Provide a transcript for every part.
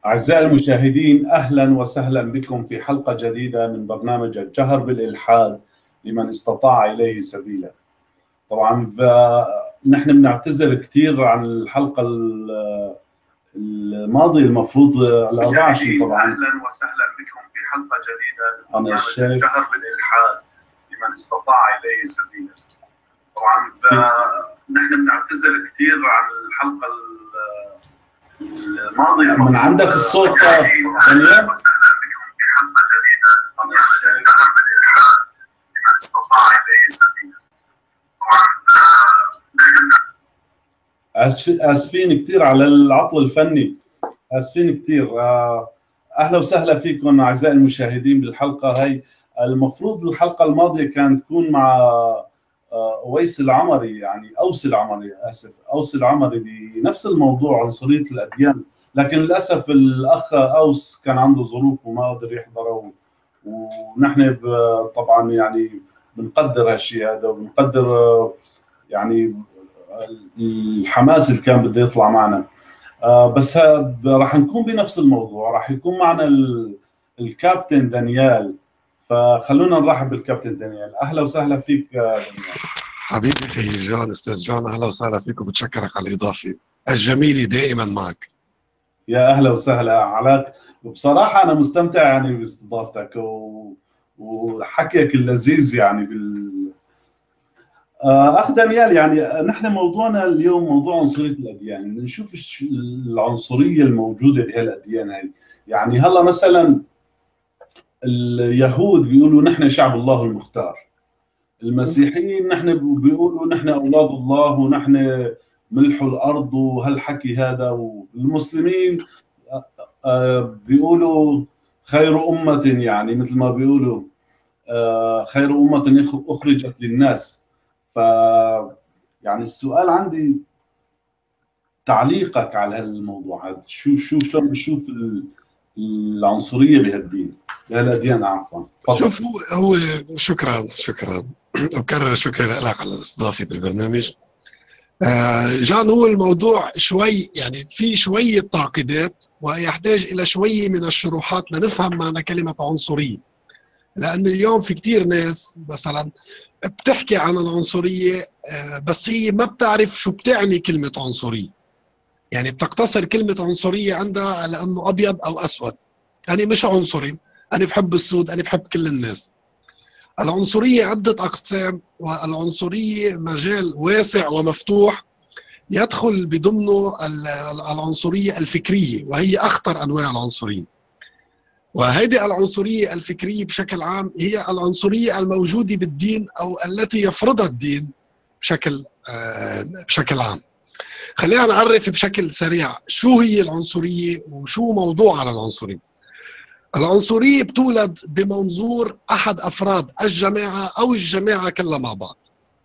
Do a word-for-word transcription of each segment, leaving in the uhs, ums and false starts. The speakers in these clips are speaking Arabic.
أعزائي المشاهدين، أهلا وسهلا بكم في حلقة جديدة من برنامج الجهر بالإلحاد لمن استطاع إليه سبيلا. طبعا ف- نحن بنعتذر كثير عن الحلقة ال- الماضية، المفروض الأربعاء عشرين. طبعا أهلا وسهلا بكم في حلقة جديدة من برنامج الجهر بالإلحاد لمن استطاع إليه سبيلا. طبعا ف- نحن بنعتذر كثير عن الحلقة الماضي. من عندك الصوت دانيال؟ آسف- اسفين كثير على العطل الفني، اسفين كثير. آه، اهلا وسهلا فيكم اعزائي المشاهدين بالحلقه هاي. المفروض الحلقه الماضيه كانت تكون مع آه، اويس العمري، يعني اوس العمري، اسف اوس العمري، بنفس الموضوع عنصريه الاديان، لكن للاسف الاخ اوس كان عنده ظروف وما قدر يحضره. ونحن ب- طبعا يعني بنقدر هالشيء هذا، وبنقدر آه، يعني الحماس اللي كان بده يطلع معنا. آه، بس ها- راح نكون بنفس الموضوع، راح يكون معنا ال- الكابتن دانيال. فخلونا نرحب بالكابتن دانيال. اهلا وسهلا فيك آه، دانيال. حبيبي اخي جون، استاذ جون، اهلا وسهلا فيك وبتشكرك على الاضافه الجميله دائما معك. يا اهلا وسهلا عليك. وبصراحه انا مستمتع يعني باستضافتك و... وحكيك اللذيذ يعني بال آه، اخ دانيال. يعني نحن موضوعنا اليوم موضوع عنصريه الاديان، نشوف الش- العنصريه الموجوده بهالاديان هاي. يعني هلا مثلا اليهود بيقولوا نحن شعب الله المختار، المسيحيين نحن بيقولوا نحن اولاد الله ونحن ملح الارض وهالحكي هذا، والمسلمين آه، آه، بيقولوا خير امه، يعني مثل ما بيقولوا آه، خير امه اخرجت للناس. ف يعني السؤال عندي تعليقك على هالموضوع هذا. شو شو شلون بتشوف ال- العنصريه بهالدين، بهالاديان؟ عفوا، تفضل. شوف، هو هو شكرا شكرا وكرر شكري لك على الاستضافه بالبرنامج. آه جان، هو الموضوع شوي يعني في شويه تعقيدات ويحتاج الى شويه من الشروحات لنفهم معنى كلمه عنصريه. لان اليوم في كثير ناس مثلا بتحكي عن العنصريه، آه بس هي ما بتعرف شو بتعني كلمه عنصريه. يعني بتقتصر كلمة عنصرية عندها على أنه أبيض أو أسود. أنا مش عنصري، أنا بحب السود، أنا بحب كل الناس. العنصرية عدة أقسام، والعنصرية مجال واسع ومفتوح يدخل بضمنه العنصرية الفكرية، وهي أخطر أنواع العنصرية. وهذه العنصرية الفكرية بشكل عام هي العنصرية الموجودة بالدين أو التي يفرضها الدين بشكل بشكل عام. خلينا نعرف بشكل سريع شو هي العنصرية وشو موضوع على العنصرية. العنصرية بتولد بمنظور أحد أفراد الجماعة أو الجماعة كلها مع بعض.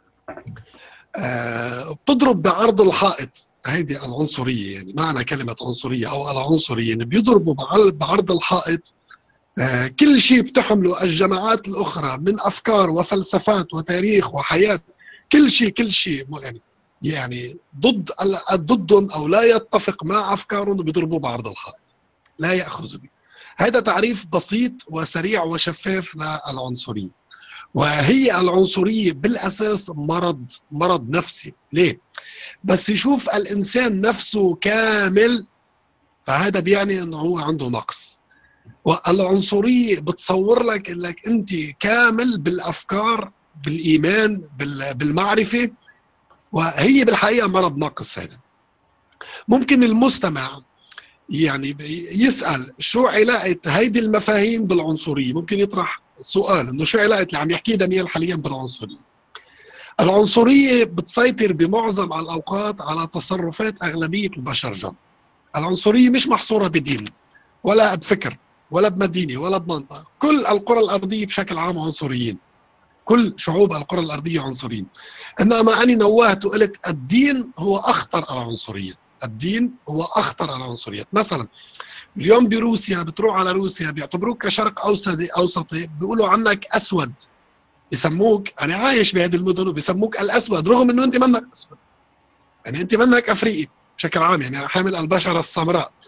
آه بتضرب بعرض الحائط. هيدي العنصرية، يعني معنى كلمة عنصرية أو العنصرية يعني بيضربوا بعرض الحائط آه كل شيء بتحمله الجماعات الأخرى من أفكار وفلسفات وتاريخ وحياة. كل شيء كل شيء يعني يعني ضد ضدهم او لا يتفق مع افكارهم بيضربوه بعرض الحائط، لا ياخذ به. هذا تعريف بسيط وسريع وشفاف للعنصريه. وهي العنصريه بالاساس مرض مرض نفسي. ليه؟ بس يشوف الانسان نفسه كامل، فهذا بيعني انه هو عنده نقص. والعنصريه بتصور لك انك انت كامل بالافكار، بالايمان، بالمعرفه، وهي بالحقيقة مرض ناقص. هذا ممكن المستمع يعني يسأل شو علاقة هيدي المفاهيم بالعنصرية. ممكن يطرح سؤال انه شو علاقة اللي عم يحكيه دانيال حاليا بالعنصرية. العنصرية بتسيطر بمعظم الأوقات على تصرفات أغلبية البشر. جم العنصرية مش محصورة بدين ولا بفكر ولا بمدينة ولا بمنطقة. كل القرى الأرضية بشكل عام عنصريين، كل شعوب القرى الأرضية عنصريين. إنما أنا نوهت وقلت الدين هو أخطر العنصريات. الدين هو أخطر العنصريات. مثلا اليوم بروسيا، بتروح على روسيا بيعتبروك كشرق أوسطي أوسطي بيقولوا عنك أسود، بيسموك، أنا عايش بهذه المدن وبيسموك الأسود رغم إنه أنت منك أسود. يعني أنت منك أفريقي بشكل عام، يعني حامل البشرة السمراء.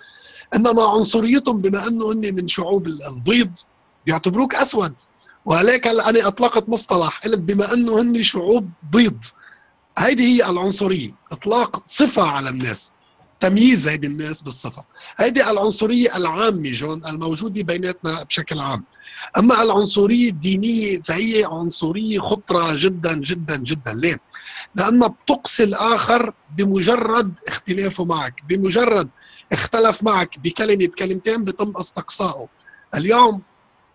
انما عنصريتهم بما انه هن من شعوب البيض بيعتبروك اسود. وهيك هلا انا اطلقت مصطلح، قلت بما انه هن شعوب بيض. هيدي هي العنصريه، اطلاق صفه على الناس، تمييز هيدي الناس بالصفه. هيدي العنصريه العامه جون الموجوده بيناتنا بشكل عام. اما العنصريه الدينيه فهي عنصريه خطره جدا جدا جدا. ليه؟ لانها بتقصي الاخر بمجرد اختلافه معك، بمجرد اختلف معك بكلمه بكلمتين بتم استقصائه. اليوم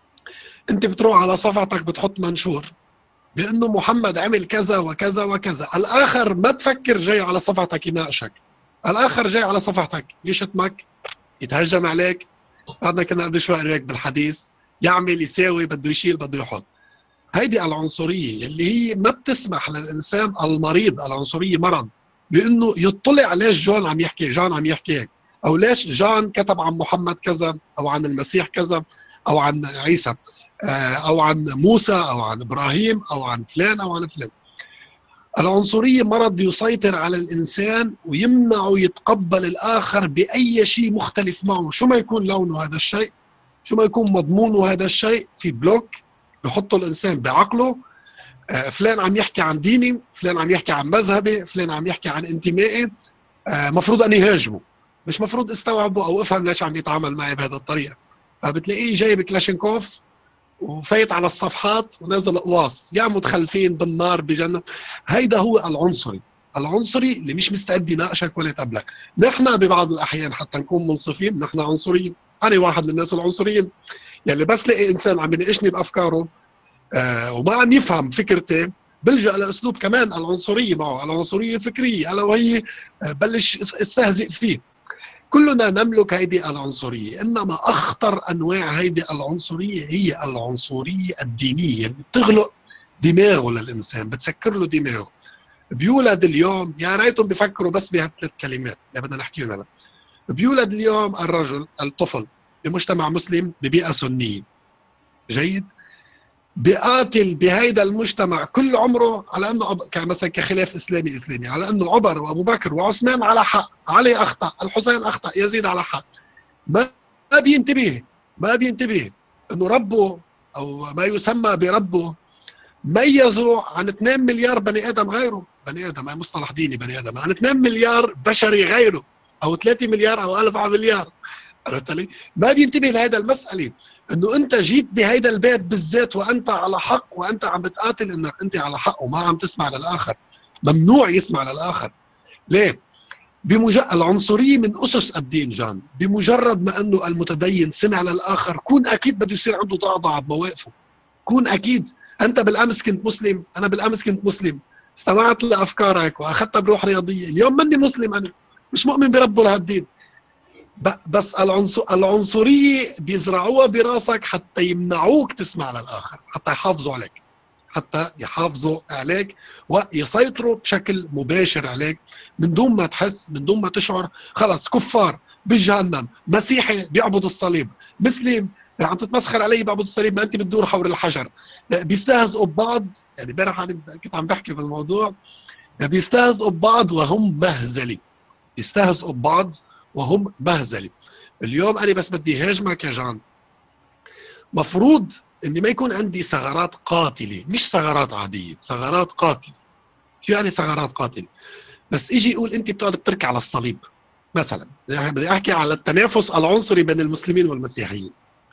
انت بتروح على صفحتك بتحط منشور بانه محمد عمل كذا وكذا وكذا، الاخر ما تفكر جاي على صفحتك يناقشك، الاخر جاي على صفحتك يشتمك، يتهجم عليك. بعدنا كنا قبل شوي هيك بالحديث، يعمل يساوي، بده يشيل بده يحط. هيدي العنصريه اللي هي ما بتسمح للانسان المريض، العنصريه مرض، بانه يطلع ليش جون عم يحكي، جون عم يحكي هيك، او ليش جون كتب عن محمد كذا، او عن المسيح كذا، او عن عيسى، او عن موسى، او عن ابراهيم، او عن فلان او عن فلان. العنصريه مرض يسيطر على الانسان ويمنعه يتقبل الاخر باي شيء مختلف معه، شو ما يكون لونه هذا الشيء، شو ما يكون مضمونه هذا الشيء، في بلوك بحطه الانسان بعقله. آه فلان عم يحكي عن ديني، فلان عم يحكي عن مذهبي، فلان عم يحكي عن انتمائي، آه مفروض اني هاجمه، مش مفروض استوعبه او افهم ليش عم يتعامل معي بهذه الطريقه. فبتلاقيه جايب كلاشينكوف وفايت على الصفحات ونازل قواص، يا متخلفين بالنار بجنة. هيدا هو العنصري، العنصري اللي مش مستعد يناقشك ولا يتقبلك. نحن ببعض الاحيان حتى نكون منصفين نحن عنصريين. انا واحد من الناس العنصريين، يعني بس لاقي انسان عم يناقشني بافكاره آه وما عم يفهم فكرتي بلجأ لاسلوب كمان العنصريه معه، العنصريه الفكريه، الا وهي آه بلش استهزئ فيه. كلنا نملك هيدي العنصريه، انما اخطر انواع هيدي العنصريه هي العنصريه الدينيه اللي بتغلق دماغه للانسان، بتسكر له دماغه. بيولد اليوم، يا ريتهم بفكروا بس بهالثلاث كلمات اللي بدنا نحكيهم هلا. بيولد اليوم الرجل الطفل بمجتمع مسلم ببيئه سنيه، جيد، بقاتل بهيدا المجتمع كل عمره على انه أب... مثلا كخلاف اسلامي اسلامي، على انه عمر وابو بكر وعثمان على حق، علي اخطا، الحسين اخطا، يزيد على حق. ما ما بينتبه، ما بينتبه انه ربه او ما يسمى بربه ميزوا عن اثنين مليار بني ادم غيره، بني ادم هي مصطلح ديني، بني ادم عن اثنين مليار بشري غيره، او ثلاثة مليار او ألف مليار. عرفت علي؟ ما بينتبه لهيدا المسألة، انه انت جيت بهيدا البيت بالذات وانت على حق، وانت عم بتقاتل انك انت على حق وما عم تسمع للاخر. ممنوع يسمع للاخر. ليه؟ بمجرد العنصرية من اسس الدين جان، بمجرد ما انه المتدين سمع للاخر كون اكيد بده يصير عنده ضعضعة بمواقفه. كون اكيد انت بالامس كنت مسلم، انا بالامس كنت مسلم، استمعت لافكارك واخذتها بروح رياضية، اليوم مني مسلم، انا مش مؤمن بربه لهالدين. بس العنصر العنصرية بيزرعوها براسك حتى يمنعوك تسمع للآخر، حتى يحافظوا عليك، حتى يحافظوا عليك ويسيطروا بشكل مباشر عليك من دون ما تحس، من دون ما تشعر. خلص كفار بجهنم، مسيحي بيعبد الصليب، مسلم عم تتمسخر علي بعبد الصليب، ما انت بتدور حول الحجر. بيستهزئوا ببعض. يعني امبارح كنت عم بحكي في الموضوع، بيستهزئوا ببعض وهم مهزلة، بيستهزئوا ببعض وهم مهزلة. اليوم أنا بس بدي هاجمك يا جان، مفروض إني ما يكون عندي ثغرات قاتلة، مش ثغرات عادية، ثغرات قاتلة. شو يعني ثغرات قاتلة؟ بس إجي يقول أنت بتقعد بتركي على الصليب مثلا، بدي أحكي على التنافس العنصري بين المسلمين والمسيحيين.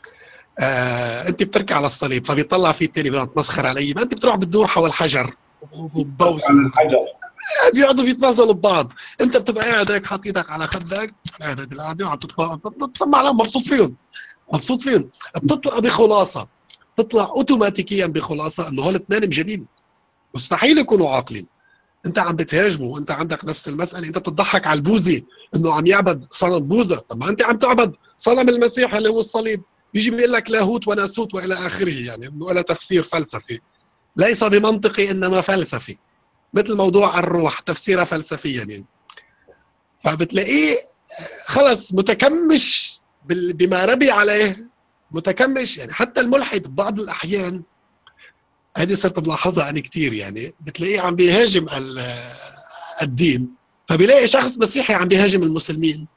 آه، أنت بتركي على الصليب، فبيطلع في التاني بتمسخر علي، ما أنت بتروح بتدور حول حجر وبوس عن الحجر، بيقعدوا بيتنازلوا ببعض. انت بتبقى قاعد هيك حاطط ايدك على خدك، قاعد هيك القعده وعم تتسمع لهم، مبسوط فيهم، مبسوط فيهم. بتطلع بخلاصه، بتطلع اوتوماتيكيا بخلاصه انه هول الاثنين مجانين، مستحيل يكونوا عاقلين. انت عم بتهاجمه وانت عندك نفس المساله، انت بتضحك على البوذي انه عم يعبد صنم بوذا، طب ما انت عم تعبد صنم المسيح اللي هو الصليب. بيجي بيقول لك لاهوت وناسوت والى اخره، يعني انه له تفسير فلسفي ليس بمنطقي انما فلسفي، مثل موضوع الروح تفسيرها فلسفيا يعني. فبتلاقيه خلص متكمش بما ربي عليه، متكمش. يعني حتى الملحد ببعض الأحيان، هذه صرت بلاحظها أنا كتير، يعني بتلاقيه عم بيهاجم الدين، فبيلاقي شخص مسيحي عم بيهاجم المسلمين،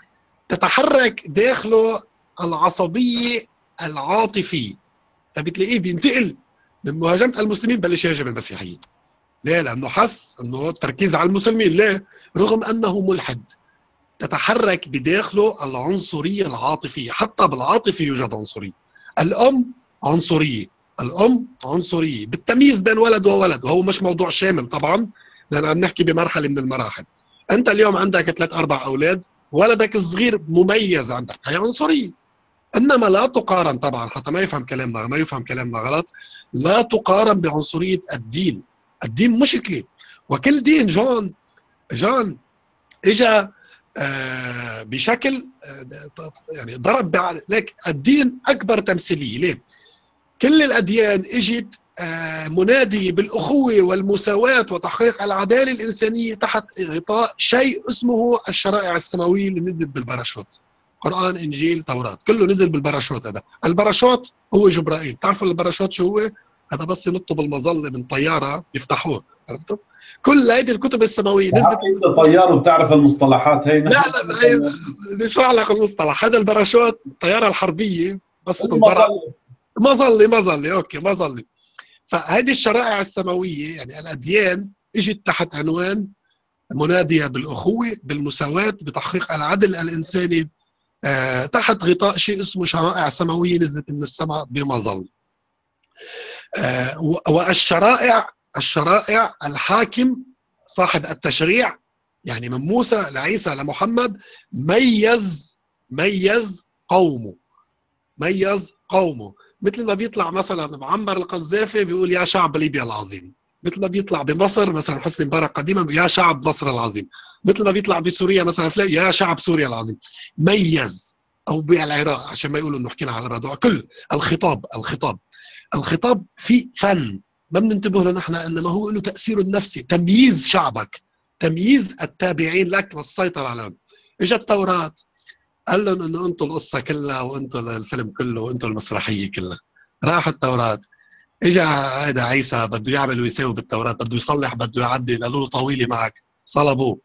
تتحرك داخله العصبيه العاطفيه، فبتلاقيه بينتقل من مهاجمه المسلمين بلش يهاجم المسيحيين. ليه؟ لانه حس انه التركيز على المسلمين. ليه؟ رغم انه ملحد. تتحرك بداخله العنصريه العاطفيه، حتى بالعاطفه يوجد عنصريه. الام عنصريه، الام عنصريه بالتمييز بين ولد وولد، وهو مش موضوع شامل طبعا، لان عم نحكي بمرحله من المراحل. انت اليوم عندك ثلاث اربع اولاد، ولدك الصغير مميز عندك، هي عنصريه. انما لا تقارن طبعا، حتى ما يفهم كلامنا ما يفهم كلامنا غلط، لا تقارن بعنصريه الدين. الدين مشكله، وكل دين جون جون اجى آه بشكل آه يعني ضرب لك. الدين اكبر تمثيليه. ليه؟ كل الاديان اجت آه مناديه بالاخوه والمساواه وتحقيق العداله الانسانيه تحت غطاء شيء اسمه الشرائع السماويه اللي نزلت بالباراشوت. قرآن انجيل توراة كله نزل بالباراشوت. هذا الباراشوت هو جبرائيل. تعرفوا الباراشوت شو هو؟ هذا بس ينطوا بالمظله من طياره يفتحوه، عرفتوا؟ كل هيدي الكتب السماويه نزلت. انت طيار وبتعرف المصطلحات هي. لا لا بدي اشرح لك المصطلح. هذا الباراشوت الطياره الحربيه بس تنضرب. مظله مظله اوكي مظله. فهذه الشرائع السماويه يعني الاديان اجت تحت عنوان مناديه بالاخوه بالمساواه بتحقيق العدل الانساني آه تحت غطاء شيء اسمه شرائع سماويه نزلت من السماء بمظل. آه والشرائع الشرائع الحاكم صاحب التشريع يعني من موسى لعيسى لمحمد ميز ميز قومه ميز قومه. مثل ما بيطلع مثلا معمر القذافي بيقول يا شعب ليبيا العظيم، مثل ما بيطلع بمصر مثلا حسني مبارك قديما يا شعب مصر العظيم، مثل ما بيطلع بسوريا مثلا فلان يا شعب سوريا العظيم. ميز. او بالعراق عشان ما يقولوا انه حكينا على الموضوع. كل الخطاب الخطاب الخطاب في فن ما بننتبه له نحن، انما هو له تاثيره النفسي. تمييز شعبك، تمييز التابعين لك والسيطره عليهم. اجت التوراه قال لهم انه انتم القصه كلها وانتم الفيلم كله وانتم المسرحيه كلها. راح التوراه اجى هذا عيسى بده يعمل ويساوي بالتوراه، بده يصلح بده يعدل، قالوا له طويلي معك صلبوه.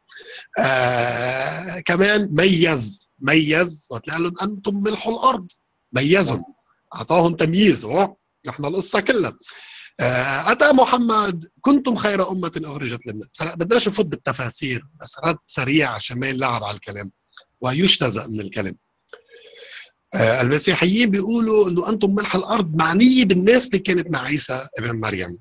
آه كمان ميز ميز وقال لهم انتم ملح الارض. ميزهم اعطاهم تمييز. نحن القصه كلها. آه اتى محمد كنتم خير امه اخرجت للناس. هلا بدناش نفوت بالتفاسير بس رد سريع عشان ما ينلعب على الكلام ويجتزأ من الكلام. آه المسيحيين بيقولوا انه انتم ملح الارض معنيه بالناس اللي كانت مع عيسى ابن مريم.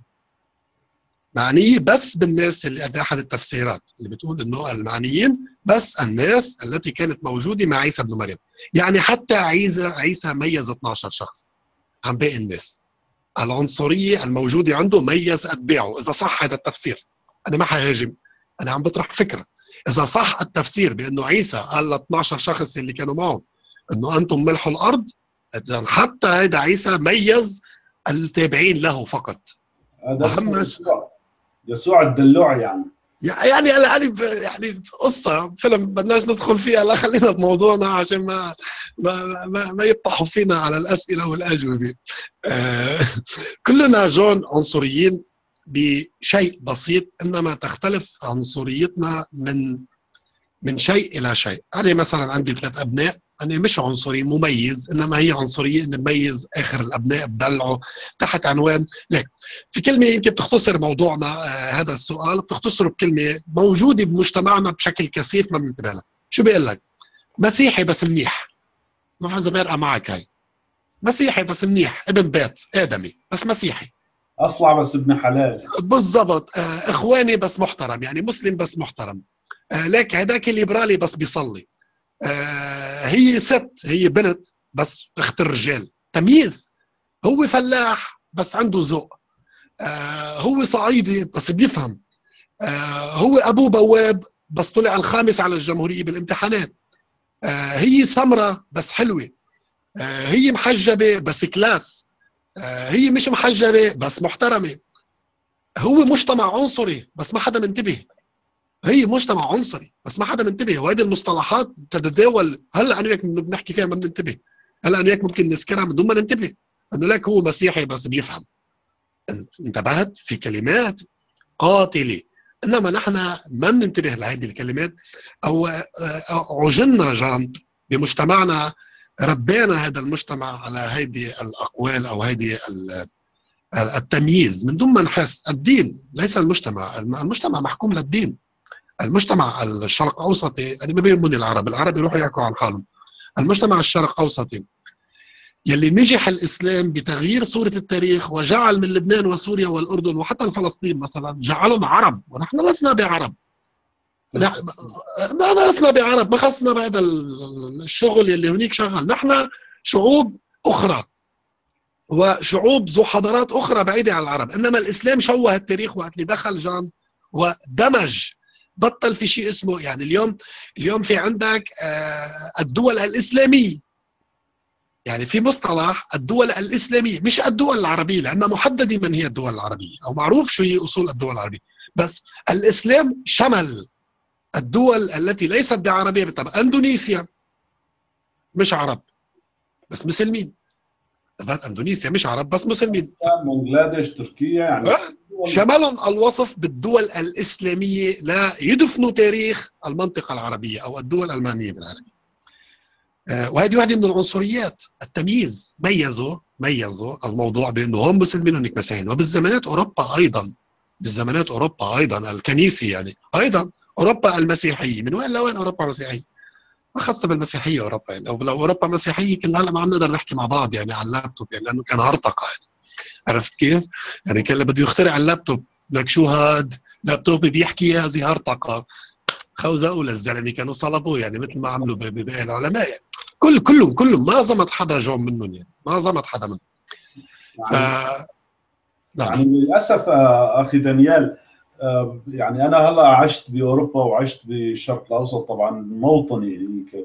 معنيه بس بالناس اللي هذا احد التفسيرات اللي بتقول انه المعنيين بس الناس التي كانت موجوده مع عيسى ابن مريم. يعني حتى عيسى عيسى ميز اثناشر شخص عن باقي الناس. العنصريه الموجوده عنده ميز اتباعه اذا صح هذا التفسير. انا ما حهاجم، انا عم بطرح فكره. اذا صح التفسير بانه عيسى قال ل اثناشر شخص اللي كانوا معه انه انتم ملح الارض، اذا حتى هذا عيسى ميز التابعين له فقط. هذا اسمه يسوع يسوع الدلوع يعني. يعني انا يعني قصه فيلم بدناش ندخل فيها، لا خلينا بموضوعنا عشان ما ما ما, ما يبطحوا فينا على الاسئله والاجوبه. آه كلنا جون عنصريين بشيء بسيط، انما تختلف عنصريتنا من من شيء الى شيء. انا مثلا عندي ثلاث ابناء، انا مش عنصري مميز، انما هي عنصريه اني بميز اخر الابناء بدلعه تحت عنوان ليك. في كلمه يمكن بتختصر موضوعنا آه هذا السؤال، بتختصره بكلمه موجوده بمجتمعنا بشكل كثيف ما بننتبه لها. شو بيقول لك؟ مسيحي بس منيح. ما بعرف اذا بيرقى معك هاي. مسيحي بس منيح، ابن بيت ادمي بس مسيحي. اصلع بس ابن حلال. بالضبط. آه اخواني بس محترم، يعني مسلم بس محترم. آه لك هداك الليبرالي بس بيصلي. آه هي ست هي بنت بس اخت الرجال. تمييز. هو فلاح بس عنده ذوق. آه هو صعيدي بس بيفهم. آه هو ابوه بواب بس طلع الخامس على الجمهوريه بالامتحانات. آه هي سمرة بس حلوه. آه هي محجبه بس كلاس. آه هي مش محجبه بس محترمه. هو مجتمع عنصري بس ما حدا منتبه. هي مجتمع عنصري بس ما حدا منتبه. وهيدي المصطلحات تتداول. هلا انا وياك بنحكي فيها ما بننتبه. هلا انا وياك ممكن نذكرها من دون ما ننتبه انه لك هو مسيحي بس بيفهم. انتبهت؟ في كلمات قاتله، انما نحن ما بننتبه لهذه الكلمات او عجلنا جان بمجتمعنا ربينا هذا المجتمع على هيدي الأقوال أو هيدي التمييز من دون ما نحس. الدين ليس المجتمع، المجتمع محكوم للدين. المجتمع الشرق أوسطي، أنا ما بيهمني العرب، العرب يروحوا يحكوا عن حالهم. المجتمع الشرق أوسطي يلي نجح الإسلام بتغيير صورة التاريخ وجعل من لبنان وسوريا والأردن وحتى فلسطين مثلا جعلهم عرب، ونحن لسنا بعرب. نحن لسنا بعرب، ما خصنا بهذا الشغل يلي هناك شغل. نحن شعوب أخرى وشعوب ذو حضارات أخرى بعيدة عن العرب. إنما الإسلام شوه التاريخ وقت اللي دخل جان ودمج، بطل في شيء اسمه يعني اليوم اليوم في عندك الدول الإسلامية، يعني في مصطلح الدول الإسلامية مش الدول العربية، لأنها محددة من هي الدول العربية أو معروف شو هي أصول الدول العربية. بس الإسلام شمل الدول التي ليست بعربية بالطبع. أندونيسيا مش عرب بس مسلمين، أندونيسيا مش عرب بس مسلمين. بنغلاديش، تركيا، يعني شملهم الوصف بالدول الإسلامية لا يدفنوا تاريخ المنطقة العربية أو الدول المعنية بالعربية. وهذه واحدة من العنصريات، التمييز. ميزوا ميزوا الموضوع بأنه هم مسلمين وهناك مسيحيين. وبالزمانات أوروبا أيضا، بالزمانات أوروبا أيضا الكنيسي يعني أيضا أوروبا المسيحية. من وين لوين أوروبا مسيحية؟ ما خاصة بالمسيحية أوروبا يعني. أو لو أوروبا مسيحية كنا هلا ما عم نقدر نحكي مع بعض يعني على اللابتوب يعني، لأنه كان هرطقة. عرفت كيف؟ يعني كان اللي بده يخترع اللابتوب لك شو هاد؟ لابتوب بيحكي يا زي هرطقة. خوزقوا للزلمه كانوا صلبوه يعني مثل ما عملوا بباقي العلماء يعني. كل كلهم كلهم ما زمت حدا جون منهم يعني، ما زمت حدا منهم. يعني, ف... يعني للاسف اخي دانيال، يعني انا هلا عشت باوروبا وعشت بالشرق الاوسط طبعا موطني هيك،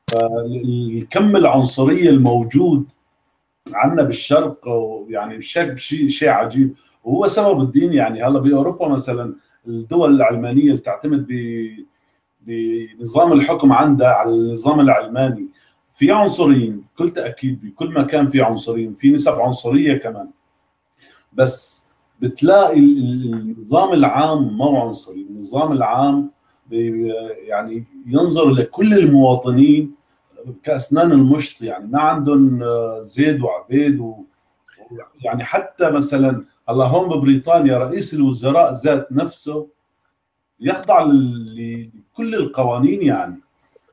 فالكم العنصريه الموجود عندنا بالشرق يعني بشكل شيء شيء عجيب، وهو سبب الدين. يعني هلا باوروبا مثلا الدول العلمانيه اللي تعتمد ب بنظام الحكم عندها على النظام العلماني في عنصريين بكل تاكيد، بكل مكان في عنصريين، في نسب عنصريه كمان، بس بتلاقي النظام العام ما عنصري. النظام العام يعني ينظر لكل المواطنين كأسنان المشط، يعني ما عندهم زيد وعبيد و... يعني حتى مثلا هلا هون ببريطانيا رئيس الوزراء ذات نفسه يخضع لكل القوانين يعني.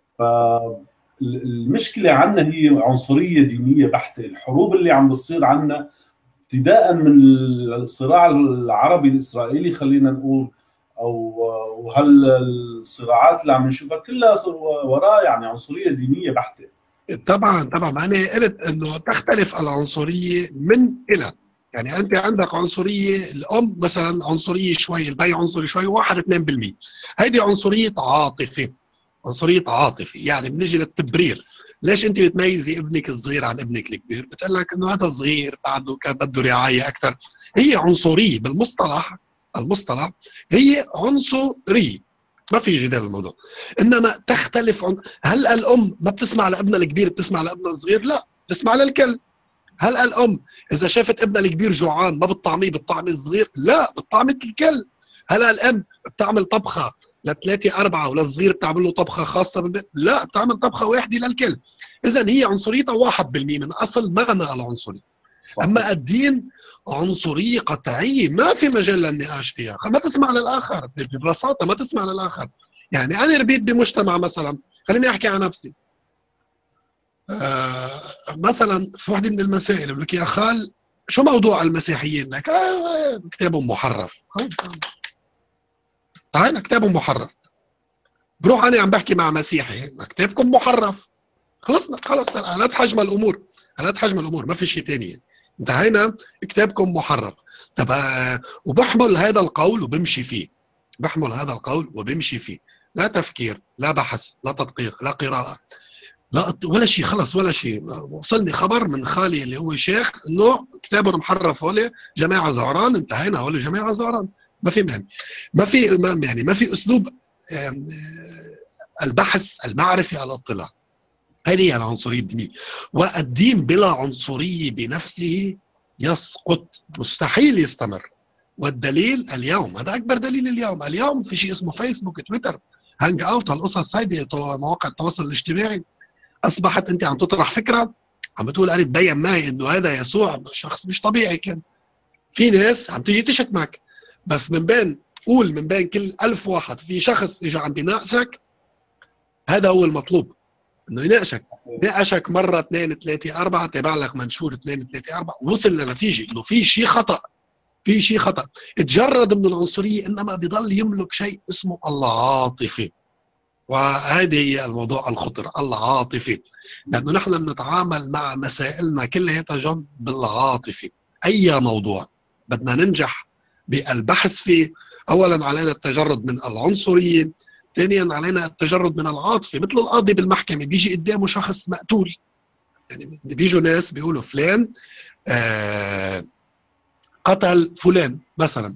فالمشكلة عندنا هي عنصرية دينية بحتة. الحروب اللي عم بتصير عندنا ابتداء من الصراع العربي الإسرائيلي خلينا نقول، او وهالصراعات اللي عم نشوفها كلها وراء يعني عنصرية دينية بحتة. طبعا طبعا انا قلت انه تختلف العنصرية من الى. يعني انت عندك عنصريه الام مثلا عنصريه شوي، البي عنصري شوي، واحد اثنين بالمية. هيدي عنصريه عاطفه، عنصريه عاطفه. يعني بنيجي للتبرير. ليش انت بتميزي ابنك الصغير عن ابنك الكبير؟ بتقول لك انه هذا الصغير بعده كان بده رعايه اكثر. هي عنصريه بالمصطلح، المصطلح هي عنصريه، ما في جدال الموضوع. انما تختلف عن... هل الام ما بتسمع لابنها الكبير بتسمع لابنها الصغير؟ لا، بتسمع للكل. هل الام اذا شافت ابنها الكبير جوعان ما بتطعميه بتطعمي الصغير؟ لا، بتطعمي الكل. هل الام بتعمل طبخه لثلاثه اربعه وللصغير بتعمل له طبخه خاصه بالبيت؟ لا، بتعمل طبخه واحده للكل. اذا هي عنصريتها واحد بالمية من اصل معنى العنصري. اما الدين عنصريه قطعيه ما في مجال للنقاش فيها. ما تسمع للاخر ببساطه، ما تسمع للاخر. يعني انا ربيت بمجتمع مثلا، خليني احكي عن نفسي. آه مثلا في واحدة من المسائل بقول لك يا خال شو موضوع المسيحيين؟ لك آه كتابهم محرف. تعال كتابهم محرف. بروح انا عم بحكي مع مسيحي كتابكم محرف. خلصنا خلص، لا تحجم الامور، لا تحجم الامور، ما في شيء ثاني. انتهينا، كتابكم محرف. طب آه وبحمل هذا القول وبمشي فيه، بحمل هذا القول وبمشي فيه. لا تفكير، لا بحث، لا تدقيق، لا قراءة، لا ولا شيء. خلص ولا شيء. وصلني خبر من خالي اللي هو شيخ انه كتابهم محرف، هول جماعه زعران. انتهينا، هول جماعه زعران. ما في مهم. ما في يعني ما في اسلوب البحث المعرفي على الاطلاع. هذه هي العنصريه الدينيه. والدين بلا عنصريه بنفسه يسقط، مستحيل يستمر. والدليل اليوم، هذا اكبر دليل اليوم. اليوم في شيء اسمه فيسبوك، تويتر، هانج اوت، هالقصص هيدي مواقع التواصل الاجتماعي. اصبحت انت عم تطرح فكره، عم بتقول انا تبين معي انه هذا يسوع شخص مش طبيعي كان. في ناس عم تيجي تشتمك، بس من بين قول من بين كل ألف واحد في شخص اجى عم بيناقشك، هذا هو المطلوب، انه يناقشك. ناقشك مره اثنين ثلاثه اربعه، تابع لك منشور اثنين ثلاثه اربعه، وصل لنتيجه انه في شيء خطا، في شيء خطا، تجرد من العنصريه، انما بضل يملك شيء اسمه العاطفه. وهذه هي الموضوع الخطر، العاطفه، لانه نحن بنتعامل مع مسائلنا كلها جد بالعاطفه. اي موضوع بدنا ننجح بالبحث فيه، اولا علينا التجرد من العنصريه، ثانيا علينا التجرد من العاطفه. مثل القاضي بالمحكمه بيجي قدامه شخص مقتول، يعني بيجوا ناس بيقولوا فلان آه قتل فلان مثلا،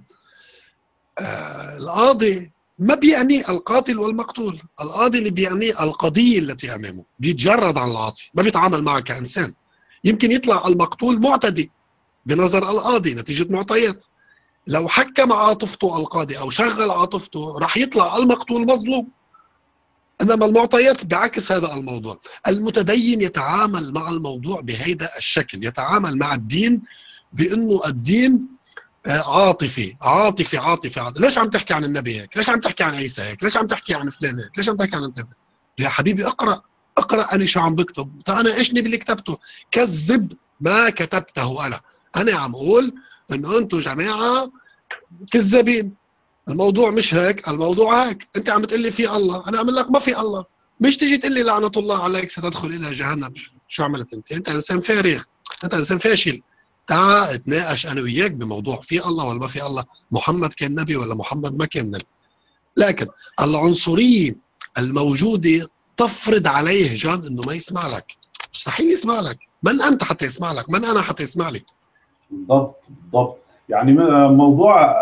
آه القاضي ما بيعني القاتل والمقتول، القاضي اللي بيعنيه القضيه التي امامه، بيتجرد عن العاطفه، ما بيتعامل معه كانسان. يمكن يطلع المقتول معتدي بنظر القاضي نتيجه معطيات، لو حكم عاطفته القاضي او شغل عاطفته راح يطلع المقتول مظلوم. انما المعطيات بعكس هذا الموضوع. المتدين يتعامل مع الموضوع بهذا الشكل، يتعامل مع الدين بانه الدين عاطفي عاطفي عاطفي عاطفي. ليش عم تحكي عن النبي هيك؟ ليش عم تحكي عن عيسى هيك؟ ليش عم تحكي عن فلان هيك؟ ليش عم تحكي عن انت؟ يا حبيبي اقرا، اقرا انا شو عم بكتب، تعال ناقشني باللي كتبته، كذب ما كتبته انا. انا عم اقول انه انتم جماعه كذابين، الموضوع مش هيك، الموضوع هيك. انت عم تقول لي في الله، انا عم لك ما في الله. مش تيجي تقول لي لعنه الله عليك ستدخل الى جهنم. شو عملت انت؟ انت انسان فارغ، انت انسان فاشل. تعال اتناقش انا وياك بموضوع في الله ولا ما في الله، محمد كان نبي ولا محمد ما كان نبي. لكن العنصريه الموجوده تفرض عليه جان انه ما يسمع لك. مستحيل يسمع لك. من انت حتى يسمع لك؟ من انا حتى يسمع لي؟ بالضبط بالضبط. يعني موضوع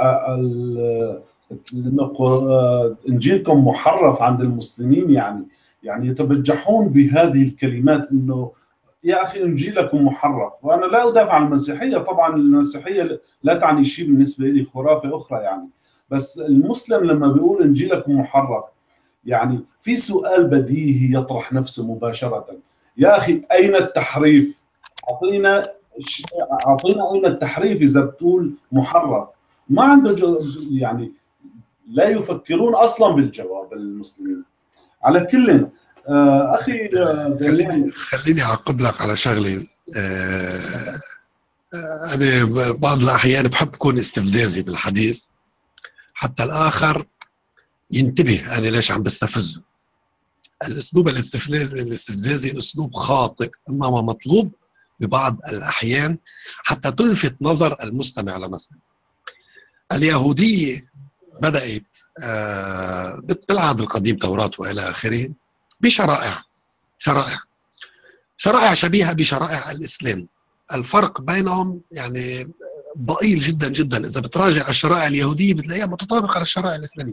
انه انجيلكم محرف عند المسلمين، يعني يعني يتبجحون بهذه الكلمات، انه يا اخي انجيلكم محرف. وانا لا ادافع عن المسيحيه، طبعا المسيحيه لا تعني شيء بالنسبه لي، خرافه اخرى يعني. بس المسلم لما بيقول انجيلكم محرف، يعني في سؤال بديهي يطرح نفسه مباشره، يا اخي اين التحريف؟ اعطينا اعطينا اين التحريف اذا بتقول محرف. ما عنده جو يعني، لا يفكرون اصلا بالجواب المسلمين. على كل آه اخي آه خليني خليني اعقب لك على شغله. آه آه انا بعض الاحيان بحب اكون استفزازي بالحديث حتى الاخر ينتبه انا ليش عم بستفزه. الاسلوب الاستفزازي الاستفزازي اسلوب خاطئ، انما مطلوب ببعض الاحيان حتى تلفت نظر المستمع. لمثلا اليهوديه بدات آه بالعهد القديم، توراة والى اخره، بشرائع شرائع شرائع شبيهه بشرائع الاسلام. الفرق بينهم يعني ضئيل جدا جدا. اذا بتراجع الشرائع اليهوديه بتلاقيها متطابقه للشرائع الاسلاميه.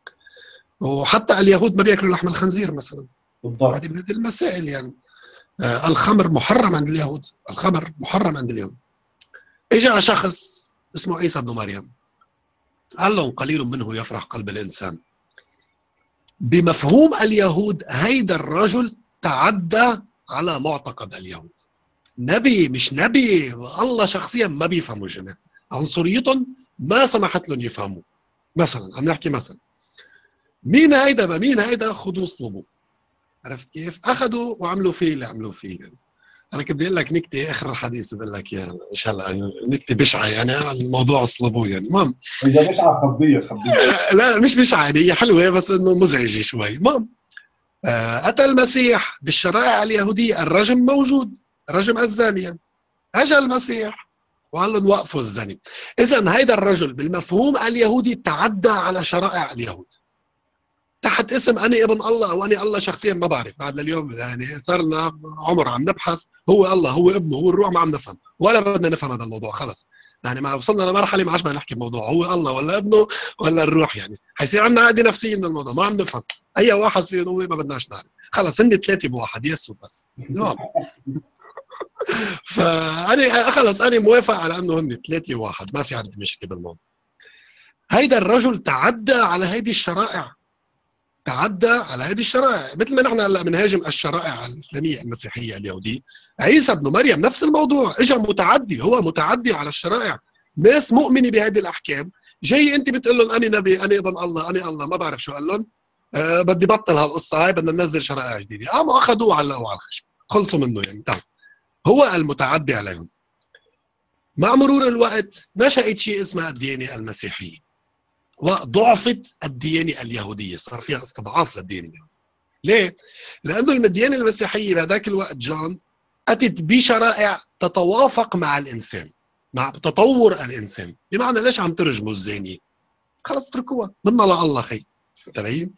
وحتى اليهود ما بياكلوا لحم الخنزير مثلا. بالضبط. هذه من هذه المسائل يعني. آه الخمر محرم عند اليهود، الخمر محرم عند اليهود. اجى شخص اسمه عيسى بن مريم قال لهم قليل منه يفرح قلب الانسان. بمفهوم اليهود هيدا الرجل تعدى على معتقد اليهود. نبي مش نبي، الله شخصيا ما بيفهموا الجماعة، عنصريتهم ما سمحت لهم يفهموا. مثلا عم نحكي مثلا مين هيدا بقى، مين هيدا، خذوه اصلبوه. عرفت كيف؟ اخذوا وعملوا فيه اللي عملوا فيه يعني. انا كنت بدي اقول لك نكته اخر الحديث، بقول لك يعني مش هلا نكته بشعه يعني الموضوع اصلبوه يعني. المهم اذا بشعه خبيه خبيه. لا مش بشعه، هي حلوه بس انه مزعجه شوي. المهم آه اتى المسيح بالشرائع اليهوديه، الرجم موجود، رجم الزانيه. اجى المسيح وقال لهم وقفوا الزني. اذا هيدا الرجل بالمفهوم اليهودي تعدى على شرائع اليهود تحت اسم انا ابن الله او انا الله. شخصيا ما بعرف بعد اليوم يعني، صار لنا عمر عم نبحث هو الله هو ابنه هو الروح، ما عم نفهم ولا بدنا نفهم هذا الموضوع خلص. يعني ما وصلنا لمرحله ما عادش بدنا نحكي بموضوع هو الله ولا ابنه ولا الروح، يعني حيصير عندنا عقده نفسيه من الموضوع، ما عم نفهم اي واحد فيهم هو، ما بدناش نعرف خلص. هن ثلاثه بواحد يسوع بس. المهم فانا خلص انا موافق على انه هن ثلاثه واحد، ما في عندي مشكله بالموضوع. هيدا الرجل تعدى على هيدي الشرائع، تعدى على هذه الشرائع، مثل ما نحن هلا بنهاجم الشرائع الاسلاميه المسيحيه اليهوديه. عيسى ابن مريم نفس الموضوع، اجى متعدي، هو متعدي على الشرائع. ناس مؤمنه بهذه الاحكام، جاي انت بتقول لهم انا نبي، انا ابن الله، انا الله، ما بعرف شو قال لهم، أه بدي بطل هالقصه هاي، بدنا ننزل شرائع جديده. قاموا اخذوه وعلقوه على الخشب، خلصوا منه يعني، انتهوا. هو المتعدي عليهم. مع مرور الوقت نشأت شيء اسمها الديانه المسيحيه، وضعفت الديانه اليهوديه، صار فيها استضعاف للديانه اليهوديه. ليه؟ لانه الديانه المسيحيه بهذاك الوقت جون اتت بشرائع تتوافق مع الانسان، مع تطور الانسان. بمعنى ليش عم ترجموا الزانيه؟ خلص اتركوها، منا لله خي. تبعين؟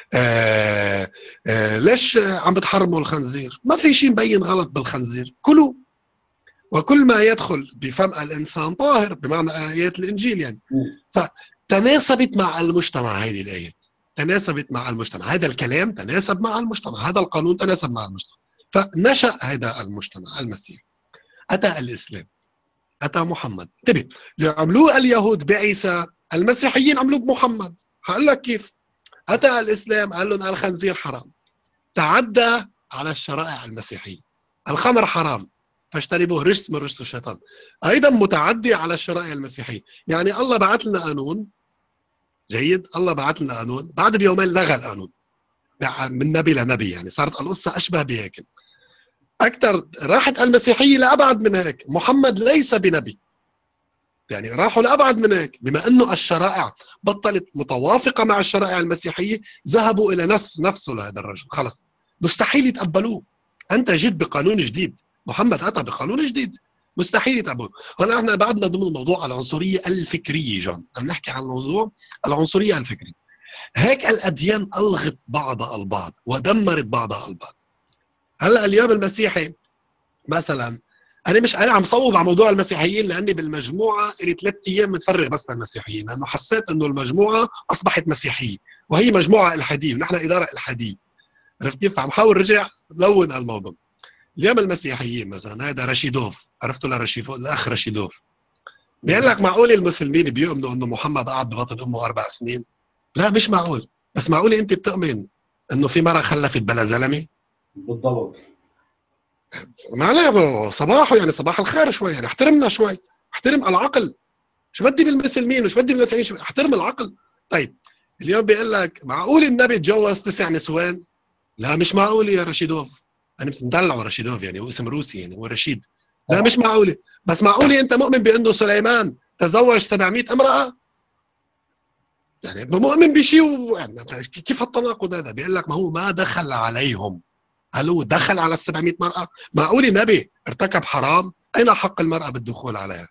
آه آه ليش عم بتحرموا الخنزير؟ ما في شيء مبين غلط بالخنزير، كلوا. وكل ما يدخل بفم الانسان طاهر، بمعنى ايات الانجيل يعني. فتناسبت مع المجتمع هذه الايات، تناسبت مع المجتمع، هذا الكلام تناسب مع المجتمع، هذا القانون تناسب مع المجتمع. فنشأ هذا المجتمع المسيحي. أتى الإسلام، أتى محمد. انتبه، اللي عملوه اليهود بعيسى المسيحيين عملوه بمحمد. هقول لك كيف. أتى الإسلام قال لهم الخنزير حرام، تعدى على الشرائع المسيحية. الخمر حرام فاجتنبوه، رجس من رجس الشيطان، أيضا متعدي على الشرائع المسيحية. يعني الله بعث لنا قانون جيد، الله بعث لنا قانون، بعد بيومين لغى القانون من نبي لنبي، يعني صارت القصة أشبه بهيك. أكثر راحت المسيحية لأبعد من هيك، محمد ليس بنبي، يعني راحوا لأبعد من هيك. بما أنه الشرائع بطلت متوافقة مع الشرائع المسيحية، ذهبوا إلى نفس نفسه لهذا الرجل، خلص مستحيل يتقبلوه. أنت جيت بقانون جديد، محمد أتى بقانون جديد، مستحيل يتقبلوه. هلا احنا بعدنا ضمن موضوع العنصرية الفكرية جون، عم نحكي عن موضوع العنصرية الفكرية. هيك الأديان ألغت بعضها البعض ودمرت بعضها البعض. هلا اليوم المسيحي مثلا، انا مش انا عم صوب على موضوع المسيحيين، لاني بالمجموعه لي ثلاث ايام متفرغ بس للمسيحيين، لانه حسيت انه المجموعه اصبحت مسيحيه وهي مجموعه الحاديه ونحن اداره الحاديه. عرفت كيف؟ عم حاول رجع لون الموضوع. اليوم المسيحيين مثلا، هذا رشيدوف، عرفتوا لرشيدوف الاخ رشيدوف، بيقول لك معقول المسلمين بيؤمنوا انه محمد قعد ببطن امه اربع سنين؟ لا مش معقول. بس معقول انت بتؤمن انه في مره خلفت بلا زلمه؟ بالضبط. ما عليه صباحه، يعني صباح الخير شوي، يعني احترمنا شوي، احترم العقل. شو بدي بالمسلمين وشو بدي بالمسيحيين، شو احترم العقل. طيب اليوم بيقول لك معقول النبي تجوز تسع نسوان؟ لا مش معقول يا رشيدوف. انا مدلع رشيدوف، يعني هو اسم روسي، يعني هو رشيد. لا مش معقوله. بس معقوله انت مؤمن بانه سليمان تزوج سبعمئة امراه؟ يعني مؤمن بشيء، يعني كيف التناقض هذا؟ بيقول لك ما هو ما دخل عليهم. هل هو دخل على السبعمئة مرأة؟ معقول نبي ارتكب حرام؟ أين حق المرأة بالدخول عليها؟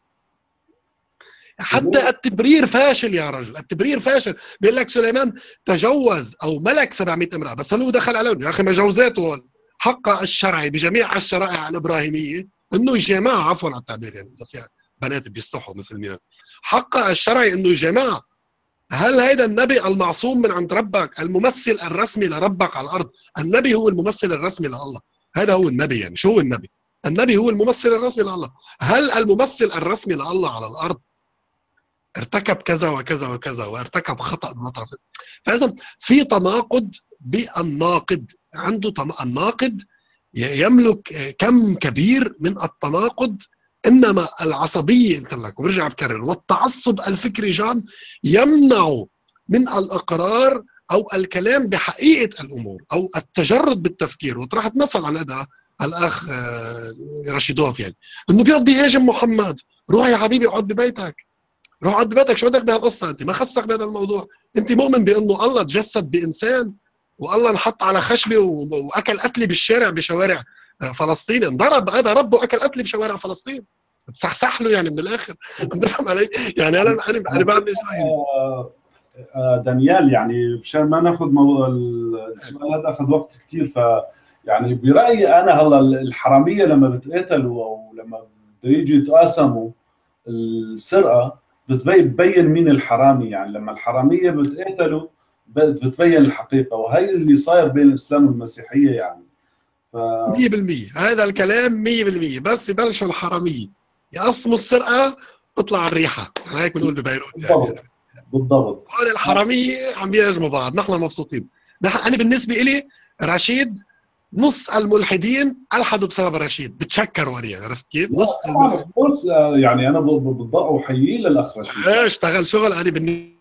حتى التبرير فاشل يا رجل، التبرير فاشل. بيقول لك سليمان تجوز أو ملك سبعمئة امرأة، بس هل هو دخل عليهم؟ يا أخي ما جوزاته. حق الشرعي بجميع الشرائع الإبراهيمية إنه جماعة، عفوا على التعبير، يعني إذا في بنات بيستحوا مسلمين، حق الشرعي إنه جماعة. هل هذا النبي المعصوم من عند ربك، الممثل الرسمي لربك على الأرض؟ النبي هو الممثل الرسمي لله، هذا هو النبي. يعني شو هو النبي؟ النبي هو الممثل الرسمي لله. هل الممثل الرسمي لله على الأرض ارتكب كذا وكذا وكذا وارتكب خطأ من طرف؟ فإذا في تناقض بالناقد، عنده الناقد يملك كم كبير من التناقض. انما العصبيه، قلت لك وبرجع بكرر، والتعصب الفكري جان يمنع من الاقرار او الكلام بحقيقه الامور او التجرد بالتفكير. وطرحت مثل على هذا الاخ رشيدوف، يعني انه بيقعد بيهاجم محمد. روح يا حبيبي اقعد ببيتك، روح اقعد ببيتك، شو بدك بهالقصه؟ انت ما خصك بهذا الموضوع. انت مؤمن بانه الله تجسد بانسان، والله انحط على خشبه واكل قتلي بالشارع بشوارع فلسطين، انضرب هذا ربه اكل قتلي بشوارع فلسطين، تصحصح له يعني من الاخر. عم تفهم علي؟ يعني انا انا انا بعدني شوي دانيال، يعني مشان ما ناخذ موضوع السؤال هذا اخذ وقت كثير. ف يعني برايي انا هلا الحراميه لما بتقاتلوا او لما بده يجوا يتقاسموا السرقه بتبين مين الحرامي. يعني لما الحراميه بتقاتلوا بتبين الحقيقه، وهي اللي صاير بين الاسلام والمسيحيه. يعني ف مية بالمية هذا الكلام مية بالمية. بس يبلشوا الحراميه يقسموا السرقه تطلع الريحه، هيك بنقول ببيروت يعني. بالضبط بالضبط. هول الحراميه عم بيهاجموا بعض، نحن مبسوطين. نحن انا بالنسبه لي رشيد نص الملحدين الحدوا بسبب رشيد، بتشكروا عليه، عرفت كيف؟ نص طبعا الملحدين يعني انا بالضبط احييه للاخ رشيد اشتغل شغل انا بالنسبه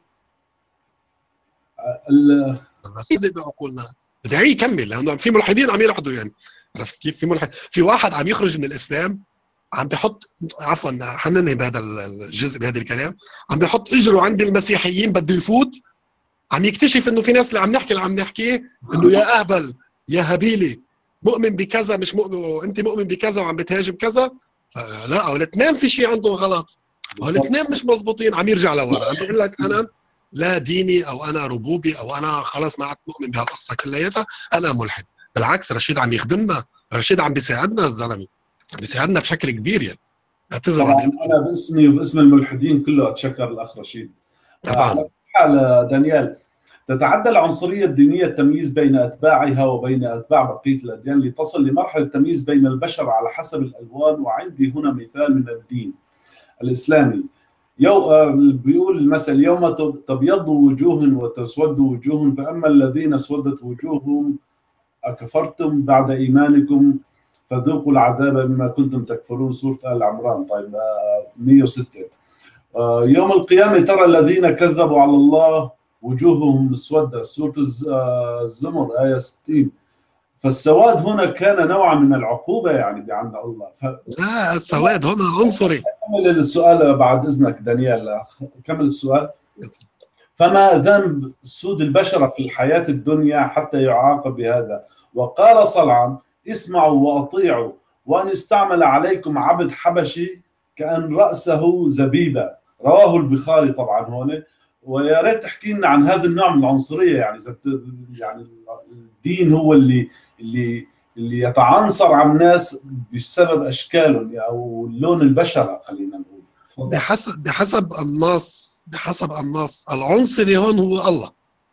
ال- بس بعقولنا بدعي يكمل، لانه في ملحدين عم يلحدوا يعني، عرفت كيف؟ في ملحد، في واحد عم يخرج من الاسلام عم بيحط، عفوا حنني بهذا الجزء بهذا الكلام، عم بيحط اجره عند المسيحيين بده يفوت، عم يكتشف انه في ناس اللي عم نحكي اللي عم نحكيه انه يا اهبل يا هبيلي مؤمن بكذا مش مؤمن، وانت مؤمن بكذا وعم بتهاجم كذا، لا هول الاثنين في شيء عندهم غلط، هول الاثنين مش مزبوطين، عم يرجع لورا، عم بيقول لك انا لا ديني او انا ربوبي او انا خلص ما عاد مؤمن بهالقصه كلياتها، انا ملحد. بالعكس رشيد عم يخدمنا، رشيد عم بيساعدنا، الزلمه عم بيساعدنا بشكل كبير يعني. اعتذر عن طبعا انا باسمي وباسم الملحدين كله اتشكر الاخ رشيد. على طبعا. كل حال دانيال، تتعدى العنصريه الدينيه التمييز بين اتباعها وبين اتباع بقيه الاديان لتصل لمرحله التمييز بين البشر على حسب الالوان، وعندي هنا مثال من الدين الاسلامي. يو بيقول المثل: يوم تبيض وجوه وتسود وجوه، فاما الذين اسودت وجوههم اكفرتم بعد ايمانكم فذوقوا العذاب بما كنتم تكفرون. سوره ال عمران. طيب مئة وستة. يوم القيامه ترى الذين كذبوا على الله وجوههم مسوده. سوره الزمر ايه ستين. فالسواد هنا كان نوعا من العقوبه يعني عند الله. ف... لا السواد هنا عنصري. كمل السؤال بعد اذنك دانيال، كمل السؤال. فما ذنب سود البشر في الحياة الدنيا حتى يعاقب بهذا؟ وقال صلعا: اسمعوا وأطيعوا، وأن استعمل عليكم عبد حبشي كأن رأسه زبيبة. رواه البخاري طبعا هون. ويا ريت تحكي لنا عن هذا النوع من العنصرية، يعني يعني الدين هو اللي اللي اللي يتعنصر على الناس بسبب أشكالهم أو لون البشرة، خلينا نقول. تفضل. بحسب بحسب النص بحسب النص العنصري هون هو الله،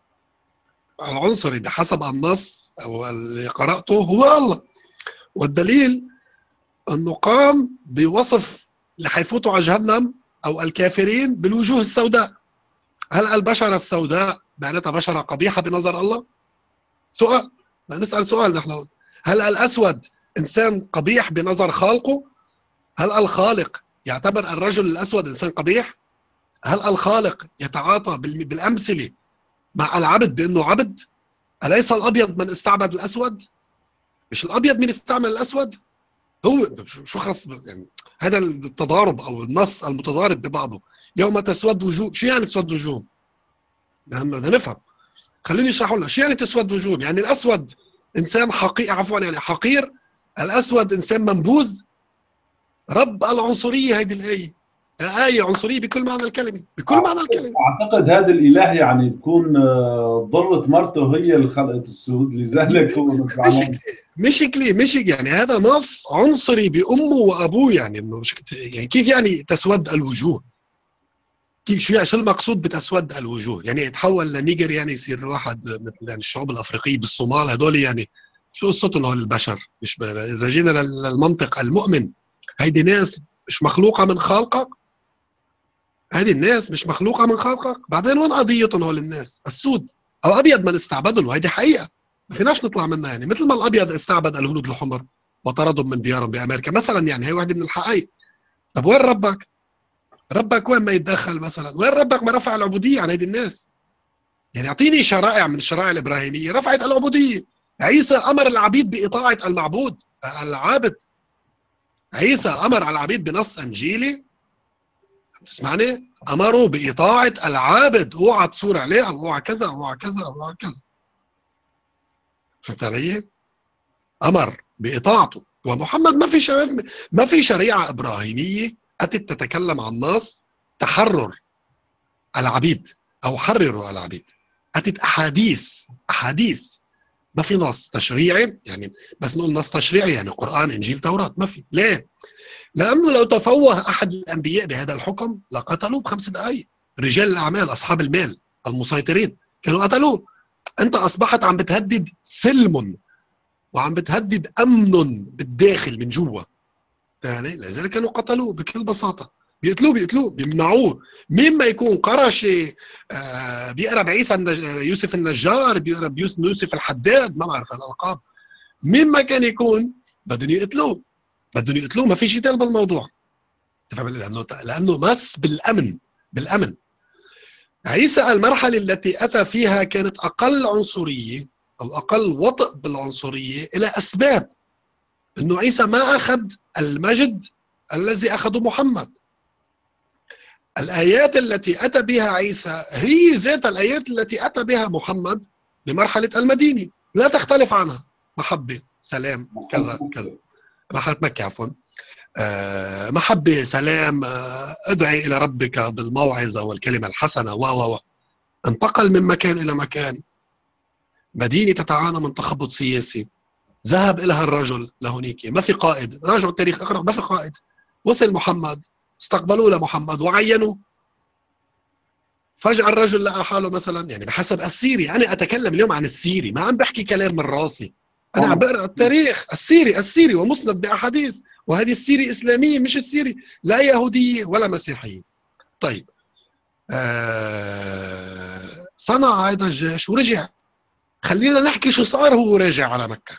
العنصري بحسب النص او اللي قرأته هو الله، والدليل انه قام بوصف اللي حيفوتوا على جهنم او الكافرين بالوجوه السوداء. هل البشرة السوداء معناتها بشرة قبيحة بنظر الله؟ سؤال، نسأل سؤال نحن، هل الأسود إنسان قبيح بنظر خالقه؟ هل الخالق يعتبر الرجل الأسود إنسان قبيح؟ هل الخالق يتعاطى بالأمثلة مع العبد بأنه عبد؟ أليس الأبيض من استعبد الأسود؟ مش الأبيض من استعمل الأسود؟ هو شو خص يعني هذا التضارب أو النص المتضارب ببعضه. يوم تسود وجوه، شو يعني تسود وجوه؟ بدنا نفهم، خليني اشرح لك شو يعني تسود وجوه. يعني الأسود إنسان حقير، عفوا يعني حقير، الأسود إنسان منبوذ. رب العنصرية هذه الآية، آية عنصرية بكل معنى الكلمة، بكل معنى الكلمة. اعتقد هذا الاله يعني تكون ضرت مرته هي اللي خلقت السود، لذلك هو مش مسمعنا. مش كلي مش يعني هذا نص عنصري بأمه وأبوه، يعني مش يعني كيف يعني تسود الوجوه؟ كيف شو يعني شو المقصود بتسود الوجوه؟ يعني يتحول لنيجر، يعني يصير واحد مثل يعني الشعوب الأفريقية بالصومال هذول، يعني شو قصتهم هول البشر؟ مش إذا جينا للمنطق المؤمن، هيدي ناس مش مخلوقة من خالقك، هذه الناس مش مخلوقة من خلقك. بعدين وين قضيتهم هول الناس؟ السود الأبيض من استعبدهم، وهيدي حقيقة ما فيناش نطلع منها، يعني مثل ما الأبيض استعبد الهنود الحمر وطردهم من ديارهم بأمريكا مثلا، يعني هي واحدة من الحقائق. طب وين ربك؟ ربك وين ما يتدخل مثلا؟ وين ربك ما رفع العبودية عن هذه الناس؟ يعني اعطيني شرائع من الشرائع الإبراهيمية رفعت العبودية. عيسى أمر العبيد بإطاعة المعبود العابد. عيسى أمر على العبيد بنص إنجيلي، تسمعني؟ امروا باطاعه العابد، اوعى تصور عليه او اوعى كذا او اوعى كذا او اوعى كذا. فهمت علي؟ امر باطاعته. ومحمد ما في شريعه ما في شريعه ابراهيميه اتت تتكلم عن نص تحرر العبيد او حرروا العبيد. اتت احاديث احاديث ما في نص تشريعي، يعني بس نقول نص تشريعي يعني قران انجيل توراة، ما في. ليه؟ لأنه لو تفوه أحد الأنبياء بهذا الحكم لقتلوه بخمس دقائق. رجال الأعمال أصحاب المال المسيطرين كانوا قتلوه. أنت أصبحت عم بتهدد سلم وعم بتهدد أمن بالداخل من جوا، يعني لذلك كانوا قتلوه بكل بساطة. بيقتلوه بيقتلوه بيمنعوه. مين ما يكون قرشي آه بيقرا بعيسى النج... يوسف النجار، بيقرا بيوسف الحداد، ما بعرف الالقاب، مين ما كان يكون بدهم يقتلوه، بدهم يقتلوه، ما في شيء ثاني بالموضوع. تفهم؟ لانه لانه مس بالامن، بالامن. عيسى المرحله التي اتى فيها كانت اقل عنصريه او اقل وطئ بالعنصريه الى اسباب. انه عيسى ما اخذ المجد الذي اخذه محمد. الآيات التي أتى بها عيسى هي ذات الآيات التي أتى بها محمد بمرحلة المدينة، لا تختلف عنها. محبة، سلام، كذا كذا. مرحلة مكة عفوا. آه محبة، سلام، آه ادعي إلى ربك بالموعظة والكلمة الحسنة و و و انتقل من مكان إلى مكان. مدينة تتعانى من تخبط سياسي، ذهب إليها الرجل لهونيك، ما في قائد، راجعوا التاريخ اقرأ، ما في قائد. وصل محمد، استقبلوا لمحمد وعينوا. فجأة الرجل لقى حاله مثلا، يعني بحسب السيري، أنا أتكلم اليوم عن السيري، ما عم بحكي كلام من راسي، أنا عم بقرأ التاريخ السيري، السيري ومسند بأحاديث، وهذه السيري إسلامية مش السيري لا يهودية ولا مسيحية. طيب آه صنع هذا الجيش ورجع. خلينا نحكي شو صار هو راجع على مكة.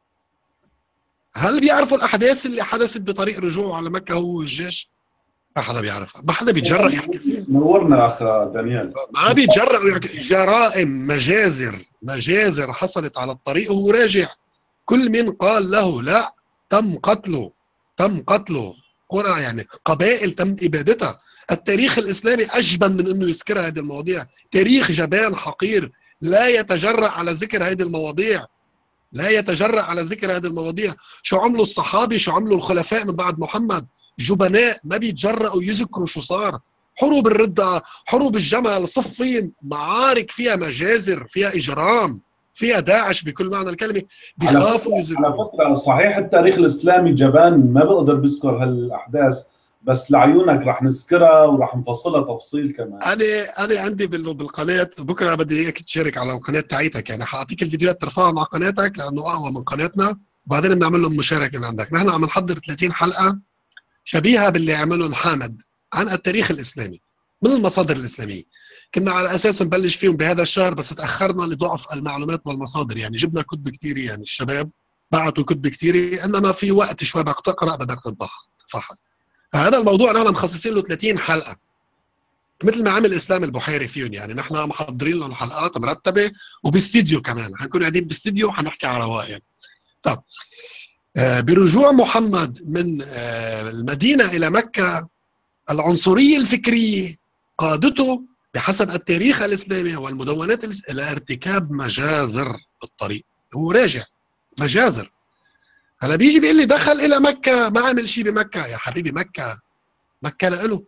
هل بيعرفوا الأحداث اللي حدثت بطريق رجوعه على مكة هو الجيش؟ ما حدا بيعرفها، ما حدا بيتجرأ يحكي فيها. نورنا اخ دانيال. ما بيتجرأوا يحكي. جرائم، مجازر، مجازر حصلت على الطريق وهو راجع. كل من قال له لا تم قتله، تم قتله. قرى يعني قبائل تم ابادتها. التاريخ الاسلامي اجبن من انه يذكر هذه المواضيع. تاريخ جبان حقير لا يتجرأ على ذكر هذه المواضيع، لا يتجرأ على ذكر هذه المواضيع. شو عملوا الصحابه، شو عملوا الخلفاء من بعد محمد؟ جبناء ما بيتجرأوا يذكروا شو صار. حروب الردة، حروب الجمل، صفين، معارك فيها مجازر، فيها إجرام، فيها داعش بكل معنى الكلمة، بيخافوا يذكروا. على فكرة صحيح التاريخ الإسلامي جبان ما بقدر بذكر هالأحداث، بس لعيونك رح نذكرها ورح نفصلها تفصيل كمان. انا انا عندي بالقناه بكره بدي اياك تشارك على القناه تاعيتك، يعني حاعطيك الفيديوهات ترفعها مع قناتك لانه اقوى من قناتنا، وبعدين بنعمل لهم مشاركه من عندك. نحن عم نحضر ثلاثين حلقه شبيهه باللي عملهم حامد عن التاريخ الاسلامي من المصادر الاسلاميه. كنا على اساس نبلش فيهم بهذا الشهر بس تاخرنا لضعف المعلومات والمصادر، يعني جبنا كتب كثيره، يعني الشباب بعتوا كتب كثيره، انما في وقت شوي بدك تقرا بدك تتفحص. فهذا الموضوع نحن مخصصين له ثلاثين حلقه مثل ما عمل اسلام البحيري فيهم، يعني نحن محضرين لهم حلقات مرتبه وباستديو كمان، حنكون قاعدين باستديو وحنحكي على رواق يعني. طب آه برجوع محمد من آه المدينه الى مكه، العنصريه الفكريه قادته بحسب التاريخ الاسلامي والمدونات الى ارتكاب مجازر بالطريق. هو راجع مجازر. هلا بيجي بيقول لي دخل الى مكه ما عمل شيء بمكه. يا حبيبي مكه، مكه لإله،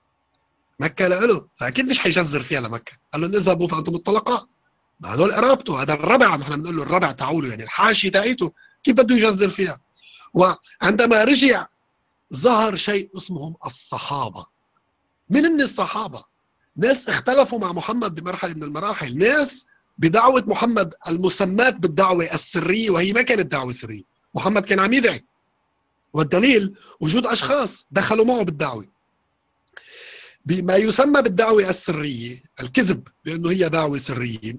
مكة لإله، فأكيد مش حيجزر فيها لمكة. قال لهم اذهبوا فأنتم الطلقاء. ما هدول قرابته، هذا الربع، نحن بنقول له الربع تعولوا، يعني الحاشي تاعيته، كيف بده يجزر فيها؟ وعندما رجع ظهر شيء اسمهم الصحابة. من هن الصحابة؟ ناس اختلفوا مع محمد بمرحلة من المراحل، ناس بدعوة محمد المسمات بالدعوة السرية، وهي ما كانت دعوة سرية، محمد كان عم يدعي، والدليل وجود أشخاص دخلوا معه بالدعوة بما يسمى بالدعوة السرية، الكذب بأنه هي دعوة سرية.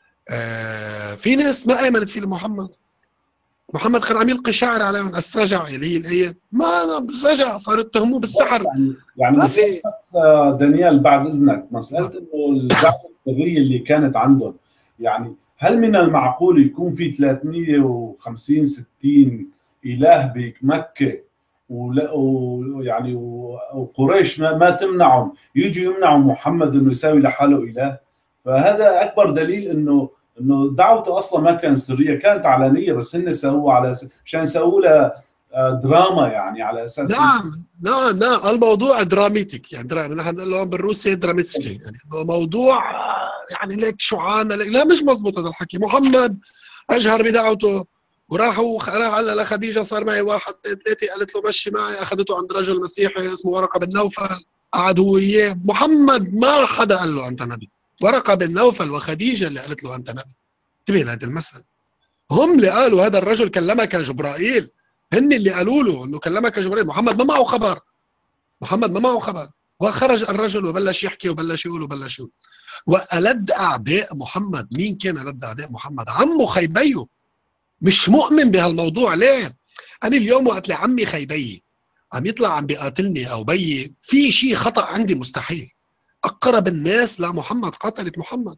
آه في ناس ما آمنت في محمد. محمد كان عم يلقي شعر عليهم، السجع اللي هي الآيات، ما سجع، صاروا يتهموه بالسحر. يعني يعني ما بس في. دانيال بعد إذنك، مسألة إنه الدعوة السرية اللي كانت عندهم، يعني هل من المعقول يكون في ثلاثمية وخمسين ستين إله بمكة ولا ويعني وقريش ما, ما تمنعهم يجوا يمنعوا محمد انه يساوي لحاله اله؟ فهذا اكبر دليل انه انه دعوته اصلا ما كانت سريه، كانت علنيه، بس هن سووها على مشان يسووا لها دراما، يعني على اساس نعم نعم نعم الموضوع دراميتك، يعني درامي، نحن نقول لهم بالروسي دراميتسكي، يعني موضوع يعني ليك شعانة، لا مش مزبوط هذا الحكي. محمد اجهر بدعوته وراحوا راح على لخديجه، صار معي واحد ثلاثه، قالت له مشي معي، اخذته عند رجل مسيحي اسمه ورقه بن نوفل، قعد هو وياه. محمد ما حدا قال له انت نبي، ورقه بن نوفل وخديجه اللي قالت له انت نبي. انتبه لهذه المساله، هم اللي قالوا هذا الرجل كلمك جبرائيل، هن اللي قالوا له انه كلمك جبرائيل. محمد ما معه خبر، محمد ما معه خبر. وخرج الرجل وبلش يحكي وبلش يقول وبلش يقول. وألد أعداء محمد، مين كان ألد أعداء محمد؟ عمه خيبيه. مش مؤمن بهالموضوع. ليه؟ أنا اليوم وقت لعمي خيبي عم يطلع عم بيقاتلني أو بيي، في شيء خطأ عندي مستحيل. أقرب الناس لمحمد قاتلت محمد،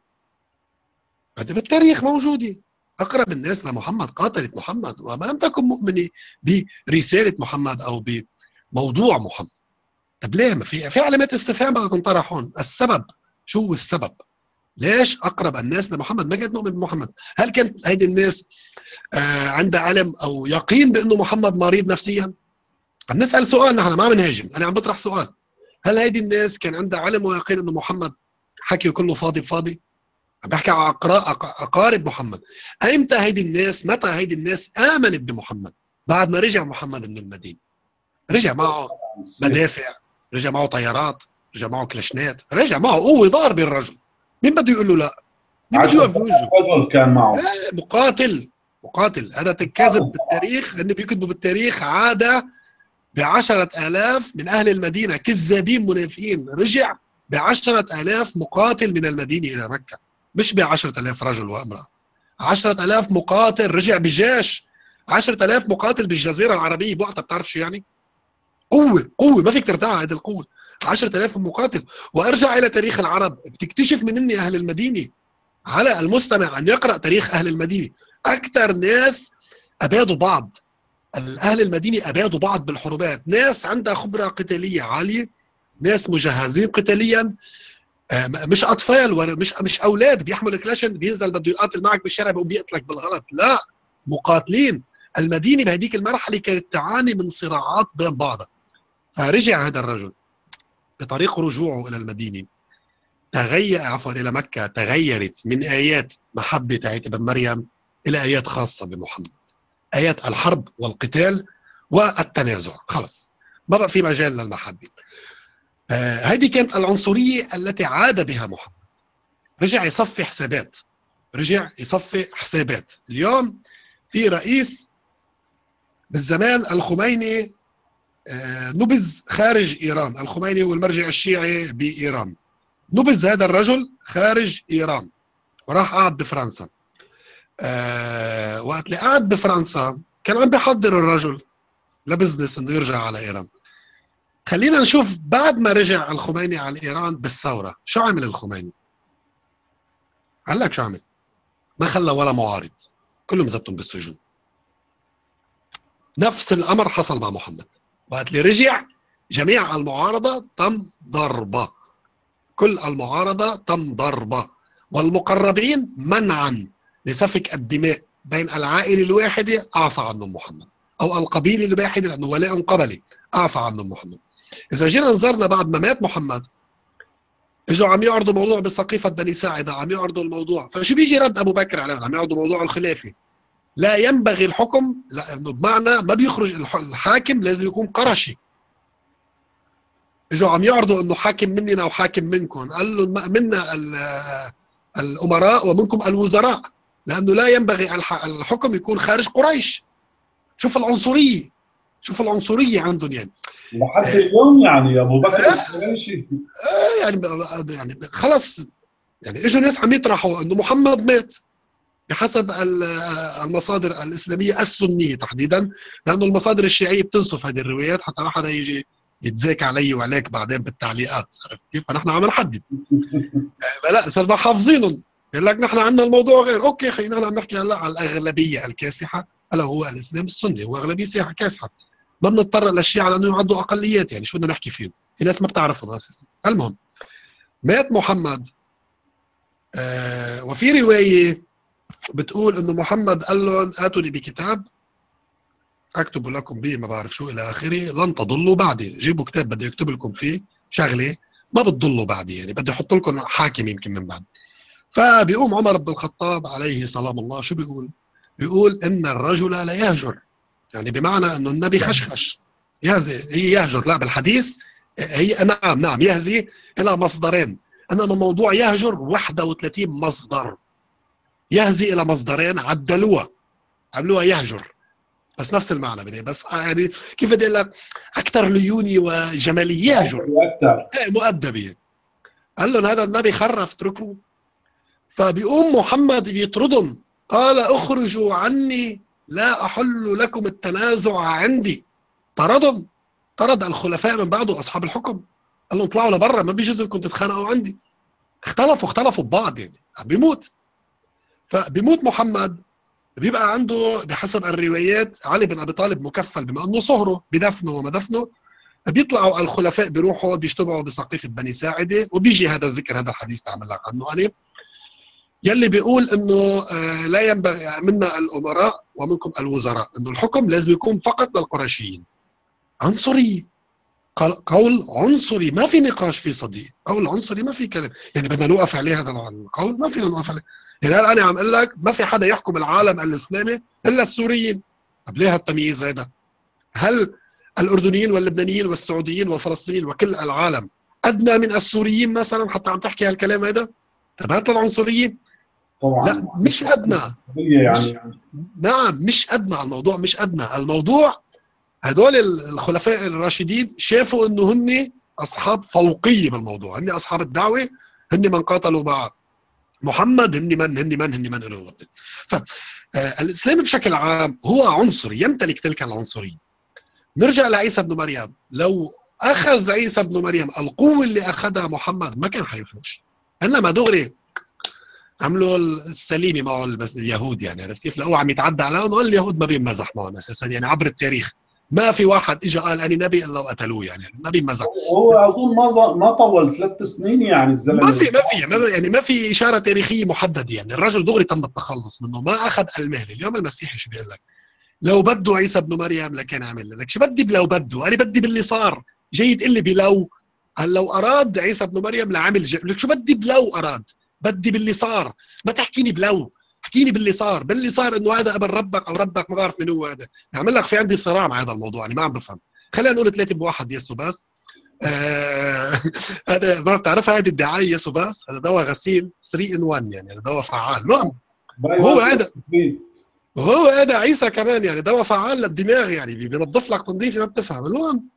هذا بالتاريخ موجودة. أقرب الناس لمحمد قاتلت محمد، وما لم تكن مؤمنة برسالة محمد أو بموضوع محمد. طب ليه؟ ما في في علامات استفهام بدها تنطرح هون. السبب، شو هو السبب؟ ليش أقرب الناس لمحمد ما كانت مؤمن بمحمد؟ هل كانت هيدي الناس آه عندها علم أو يقين بأنه محمد مريض نفسيا؟ عم نسأل سؤال، نحن ما عم نهاجم، أنا عم بطرح سؤال. هل هيدي الناس كان عندها علم ويقين أنه محمد حكيه كله فاضي بفاضي؟ عم بحكي على أقارب محمد. أيمتى هيدي الناس، متى هيدي الناس آمنت بمحمد؟ بعد ما رجع محمد من المدينة. رجع معه مدافع، رجع معه طيارات، رجع معه كلاشنات، رجع معه قوة ضاربة الرجل. مين بده يقول له لا؟ مين بده يوقف بوجهه؟ رجل كان معه. آه مقاتل، مقاتل. هذا تكذب بالتاريخ، هن بيكتبوا بالتاريخ عادة بعشرة آلاف من أهل المدينة، كذابين منافقين. رجع بعشرة آلاف مقاتل من المدينة إلى مكة، مش بعشرة آلاف رجل وامرأة. عشرة آلاف مقاتل، رجع بجيش. عشرة آلاف مقاتل بالجزيرة العربية بوقتها، بتعرف شو يعني؟ قوة، قوة ما فيك ترتاح هذه القوة. عشرة آلاف مقاتل. وارجع إلى تاريخ العرب، بتكتشف من إني أهل المدينة. على المستمع أن يقرأ تاريخ أهل المدينة. أكثر ناس أبادوا بعض، أهل المدينة أبادوا بعض بالحروبات. ناس عندها خبرة قتالية عالية، ناس مجهزين قتاليا، مش أطفال ولا مش مش أولاد بيحمل كلاشن بينزل بده يقاتل معك بالشارع بيقوم بيقتلك بالغلط. لا، مقاتلين. المدينة بهديك المرحلة كانت تعاني من صراعات بين بعضها. فرجع هذا الرجل بطريق رجوعه إلى المدينة، تغير عفوا إلى مكة، تغيرت من آيات محبة تاعت ابن مريم إلى آيات خاصة بمحمد، آيات الحرب والقتال والتنازع. خلص ما بقى في مجال للمحبة. آه هذه كانت العنصرية التي عاد بها محمد. رجع يصفي حسابات، رجع يصفي حسابات. اليوم في رئيس، بالزمان الخميني آه نبذ خارج إيران. الخميني هو المرجع الشيعي بإيران. نبذ هذا الرجل خارج إيران وراح قعد بفرنسا. آه وقت اللي قعد بفرنسا كان عم بيحضر الرجل لبزنس انه يرجع على ايران. خلينا نشوف بعد ما رجع الخميني على ايران بالثوره شو عمل الخميني. قال لك شو عمل؟ ما خلى ولا معارض، كلهم زبطهم بالسجون. نفس الامر حصل مع محمد. وقت اللي رجع جميع المعارضه تم ضربه، كل المعارضه تم ضربه، والمقربين منعا لسفك الدماء بين العائله الواحده اعفى عنهم محمد، او القبيله الواحده لانه ولاء قبلي اعفى عنهم محمد. اذا جينا نظرنا بعد ما مات محمد، اجوا عم يعرضوا موضوع بسقيفه بني ساعده، عم يعرضوا الموضوع، فشو بيجي رد ابو بكر عليهم؟ عم يعرضوا موضوع الخلافه. لا ينبغي الحكم، لانه بمعنى ما بيخرج الحاكم لازم يكون قرشي. اجوا عم يعرضوا انه حاكم مننا وحاكم منكم، قال له منا الامراء ومنكم الوزراء، لانه لا ينبغي الحكم يكون خارج قريش. شوف العنصريه، شوف العنصريه عندهم يعني. لحد اليوم يعني ابو بكر القريشي آه يعني يعني خلص، يعني اجوا ناس عم يطرحوا انه محمد مات بحسب المصادر الاسلاميه السنيه تحديدا، لانه المصادر الشيعيه بتنسف هذه الروايات حتى ما حدا يجي يتزاك علي وعليك بعدين بالتعليقات، عرفت كيف؟ فنحن عم نحدد. لا صرنا حافظينهم، يقول لك نحن عندنا الموضوع غير. اوكي خلينا عم نحكي هلا على الاغلبيه الكاسحه، الا هو الاسلام السني، هو اغلبيه سياحه كاسحه. ما بنضطر للشيعه لانه يعدوا اقليات، يعني شو بدنا نحكي فيهم؟ في ناس ما بتعرفهم اساسا. المهم مات محمد. آه وفي روايه بتقول انه محمد قال لهم اتوني بكتاب اكتب لكم به ما بعرف شو الى اخره، لن تضلوا بعدي. جيبوا كتاب بدي اكتب لكم فيه شغله ما بتضلوا بعدي، يعني بدي احط لكم حاكم يمكن من بعد. فبيقوم عمر بن الخطاب عليه سلام الله شو بيقول؟ بيقول ان الرجل لا يهجر، يعني بمعنى انه النبي خشخش يهزي. هي يهجر لا بالحديث، هي نعم نعم يهزي الى مصدرين، انما موضوع يهجر واحد وثلاثين مصدر. يهزي الى مصدرين عدلوها عملوها يهجر. بس نفس المعنى بدي بس يعني كيف بدي اقول لك اكثر ليوني وجماليه جر اكثر مؤدبه. قال لهم هذا النبي خرف اتركوه. فبيقوم محمد بيطردهم، قال اخرجوا عني لا احل لكم التنازع عندي. طردهم، طرد الخلفاء من بعده اصحاب الحكم، قال لهم اطلعوا لبرا ما بيجوز انكم تتخانقوا عندي. اختلفوا اختلفوا ببعض يعني. بيموت، فبيموت محمد، بيبقى عنده بحسب الروايات علي بن ابي طالب مكفل بما انه صهره بدفنه وما دفنه. بيطلعوا الخلفاء بيروحوا بيجتمعوا بسقيفه بني ساعده، وبيجي هذا الذكر هذا الحديث تعمل لك عنه عليه، يلي بيقول انه آه لا ينبغي منا الامراء ومنكم الوزراء، انه الحكم لازم يكون فقط للقرشيين. عنصري، قول عنصري ما في نقاش فيه صديق، قول عنصري ما في كلام، يعني بدنا نوقف عليه هذا القول ما فينا نوقف عليه. يعني هلا انا عم اقول لك ما في حدا يحكم العالم الاسلامي الا السوريين. طب ليه هالتمييز هذا؟ هل الاردنيين واللبنانيين والسعوديين والفلسطينيين وكل العالم ادنى من السوريين مثلا حتى عم تحكي هالكلام هذا؟ طب هات العنصريه. طبعا لا مش ادنى، يعني مش نعم مش ادنى، الموضوع مش ادنى، الموضوع هدول الخلفاء الراشدين شافوا انه هن اصحاب فوقيه بالموضوع، هن اصحاب الدعوه، هن من قاتلوا مع محمد، هن من هن من هن من له. فالاسلام بشكل عام هو عنصري يمتلك تلك العنصريه. نرجع لعيسى بن مريم، لو اخذ عيسى بن مريم القوه اللي اخذها محمد ما كان حيفوش، انما دغري عملوا السليمه معه اليهود، يعني عرفت كيف؟ لقوه عم يتعدى عليهم، واليهود ما بينمزح معهم اساسا، يعني عبر التاريخ ما في واحد اجى قال انا نبي الا وقتلوه، يعني ما بينمزح. هو اظن ما ما طول ثلاث سنين يعني الزلمه، ما في ما في ما يعني ما في اشاره تاريخيه محدده، يعني الرجل دغري تم التخلص منه، ما اخذ المهله. اليوم المسيحي شو بيقول لك؟ لو بده عيسى ابن مريم لكان عمل لك شو بدي بلو بده، انا بدي باللي صار، جاي تقول لي بلو. هل لو اراد عيسى ابن مريم لعمل ج... لك شو بدي بلو اراد، بدي باللي صار، ما تحكيني بلو، احكيني باللي صار. باللي صار انه هذا ابن ربك او ربك ما بعرف من هو هذا. اعمل لك في عندي صراع مع هذا الموضوع، انا ما عم بفهم. خلينا نقول ثلاثه بواحد يسو بس. آه هذا ما بتعرفها هذه الدعايه يسو بس، هذا دواء غسيل ثلاثة إن واحد، يعني هذا دواء فعال. المهم هو هذا وهو هذا عيسى كمان، يعني دواء فعال للدماغ، يعني بينظف لك تنظيف ما بتفهم. المهم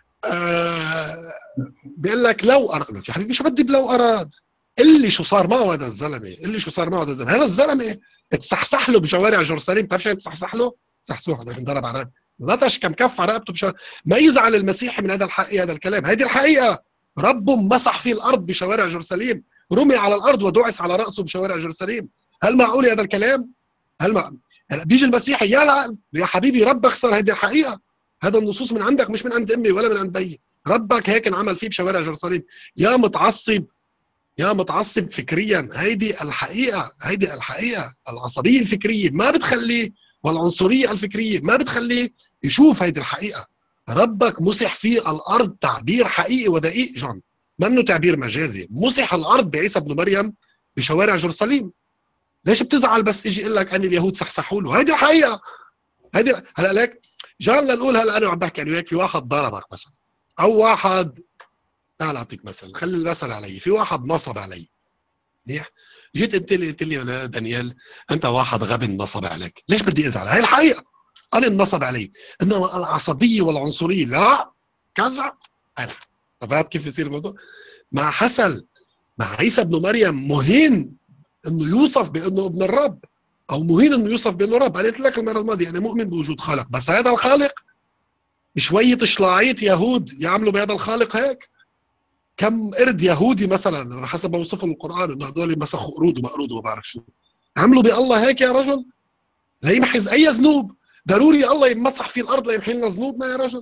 آه بيقول لك لو اراد لك يا حبيبي شو بدي بلو اراد؟ اللي شو صار معه هذا الزلمه، اللي شو صار معه هذا الزلمه، هذا الزلمه تصحصح له بشوارع جرساليم. بتعرف شو تصحصح له؟ صحصوح هذا انضرب على رقبته، لطش كم كف على رقبته بشوارع. ما يزعل المسيحي من هذا الحقيقه، هذا الكلام، هذه الحقيقه. ربه مسح في الارض بشوارع جرساليم، رمي على الارض ودعس على راسه بشوارع جرساليم. هل معقول هذا الكلام؟ هل ما هلا بيجي المسيحي يا لا يا حبيبي ربك صار، هذه الحقيقه، هذا النصوص من عندك مش من عند امي ولا من عند بيي، ربك هيك انعمل فيه بشوارع جرساليم. يا متعصب، يا متعصب فكريا، هيدي الحقيقه، هيدي الحقيقه. العصبيه الفكريه ما بتخليه، والعنصريه الفكريه ما بتخليه يشوف هيدي الحقيقه. ربك مسح في الارض تعبير حقيقي ودقيق جون، ما منه تعبير مجازي. مسح الارض بعيسى ابن مريم بشوارع جرساليم. ليش بتزعل بس يجي يقول لك ان اليهود سحسحوا له؟ هيدي الحقيقه، هيدي هلا لك جان لنقول هلا انا عم بحكي انا وياك، في واحد ضربك مثلا، او واحد تعال اعطيك مثل، خلي المثل علي، في واحد نصب علي منيح، جيت انت لي قلت لي يا دانيال انت واحد غبي نصب عليك، ليش بدي ازعل؟ هي الحقيقه، انا انصب علي. انما العصبيه والعنصريه لا كذا. طب كيف يصير الموضوع؟ مع حسن، مع عيسى ابن مريم مهين انه يوصف بانه ابن الرب، او مهين انه يوصف بانه رب. انا قلت لك المره الماضيه انا مؤمن بوجود خالق، بس هذا الخالق شويه شلاعيط يهود يعملوا بهذا الخالق هيك. كم قرد يهودي مثلا حسب ما وصفه القران انه هذول مسخوا قرود وما قرود وما بعرف شو، عملوا بالله هيك يا رجل؟ ليمحز اي ذنوب؟ ضروري الله يمسح في الارض ليمحي لنا ذنوبنا يا رجل؟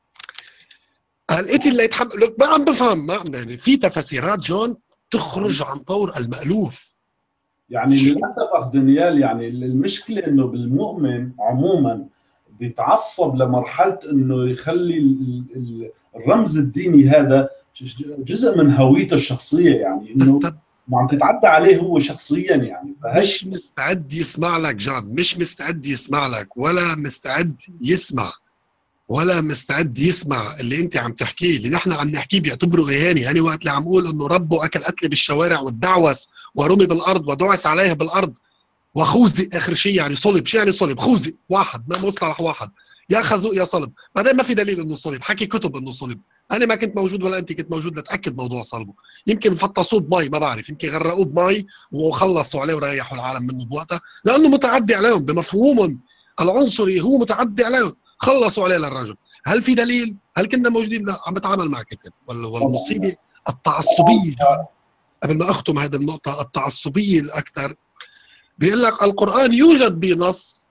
هالقتل اللي يتحمل لك ما عم بفهم، ما يعني في تفسيرات جون تخرج عن طور المألوف. يعني للاسف اخ دانيال، يعني المشكله انه بالمؤمن عموما بيتعصب لمرحله انه يخلي الرمز الديني هذا جزء من هويته الشخصيه، يعني انه عم تتعدى عليه هو شخصيا. يعني مش مستعد يسمع لك جان، مش مستعد يسمع لك، ولا مستعد يسمع، ولا مستعد يسمع اللي انت عم تحكيه. اللي نحن عم نحكيه بيعتبره اهانه. يعني وقت اللي عم اقول انه ربه اكل قتل بالشوارع والدعوس ورمي بالارض ودعس عليه بالارض، وخوذي اخر شيء يعني صلب. شو يعني صلب؟ خوذي واحد، ما مصطلح واحد، يا خازوق يا صلب. بعدين ما في دليل انه صلب، حكي كتب انه صلب. انا ما كنت موجود ولا انت كنت موجود لتاكد موضوع صلبه. يمكن فطسوه بمي، ما بعرف، يمكن غرقوه بمي وخلصوا عليه وريحوا العالم منه بوقتها، لانه متعدي عليهم بمفهومهم العنصري، هو متعدي عليهم، خلصوا عليه للرجل. هل في دليل؟ هل كنا موجودين؟ لا، عم بتعامل مع كتب. طبعا. والمصيبه التعصبيه، جان، قبل ما اختم هذه النقطه، التعصبيه الاكثر، بيقول لك القرآن يوجد بنص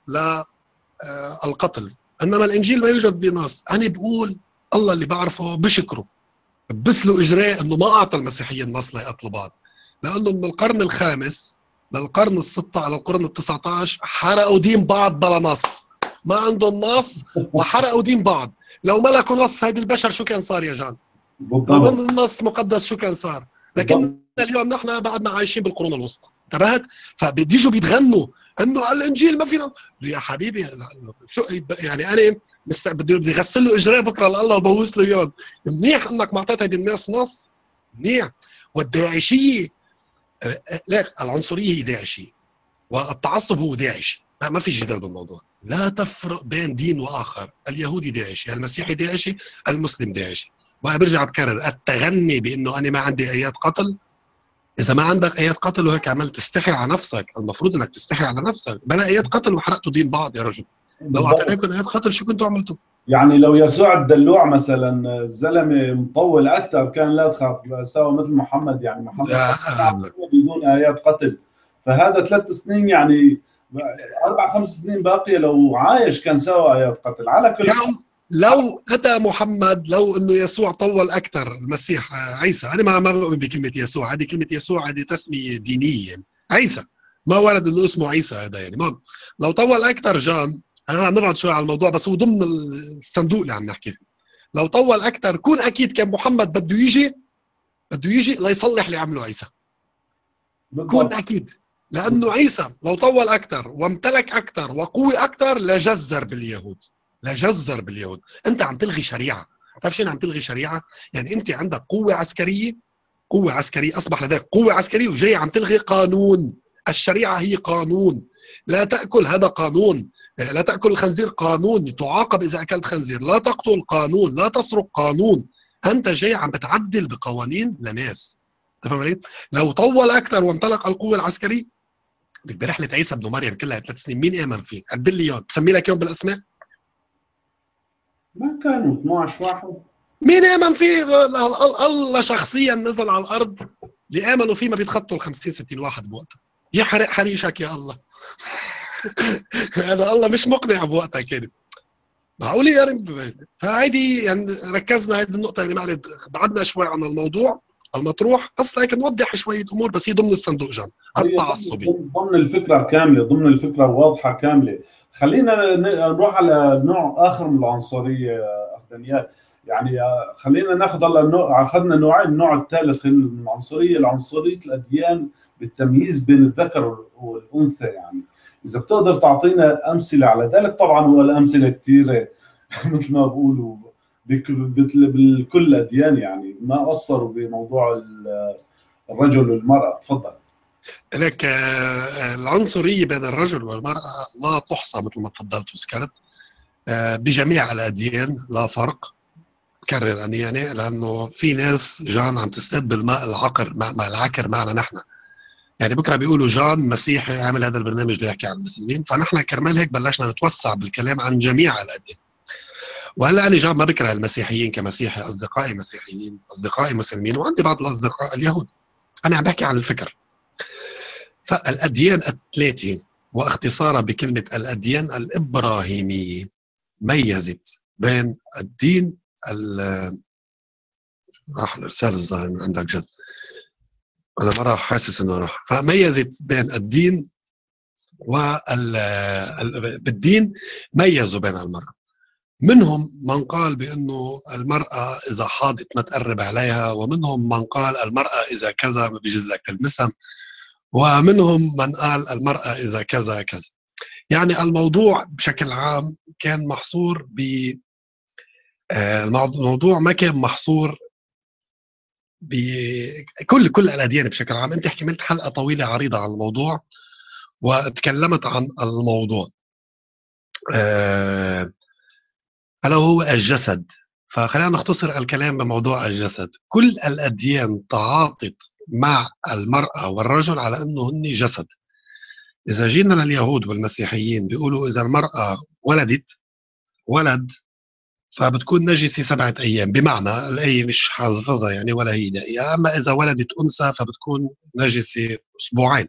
للقتل، إنما الإنجيل ما يوجد بنص. أنا بقول الله اللي بعرفه بشكره، بسلوا إجراء إنه ما أعطى المسيحيين نص ليقتلوا بعض، لأنه من القرن الخامس للقرن الستة على القرن التسعة عشر حرقوا دين بعض بلا نص، ما عندهم نص وحرقوا دين بعض. لو ملكوا نص هيدي البشر شو كان صار يا جان؟ لو بالضبط. من النص مقدس شو كان صار؟ بالضبط. لكن اليوم نحن بعدنا عايشين بالقرون الوسطى، انتبهت؟ فبيجوا بيتغنوا انه الانجيل ما في نص. يا حبيبي شو يعني، انا مست... بدي بدي اغسل له اجريه بكره لله وبوس له اياهم. منيح انك ما اعطيت هيدي الناس نص، منيح. والداعشيه، لا، العنصريه هي داعشيه والتعصب هو داعشي، ما في جدال بالموضوع. لا تفرق بين دين واخر، اليهودي داعشي، المسيحي داعشي، المسلم داعشي. وبرجع بكرر، التغني بانه انا ما عندي ايات قتل، اذا ما عندك ايات قتل وهيك عملت تستحي على نفسك، المفروض انك تستحي على نفسك. بلا ايات قتل وحرقتوا دين بعض يا رجل. لو بالضبط. اعطيناكم ايات قتل شو كنتوا عملتوا؟ يعني لو يسوع الدلوع مثلا الزلمه مطول اكثر كان لا تخاف، سوى مثل محمد. يعني محمد يا تسع سنين بدون ايات قتل، فهذا ثلاث سنين يعني اربع خمس سنين باقيه لو عايش كان سوى ايات قتل. على كل حال، كم لو اتى محمد، لو انه يسوع طول اكثر، المسيح عيسى، انا ما ما بؤمن بكلمه يسوع، هذه كلمه يسوع هذه تسميه دينيه يعني. عيسى ما ورد انه اسمه عيسى هذا يعني. ما لو طول اكثر جان، انا عم نبعد شوي على الموضوع بس هو ضمن الصندوق اللي عم نحكي فيه. لو طول اكثر كون اكيد كان محمد بده يجي، بده يجي ليصلح اللي عمله عيسى. كون بالضبط. اكيد، لانه عيسى لو طول اكثر وامتلك اكثر وقوي اكثر لجزر باليهود، لجزر باليهود. انت عم تلغي شريعه، بتعرف شو عم تلغي شريعه؟ يعني انت عندك قوه عسكريه، قوه عسكريه، اصبح لديك قوه عسكريه وجاي عم تلغي قانون. الشريعه هي قانون، لا تاكل، هذا قانون. لا تاكل الخنزير قانون، تعاقب اذا اكلت خنزير. لا تقتل قانون، لا تسرق قانون. انت جاي عم بتعدل بقوانين لناس، تفهم علي؟ لو طول اكثر وامتلك القوه العسكريه برحله عيسى ابن مريم كلها ثلاث سنين، مين امن فيه؟ عدل لي اياهم، بسمي لك اياهم بالاسماء. ما كانوا اثنعش واحد؟ مين امن فيه؟ الله شخصيا نزل على الارض، اللي امنوا فيه ما بيتخطوا ال خمسين ستين واحد بوقتها. يحرق حريشك يا الله. هذا الله مش مقنع بوقتها كانت. معقول يعني؟ فهيدي يعني ركزنا هذه النقطة اللي معلش بعدنا شوي عن الموضوع المطروح، بس هيك نوضح شوية أمور، بس هي ضمن الصندوق جان هي التعصبي. ضمن ضمن الفكره كامله، ضمن الفكره واضحه كامله. خلينا ن- نروح على نوع اخر من العنصريه اخ دانيال. يعني آه، خلينا ناخذ هلا النوع، اخذنا نوعين. النوع الثالث من العنصريه، العنصريه الاديان بالتمييز بين الذكر والانثى. يعني اذا بتقدر تعطينا امثله على ذلك. طبعا هو الامثله كثيره مثل ما بقولوا بك- بت- بكل الاديان، يعني ما قصروا بموضوع ال- الرجل والمراه. تفضل. لك آه، العنصرية بين الرجل والمرأة لا تحصى مثل ما تفضلت وذكرت، آه، بجميع الأديان لا فرق. كرر أني يعني، لأنه في ناس جان عم تستهد بالماء العقر، مع مع العكر معنا نحن. يعني بكره بيقولوا جان مسيحي عامل هذا البرنامج ليحكي عن المسلمين، فنحن كرمال هيك بلشنا نتوسع بالكلام عن جميع الأديان. وهلا أنا جان ما بكره المسيحيين كمسيحي، أصدقائي مسيحيين، أصدقائي مسلمين، وعندي بعض الأصدقاء اليهود. أنا عم بحكي عن الفكر. فالأديان الثلاثة، واختصارا بكلمة الأديان الإبراهيمية، ميزت بين الدين ال- راح الإرسال الظاهر من عندك جد، أنا ما راح، حاسس إنه راح. فميزت بين الدين وال ال- بالدين ميزوا بين المرأة. منهم من قال بأنه المرأة إذا حاضت ما تقرب عليها، ومنهم من قال المرأة إذا كذا ما بيجوز لك تلمسها، ومنهم من قال المرأة إذا كذا كذا. يعني الموضوع بشكل عام كان محصور ب آه، الموضوع ما كان محصور بكل كل الأديان بشكل عام. أنت حكملت حلقة طويلة عريضة عن الموضوع، وتكلمت عن الموضوع أه ألا هو الجسد. فخلينا نختصر الكلام بموضوع الجسد. كل الأديان تعاطت مع المرأة والرجل على أنه هن جسد. إذا جينا لليهود والمسيحيين بيقولوا إذا المرأة ولدت ولد فبتكون نجسة سبعة أيام، بمعنى الآية مش حافظها يعني ولا هي دقيقة، أما إذا ولدت أنثى فبتكون نجسة أسبوعين.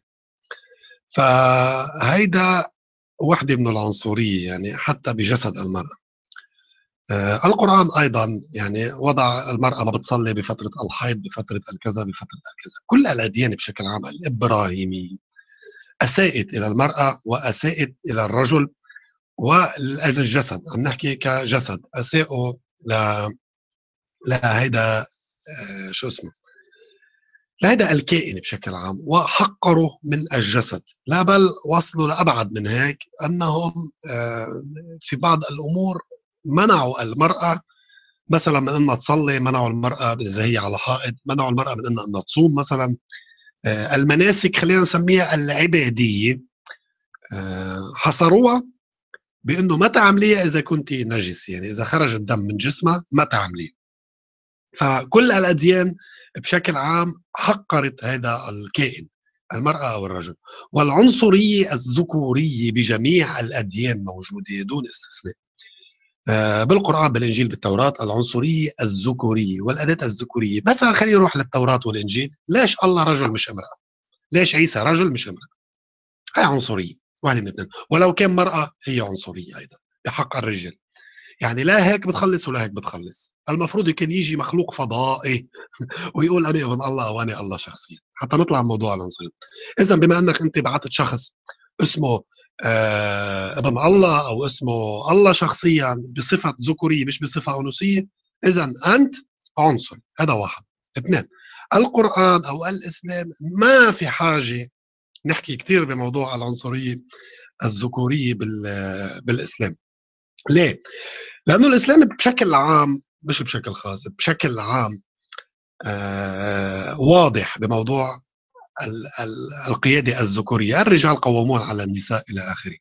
فهيدا وحدة من العنصرية يعني حتى بجسد المرأة. آه القرآن أيضا يعني وضع المرأة ما بتصلي بفترة الحيض، بفترة الكذا، بفترة الكذا. كل الأديان بشكل عام الإبراهيمية أساءت إلى المرأة وأساءت إلى الرجل والجسد. عم نحكي كجسد، أساءوا ل لهيدا آه شو اسمه لهيدا الكائن بشكل عام، وحقروا من الجسد. لا بل وصلوا لأبعد من هيك، أنهم آه في بعض الأمور منعوا المرأة مثلا من أنها تصلي، منعوا المرأة إذا هي على حائض، منعوا المرأة من أنها تصوم مثلا. آه المناسك خلينا نسميها العبادية آه حصروها بأنه ما تعمليها إذا كنت نجس، يعني إذا خرج الدم من جسمها ما تعمليه. فكل الأديان بشكل عام حقرت هذا الكائن، المرأة أو الرجل. والعنصرية الذكورية بجميع الأديان موجودة دون استثناء. آه بالقرآن، بالإنجيل، بالتوراة، العنصرية الذكورية والأداة الذكورية. بس خلينا نروح للتوراة والإنجيل. ليش الله رجل مش امرأة؟ ليش عيسى رجل مش امرأة؟ هي عنصرية، واحدة من الاثنين. ولو كان مرأة هي عنصرية أيضا بحق الرجال. يعني لا هيك بتخلص ولا هيك بتخلص. المفروض يكون يجي مخلوق فضائي ويقول أنا ابن الله وأنا الله شخصيا، حتى نطلع من موضوع العنصرية. إذا بما أنك أنت بعثت شخص اسمه آه ابن الله أو اسمه الله شخصيا بصفة ذكورية مش بصفة أنوثية، إذا أنت عنصري. هذا واحد. اثنين، القرآن أو الإسلام ما في حاجة نحكي كثير بموضوع العنصرية الذكورية بالإسلام. ليه؟ لأنه الإسلام بشكل عام مش بشكل خاص، بشكل عام آه واضح بموضوع ال ال القيادة الذكورية. الرجال قوامون على النساء إلى آخره.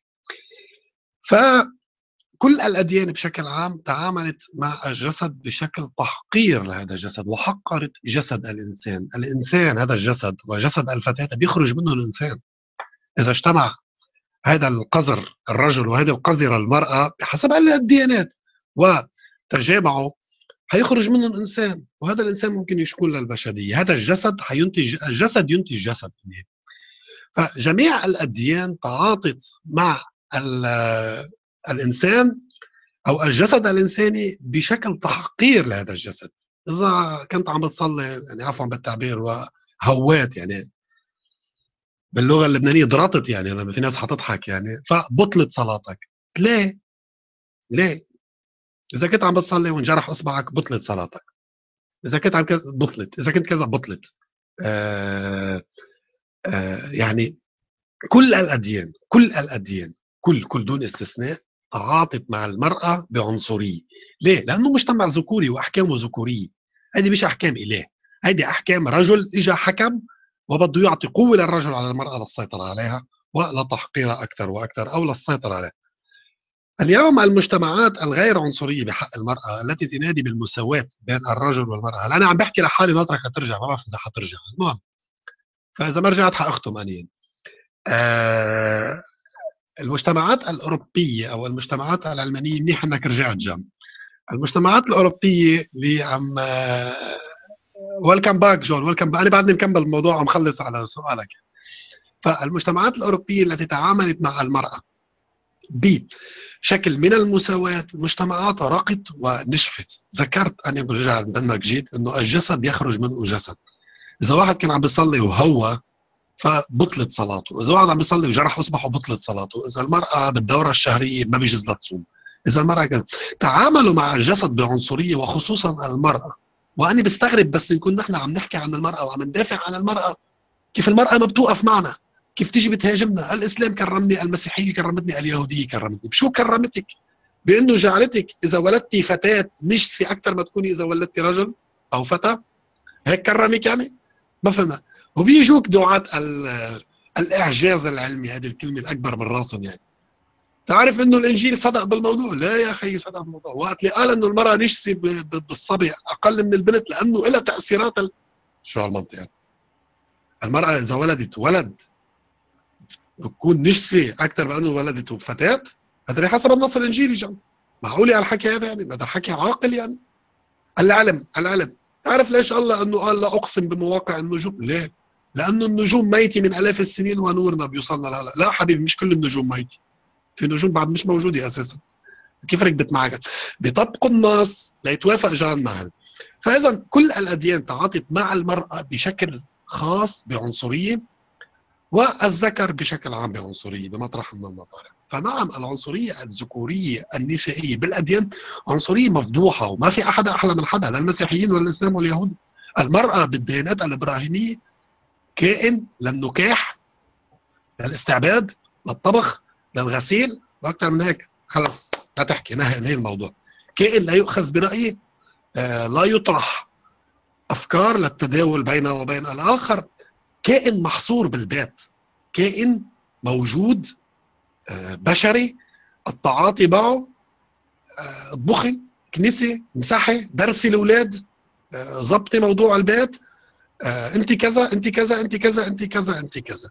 فكل الأديان بشكل عام تعاملت مع الجسد بشكل تحقير لهذا الجسد، وحقرت جسد الإنسان. الإنسان هذا الجسد وجسد الفتاة بيخرج منه الإنسان. إذا اجتمع هذا القذر الرجل وهذه القذرة المرأة بحسب الديانات وتجامعوا هيخرج منه الإنسان، وهذا الإنسان ممكن يشكل للبشرية. هذا الجسد حينتج، الجسد ينتج جسد. فجميع الأديان تعاطت مع الإنسان أو الجسد الإنساني بشكل تحقير لهذا الجسد. إذا كنت عم بتصلي يعني عفوا بالتعبير وهوات يعني باللغة اللبنانية ضرطت، يعني لما في ناس حتضحك يعني، فبطلت صلاتك. ليه؟ ليه؟ إذا كنت عم بتصلي وانجرح إصبعك بطلت صلاتك. إذا كنت عم كذا بطلت، إذا كنت كذا بطلت. آه آه يعني كل الأديان كل الأديان كل كل دون استثناء تعاطت مع المرأة بعنصرية. ليه؟ لأنه مجتمع ذكوري وأحكامه ذكورية. هذه مش أحكام إله، هذه أحكام رجل إجا حكم وبده يعطي قوة للرجل على المرأة للسيطرة عليها ولتحقيرها أكثر وأكثر أو للسيطرة عليها. اليوم المجتمعات الغير عنصرية بحق المرأة التي تنادي بالمساواة بين الرجل والمرأة. هلا أنا عم بحكي لحالي ناطرك ترجع، ما بعرف إذا حترجع. المهم، فإذا ما رجعت حأختم أنين. آه المجتمعات الأوروبية أو المجتمعات العلمانية، منيح أنك رجعت جنب. المجتمعات الأوروبية اللي عم ويلكم باك جون، ويلكم باك. أنا بعدني مكمل الموضوع وعم خلص على سؤالك. فالمجتمعات الأوروبية التي تعاملت مع المرأة بشكل من المساواة، المجتمعات رقت ونشحت. ذكرت أنا برجع بأنك جيت أنه الجسد يخرج منه جسد. إذا واحد كان عم بيصلي وهو فبطلت صلاته، إذا واحد عم بيصلي وجرح إصبعه بطلت صلاته، إذا المرأة بالدورة الشهرية ما بيجوز لها تصوم، إذا المرأة كذا. تعاملوا مع الجسد بعنصرية وخصوصا المرأة. وأنا بستغرب بس نكون نحن عم نحكي عن المرأة وعم ندافع عن المرأة، كيف المرأة ما بتوقف معنا، كيف تيجي بتهاجمنا. الإسلام كرمني، المسيحية كرمتني، اليهودية كرمتني. بشو كرمتك؟ بأنه جعلتك إذا ولدتي فتاة نجسة أكثر ما تكوني إذا ولدتي رجل أو فتى. هيك كرمك يعني؟ ما فهمنا. وبيجوك دعاة الاعجاز العلمي، هذه الكلمه الاكبر من راسهم يعني. تعرف انه الانجيل صدق بالموضوع؟ لا يا اخي صدق بالموضوع. وقت اللي قال انه المراه نجسه بالصبي اقل من البنت لانه لها تاثيرات ال... شو هالمنطق يعني؟ المراه اذا ولدت ولد بتكون نجسه اكثر من انه ولدت فتاه؟ هذا حسب النص الانجيلي جان. معقول على الحكي هذا يعني؟ هذا الحكي عاقل يعني؟ العلم العلم. تعرف ليش الله انه قال لا اقسم بمواقع النجوم؟ ليه؟ لانه النجوم ميته من الاف السنين ونورنا بيوصلنا لهلا. لا حبيبي، مش كل النجوم ميته، في نجوم بعد مش موجوده اساسا. كيف ركبت معك؟ بيطبقوا النص ليتوافق جان معها. فاذا كل الاديان تعاطت مع المراه بشكل خاص بعنصريه، والذكر بشكل عام بعنصريه بمطرح من المطارح. فنعم العنصريه الذكوريه النسائيه بالاديان عنصريه مفضوحه، وما في احد احلى من حدا، لا المسيحيين ولا الاسلام ولا اليهود. المراه بالديانات الابراهيميه كائن للنكاح، للاستعباد، للطبخ، للغسيل، واكثر من هيك خلص لا تحكي، نهي نهي الموضوع. كائن لا يؤخذ برايه، آه لا يطرح افكار للتداول بينه وبين الاخر. كائن محصور بالبيت، كائن موجود، آه بشري، التعاطي معه، آه اطبخي، كنسي، مسحي، درسي الاولاد، آه ظبطي موضوع البيت، آه انت كذا انت كذا انت كذا انت كذا انت كذا.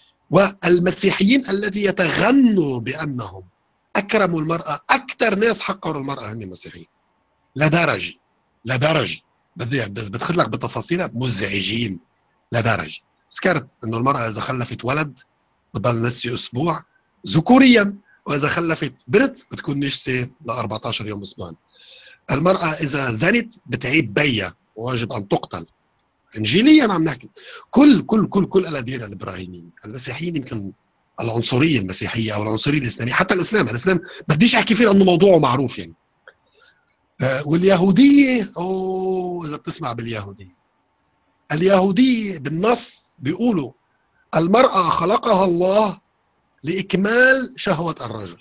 والمسيحيين الذي يتغنوا بانهم اكرموا المراه، اكثر ناس حقروا المراه هم المسيحيين. لدرجه لدرجه بدي بس بدخل لك بتفاصيلها مزعجين. لدرجه ذكرت انه المراه اذا خلفت ولد بضل نسي اسبوع ذكوريا، واذا خلفت بنت بتكون نجسه ل أربعة عشر يوم اسبوعا. المراه اذا زنت بتعيب بيها وواجب ان تقتل. انجيليا عم نحكي. كل كل كل كل الاديان الابراهيميه. المسيحيين يمكن العنصريه المسيحيه او العنصريه الاسلاميه، حتى الاسلام الاسلام بديش احكي فيه لانه موضوعه معروف يعني. آه واليهوديه، اوه اذا بتسمع باليهوديه، اليهوديه بالنص بيقولوا المراه خلقها الله لاكمال شهوه الرجل،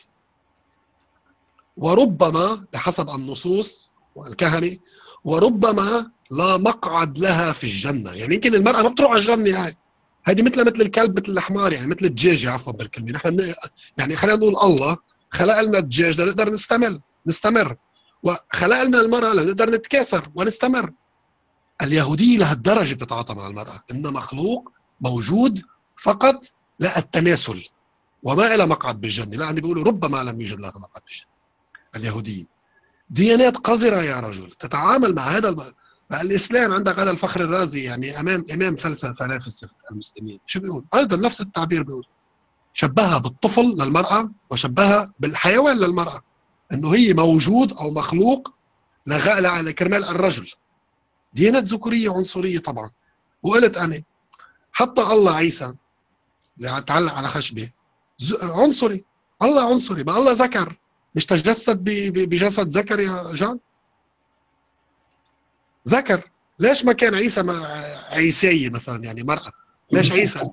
وربما بحسب النصوص والكهنه وربما لا مقعد لها في الجنه. يعني يمكن المراه ما بتروح على الجنه، هاي هذه مثل مثل الكلب مثل الحمار يعني، مثل الدجاج عفوا بالكلمه. نحن يعني خلينا نقول الله خلق لنا الدجاج لنقدر نستمر نستمر وخلق لنا المراه لنقدر نتكاثر ونستمر. اليهوديه لهالدرجه بتتعاطى مع المراه انها مخلوق موجود فقط للتناسل وما إلى مقعد بالجنه. لا، بيقولوا ربما لم يوجد لها مقعد بالجنه. اليهوديه ديانات قذره يا رجل تتعامل مع هذا الم... الاسلام. عندك هذا الفخر الرازي يعني امام امام فلسفه فلاسفه المسلمين، شو بيقول؟ ايضا نفس التعبير بيقول، شبهها بالطفل للمراه وشبهها بالحيوان للمراه، انه هي موجود او مخلوق لغاء لكرمال الرجل. ديانات ذكوريه عنصريه طبعا. وقلت انا حتى الله عيسى اللي تعلق على خشبه عنصري. الله عنصري، ما الله ذكر، مش تجسد بجسد ذكر يا جان؟ ذكر. ليش ما كان عيسى ما عيساية مثلا يعني مرأة؟ ليش عيسى؟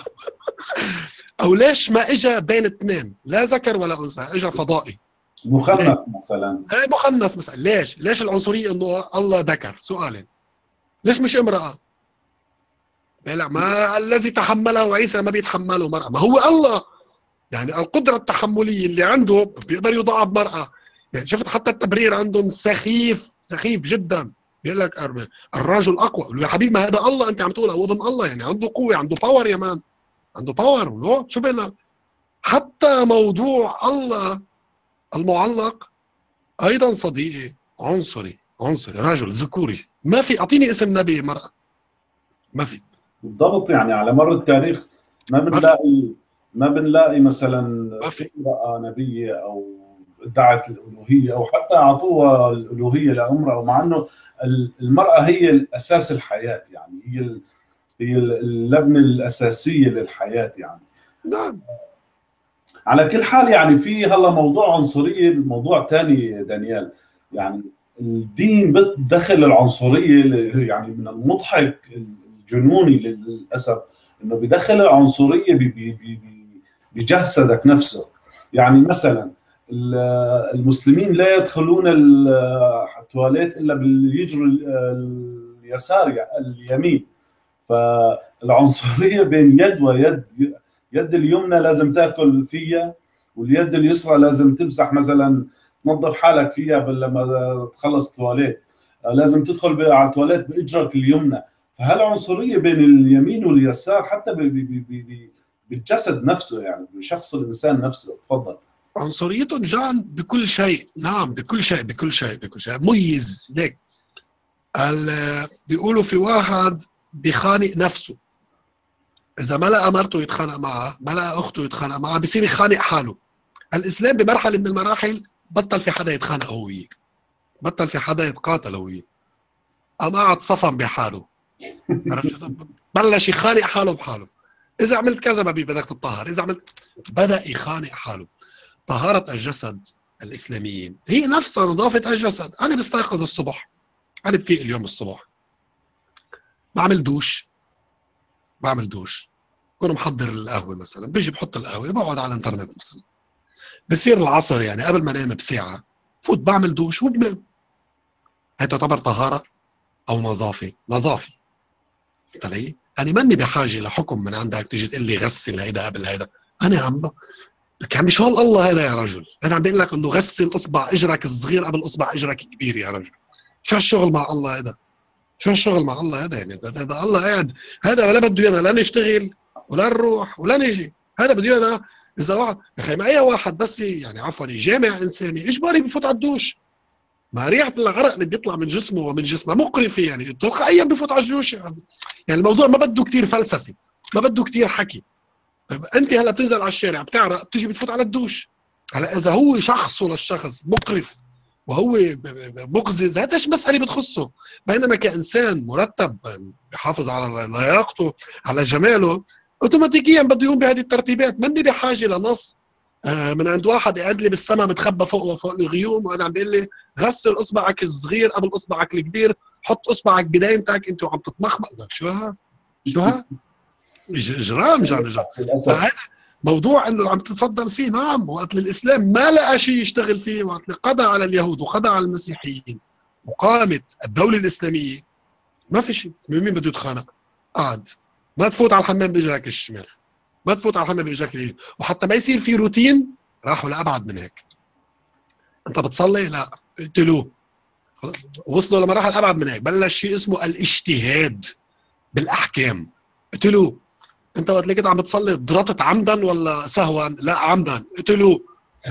او ليش ما اجى بين اثنين لا ذكر ولا انثى، اجى فضائي مخنث مثلا؟ ايه مخنث مثلا. ليش؟ ليش العنصرية انه الله ذكر؟ سؤالين. ليش مش امرأة؟ لا، ما الذي تحمله عيسى ما بيتحمله مرأة، ما هو الله يعني القدرة التحملية اللي عنده بيقدر يوضعها بمرأة. يعني شفت حتى التبرير عندهم سخيف سخيف جدا. بيقول لك الرجل اقوى. يا حبيبي ما هذا الله انت عم تقول هو ابن الله يعني عنده قوه، عنده باور يا مان، عنده باور. لو شو بينا حتى موضوع الله المعلق ايضا صديقي عنصري عنصري رجل ذكوري. ما في اعطيني اسم نبي مرأة، ما في بالضبط. يعني على مر التاريخ ما ما في بنلاقي ما بنلاقي مثلا ما في امرأة نبية أو ادعت الألوهية أو حتى أعطوها الألوهية لامرأة، مع أنه المرأة هي الأساس الحياة. يعني هي هي اللبنة الأساسية للحياة يعني. نعم. على كل حال يعني في هلا موضوع عنصرية، موضوع ثاني دانيال. يعني الدين بدخل العنصرية، يعني من المضحك الجنوني للأسف انه بدخل العنصرية بجسدك نفسه. يعني مثلا المسلمين لا يدخلون التواليت الا باليجر اليسار اليمين، فالعنصريه بين يد ويد، يد اليمنى لازم تاكل فيها، واليد اليسرى لازم تمسح مثلا، تنظف حالك فيها لما تخلص تواليت، لازم تدخل على التواليت باجرك اليمنى. فهالعنصريه بين اليمين واليسار حتى بي بي بي بي بالجسد نفسه، يعني بشخص الانسان نفسه. تفضل. عنصريتهم جان بكل شيء، نعم بكل شيء بكل شيء بكل شيء ميز ليك. بيقولوا في واحد بيخانق نفسه، اذا ما لقى مرته يتخانق معها، ما لقى اخته يتخانق معها، بصير يخانق حاله. الاسلام بمرحله من المراحل بطل في حدا يتخانق هو وياه، بطل في حدا يتقاتل هو وياه، قام قعد صفن بحاله، عرفت؟ بلش يخانق حاله بحاله. اذا عملت كذا ما بدك تتطهر، اذا عملت، بدا يخانق حاله. طهاره الجسد الاسلاميين هي نفسها نظافه الجسد. انا بستيقظ الصبح، انا بفيق اليوم الصبح، بعمل دوش، بعمل دوش بكون محضر القهوه مثلا، بيجي بحط القهوه، بقعد على الانترنت مثلا، بصير العصر يعني قبل ما انام بساعه فوت بعمل دوش وبنام. هي تعتبر طهاره او نظافه؟ نظافه. فهمت علي؟ انا ماني بحاجه لحكم من عندك تيجي تقول لي غسل هيدا قبل هيدا. انا عم ب... لك عم شو الله هذا يا رجل؟ انا عم بقول لك انه غسل اصبع اجرك الصغير قبل اصبع اجرك الكبير يا رجل. شو هالشغل مع الله هذا؟ شو هالشغل مع الله هذا؟ يعني هذا الله قاعد، هذا ولا بده ايانا لا نشتغل ولا نروح ولا نجي، هذا بده ايانا. اذا واحد يا اخي، ما اي واحد بس يعني عفوا يجامع انساني اجباري بفوت على الدوش. ما ريحه العرق اللي بيطلع من جسمه ومن جسمه مقرفه، يعني تلقائيا بفوت على الجوش. يعني الموضوع ما بده كثير فلسفه، ما بده كثير حكي. انت هلا بتنزل على الشارع بتعرق، بتيجي بتفوت على الدوش. هلا اذا هو شخصه للشخص مقرف وهو مقزز، هذا مش مساله بتخصه. بينما كانسان مرتب بحافظ على لياقته على جماله، اوتوماتيكيا بده يقوم بهذه الترتيبات. ماني بحاجه لنص من عند واحد قاعد لي بالسما متخبى فوق وفوق الغيوم وانا عم بيقول لي غسل اصبعك الصغير قبل اصبعك الكبير، حط اصبعك بداينتك انت وعم تتمخمخ. شو ها؟ شو ها؟ اجرام جان جان. فهذا موضوع انه عم تتفضل فيه. نعم، وقت الاسلام ما لقى شيء يشتغل فيه، وقت قضى على اليهود وقضى على المسيحيين وقامت الدوله الاسلاميه، ما في شيء. مين بده يتخانق؟ قعد. ما تفوت على الحمام باجرك الشمال، ما تفوت على الحمام باجرك اليمين، وحتى ما يصير في روتين راحوا لابعد من هيك. انت بتصلي؟ لا، اقتلوه. وصلوا لمراحل ابعد من هيك، بلش شيء اسمه الاجتهاد بالاحكام، اقتلوه. انت وقت اللي كنت عم بتصلي ضرطت عمدا ولا سهوا؟ لا عمدا، قتلوه.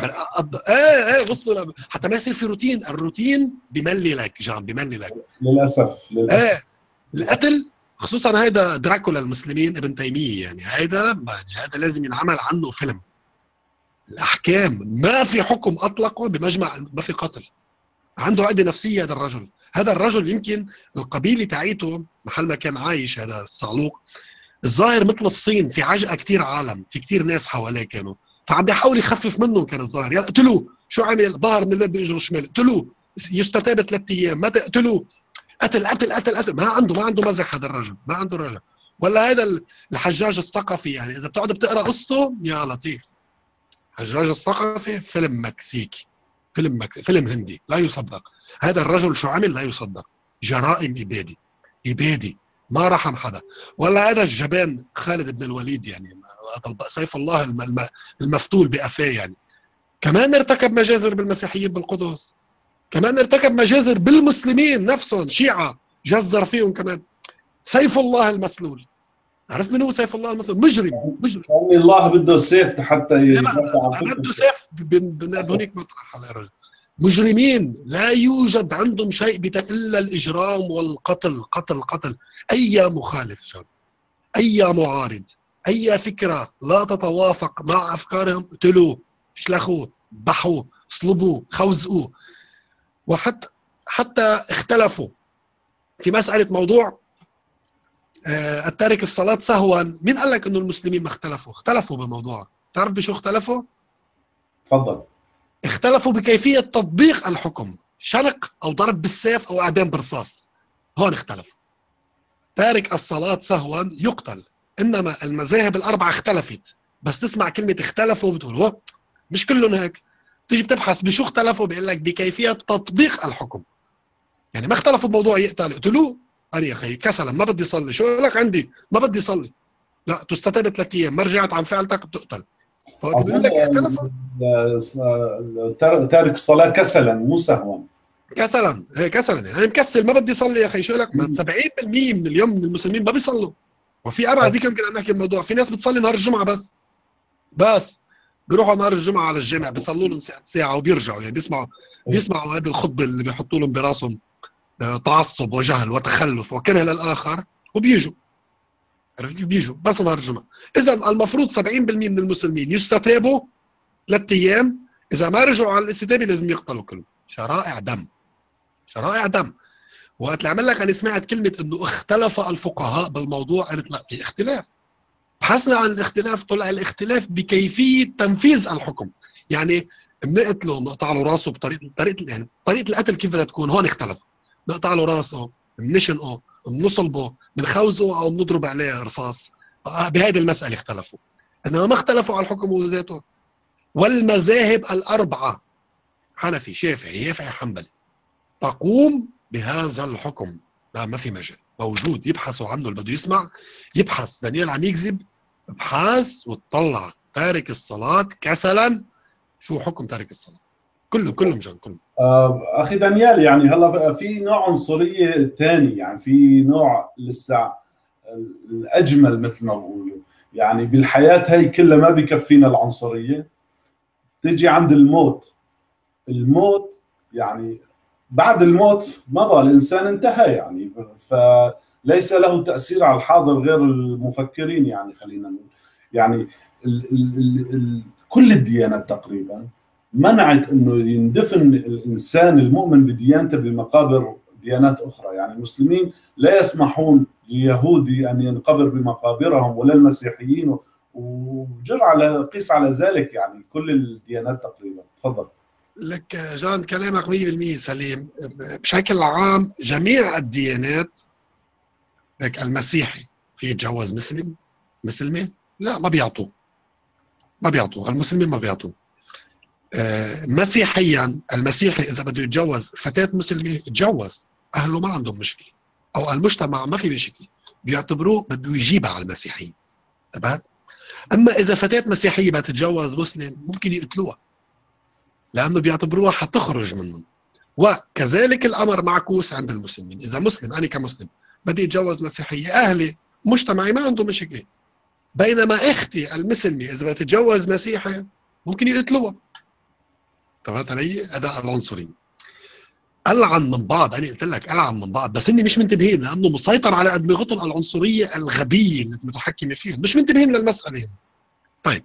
ايه ايه وصلوا ل... حتى ما يصير في روتين. الروتين بملي لك جان، بملي لك للاسف للاسف. ايه القتل خصوصا هيدا دراكولا المسلمين ابن تيميه، يعني هيدا يعني هيدا لازم ينعمل عنه فيلم. الاحكام ما في حكم اطلقه بمجمع، ما في قتل. عنده عقده نفسيه هذا الرجل. هذا الرجل يمكن القبيله تاعيته محل ما كان عايش هذا الصعلوق، الظاهر مثل الصين في عجقه كثير عالم، في كثير ناس حواليه كانوا، فعم بيحاول يخفف منهم. كان الظاهر يلا اقتلوه. شو عمل؟ ظهر من الباب باجره الشمال، اقتلوه. يستتاب ثلاث ايام، ما تقتلوه. قتل قتل قتل قتل. ما عنده ما عنده مزح هذا الرجل، ما عنده رجل. ولا هذا الحجاج الثقفي، يعني اذا بتقعد بتقرا قصته يا لطيف. حجاج الثقفي فيلم مكسيكي، فيلم مكسيكي، فيلم هندي لا يصدق. هذا الرجل شو عمل لا يصدق. جرائم ابادي ابادي، ما رحم حدا. ولا هذا الجبان خالد بن الوليد، يعني سيف الله المفتول بقفاه، يعني كمان ارتكب مجازر بالمسيحيين بالقدس، كمان ارتكب مجازر بالمسلمين نفسهم، شيعة جزر فيهم كمان. سيف الله المسلول. عرفت من هو سيف الله المسلول؟ مجرم مجرم. يعني الله بده السيف حتى يدافع عن ما بده فكرته. سيف بهونيك مطرح على رجل. مجرمين لا يوجد عندهم شيء الا الاجرام والقتل. قتل قتل اي مخالف جان، اي معارض، اي فكره لا تتوافق مع افكارهم اقتلوه، اشلخوه، ذبحوه، صلبوه، خوزقوه. وحتى حتى اختلفوا في مساله موضوع آه التارك الصلاه سهوا. مين قال لك انه المسلمين ما اختلفوا؟ اختلفوا بموضوع. تعرف بشو اختلفوا؟ تفضل. اختلفوا بكيفيه تطبيق الحكم، شنق او ضرب بالسيف او اعدام برصاص. هون اختلفوا. تارك الصلاة سهوا يقتل. إنما المذاهب الأربعة اختلفت. بس تسمع كلمة اختلفوا بتقول هو مش كلهم هيك. تيجي بتبحث بشو اختلفوا، بيقول لك بكيفية تطبيق الحكم. يعني ما اختلفوا بموضوع يقتل اقتلوه، انا يا اخي كسلا ما بدي صلي، شو لك عندي ما بدي صلي، لا تستتاب ثلاث ايام، ما رجعت عن فعلتك بتقتل. فوقت بيقول اظن لك اختلفوا تارك الصلاه كسلا مو سهوا. كسلا، هي كسلا يعني انا مكسل ما بدي صلي يا اخي، شو لك؟ ما سبعين بالمية من اليوم من المسلمين ما بيصلوا. وفي ابعد ذيك يمكن نحكي الموضوع، في ناس بتصلي نهار الجمعه بس بس بيروحوا نهار الجمعه على الجامع بيصلوا لهم ساعه ساعه وبيرجعوا، يعني بيسمعوا بيسمعوا هذه الخطبه اللي بيحطوا لهم براسهم تعصب وجهل وتخلف وكره للاخر وبيجوا، عرفت كيف؟ بيجوا بس نهار الجمعه. اذا المفروض سبعين بالمية من المسلمين يستتابوا ثلاث ايام، اذا ما رجعوا على الاستتابه لازم يقتلوا كلهم. شرائع دم، شرائع دم. وقت اللي عمل لك انا سمعت كلمه انه اختلف الفقهاء بالموضوع، قلت لا في اختلاف. بحثنا عن الاختلاف، طلع الاختلاف بكيفيه تنفيذ الحكم. يعني بنقتله بنقطع له راسه بطريقه طريقه يعني طريقه القتل كيف بدها تكون، هون اختلف. نقطع له راسه، بنشنقه، بنصلبه، بنخوزه او بنضرب عليه رصاص. بهذه المساله اختلفوا، انما ما اختلفوا على الحكم وذاته. والمذاهب الاربعه حنفي شافعي يافعي حنبلي تقوم بهذا الحكم. لا ما في مجال، موجود، يبحثوا عنه اللي بده يسمع يبحث. دانيال عم يكذب، ابحث وتطلع تارك الصلاة كسلا شو حكم تارك الصلاة، كله كله مجان كله. آه، اخي دانيال، يعني هلا في نوع عنصريه ثاني، يعني في نوع لسه الاجمل مثل ما بقولوا. يعني بالحياه هي كلها ما بكفينا العنصريه، تيجي عند الموت. الموت يعني بعد الموت مضى الانسان، انتهى يعني، فليس له تاثير على الحاضر غير المفكرين. يعني خلينا نقول يعني ال ال ال ال كل الديانات تقريبا منعت انه يندفن الانسان المؤمن بديانته بمقابر ديانات اخرى. يعني المسلمين لا يسمحون لليهودي ان ينقبر بمقابرهم ولا المسيحيين، وجر على قيس على ذلك يعني كل الديانات تقريبا. تفضل. لك جان كلامك مية بالمية سليم. بشكل عام جميع الديانات، لك المسيحي في يتجوز مسلم مسلمة؟ لا ما بيعطوا، ما بيعطوا المسلمين ما بيعطوا. آه مسيحيا المسيحي اذا بده يتجوز فتاة مسلمة يتجوز، اهله ما عندهم مشكلة او المجتمع ما في مشكلة، بيعتبروه بده يجيبها على المسيحية. تمام. اما اذا فتاة مسيحية بتتجوز مسلم ممكن يقتلوها، لانه بيعتبروها حتخرج منهم. وكذلك الامر معكوس عند المسلمين، اذا مسلم انا كمسلم بدي اتجوز مسيحيه، اهلي مجتمعي ما عندهم مشكله، بينما اختي المسلمه اذا بتتجوز مسيحي ممكن يقتلوها. تمام علي؟ هذا العنصري. العن من بعض، انا قلت لك العن من بعض، بس اني مش منتبهين لانه مسيطر على ادمغتهم العنصريه الغبيه اللي متحكمه فيهم، مش منتبهين للمساله. طيب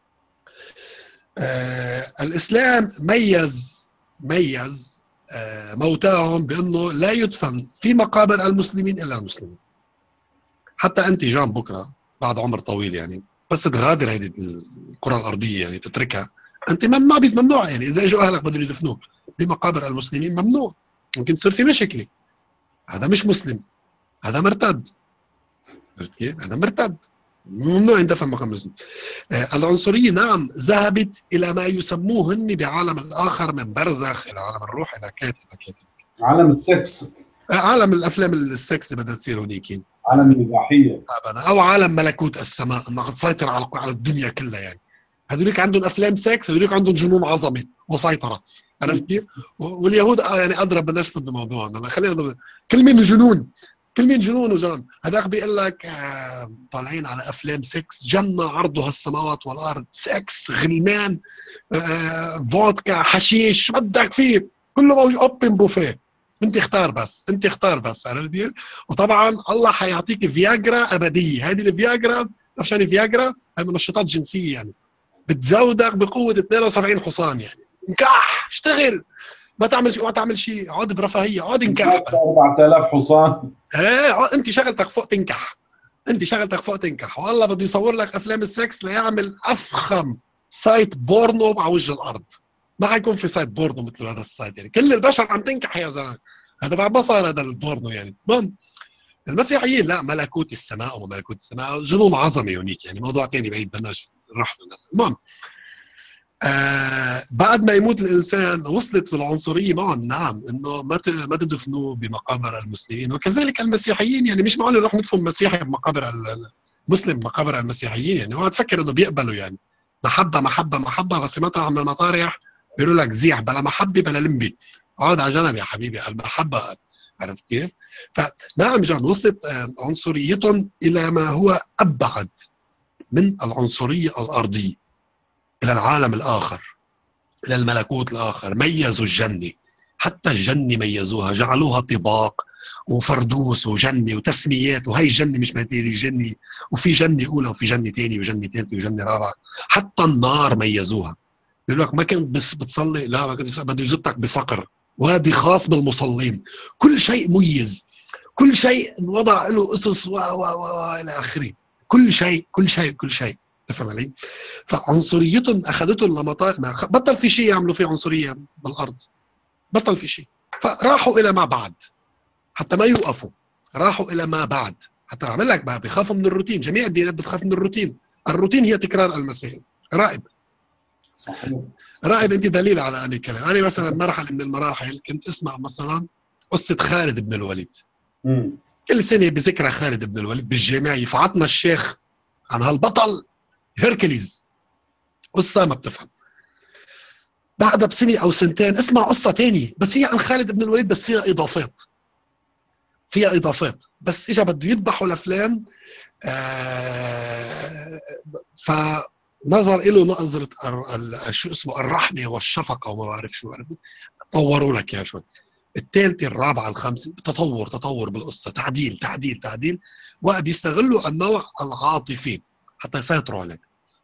آه الاسلام ميز ميز آه موتاهم بانه لا يدفن في مقابر المسلمين الا المسلمين. حتى انت جان بكره بعد عمر طويل يعني بس تغادر هذه الكره الارضيه يعني تتركها، انت ممنوع ممنوع يعني اذا اجوا اهلك بدهم يدفنوك بمقابر المسلمين ممنوع، ممكن تصير في مشكله. هذا مش مسلم، هذا مرتد. عرفت كيف؟ هذا مرتد، ممنوع يندفن مقام المسلم. آه العنصريه نعم ذهبت الى ما يسموه هن بعالم الاخر، من برزخ الى عالم الروح الى كات الى كات. عالم السكس، آه عالم الافلام السكس بدها تصير هنيك عالم الاباحيه، او عالم ملكوت السماء انك تسيطر على على الدنيا كلها. يعني هذوليك عندهم افلام سكس، هذوليك عندهم جنون عظمه وسيطره. عرفت كيف؟ واليهود يعني اضرب بلاش في الموضوع، خلينا كل مين جنون، كل مين جنون وجان. هذاك بيقول لك آه طالعين على افلام سكس، جنه عرضها السماوات والارض، سكس غلمان آه فودكا حشيش، شو بدك فيه كله موجود، اوبن بوفيه. انت اختار بس، انت اختار بس. عرفت؟ وطبعا الله حيعطيك فياجرا ابديه. هذه الفياجرا عشان الفياجرا هي منشطات جنسيه يعني بتزودك بقوه اثنين وسبعين حصان. يعني انكح، اشتغل، ما تعمل شيء، ما تعمل شيء، اقعد برفاهيه، اقعد انكح بس. أربعة آلاف حصان. ايه انت شغلتك فوق تنكح، انت شغلتك فوق تنكح. والله بده يصور لك افلام السكس ليعمل افخم سايت بورنو على وجه الارض. ما حيكون في سايت بورنو مثل هذا السايت، يعني كل البشر عم تنكح يا زلمه. هذا بعد ما صار هذا البورنو يعني. المهم المسيحيين لا، ملكوت السماء وملكوت السماء جنون عظمه هونيك، يعني موضوع ثاني بعيد بدناش نروح له. المهم آه بعد ما يموت الانسان وصلت في العنصريه معهم، نعم، انه ما ما تدفنوا بمقابر المسلمين، وكذلك المسيحيين. يعني مش معقول نروح ندفن مسيحي بمقابر المسلم بمقابر المسيحيين، يعني ما تفكر انه بيقبلوا. يعني محبه محبه محبه، بس ما تطلع من المطارح بيقولوا لك زيح، بلا محبه بلا لمبي، اقعد على جنب يا حبيبي، المحبه. عرفت كيف؟ فنعم جان، وصلت عنصريتهم الى ما هو ابعد من العنصريه الارضيه، الى العالم الاخر، إلى الملكوت الآخر. ميزوا الجنة، حتى الجنة ميزوها، جعلوها طباق وفردوس وجنة وتسميات، وهي الجنة مش ماتيري الجنة، وفي جنة أولى وفي جنة ثانية وجنة ثالثة وجنة رابعة. حتى النار ميزوها، بيقول لك ما كنت بس بتصلي، لا ما كنت بده يزتك بصقر، وهذه خاص بالمصلين. كل شيء ميز، كل شيء وضع له أسس و و و إلى آخره. كل شيء كل شيء كل شيء، تفهم علي؟ فعنصريتهم اخذتهم لمطار، ما بطل في شيء يعملوا فيه عنصريه بالارض، بطل في شيء. فراحوا الى ما بعد حتى ما يوقفوا، راحوا الى ما بعد حتى اعمل لك بقى بيخافوا من الروتين. جميع الديانات بتخاف من الروتين، الروتين هي تكرار المسائل. راقب صحيح. راقب انت دليل على هذا الكلام. انا مثلا مرحله من المراحل كنت اسمع مثلا قصه خالد بن الوليد. مم. كل سنه بذكرى خالد بن الوليد بالجامع يفعطنا الشيخ عن هالبطل هيركليز، قصه ما بتفهم. بعدها بسنه او سنتين اسمع قصه ثانيه بس هي عن خالد بن الوليد، بس فيها اضافات، فيها اضافات، بس اجى بده يذبحوا لفلان. آه فنظر له نظره شو اسمه الرحمه والشفقه وما بعرف شو بعرف. طوروا لك يا شوي، الثالثه الرابعه الخامسه، تطور تطور بالقصه، تعديل تعديل تعديل، وبيستغلوا النوع العاطفي حتى يسيطروا عليك.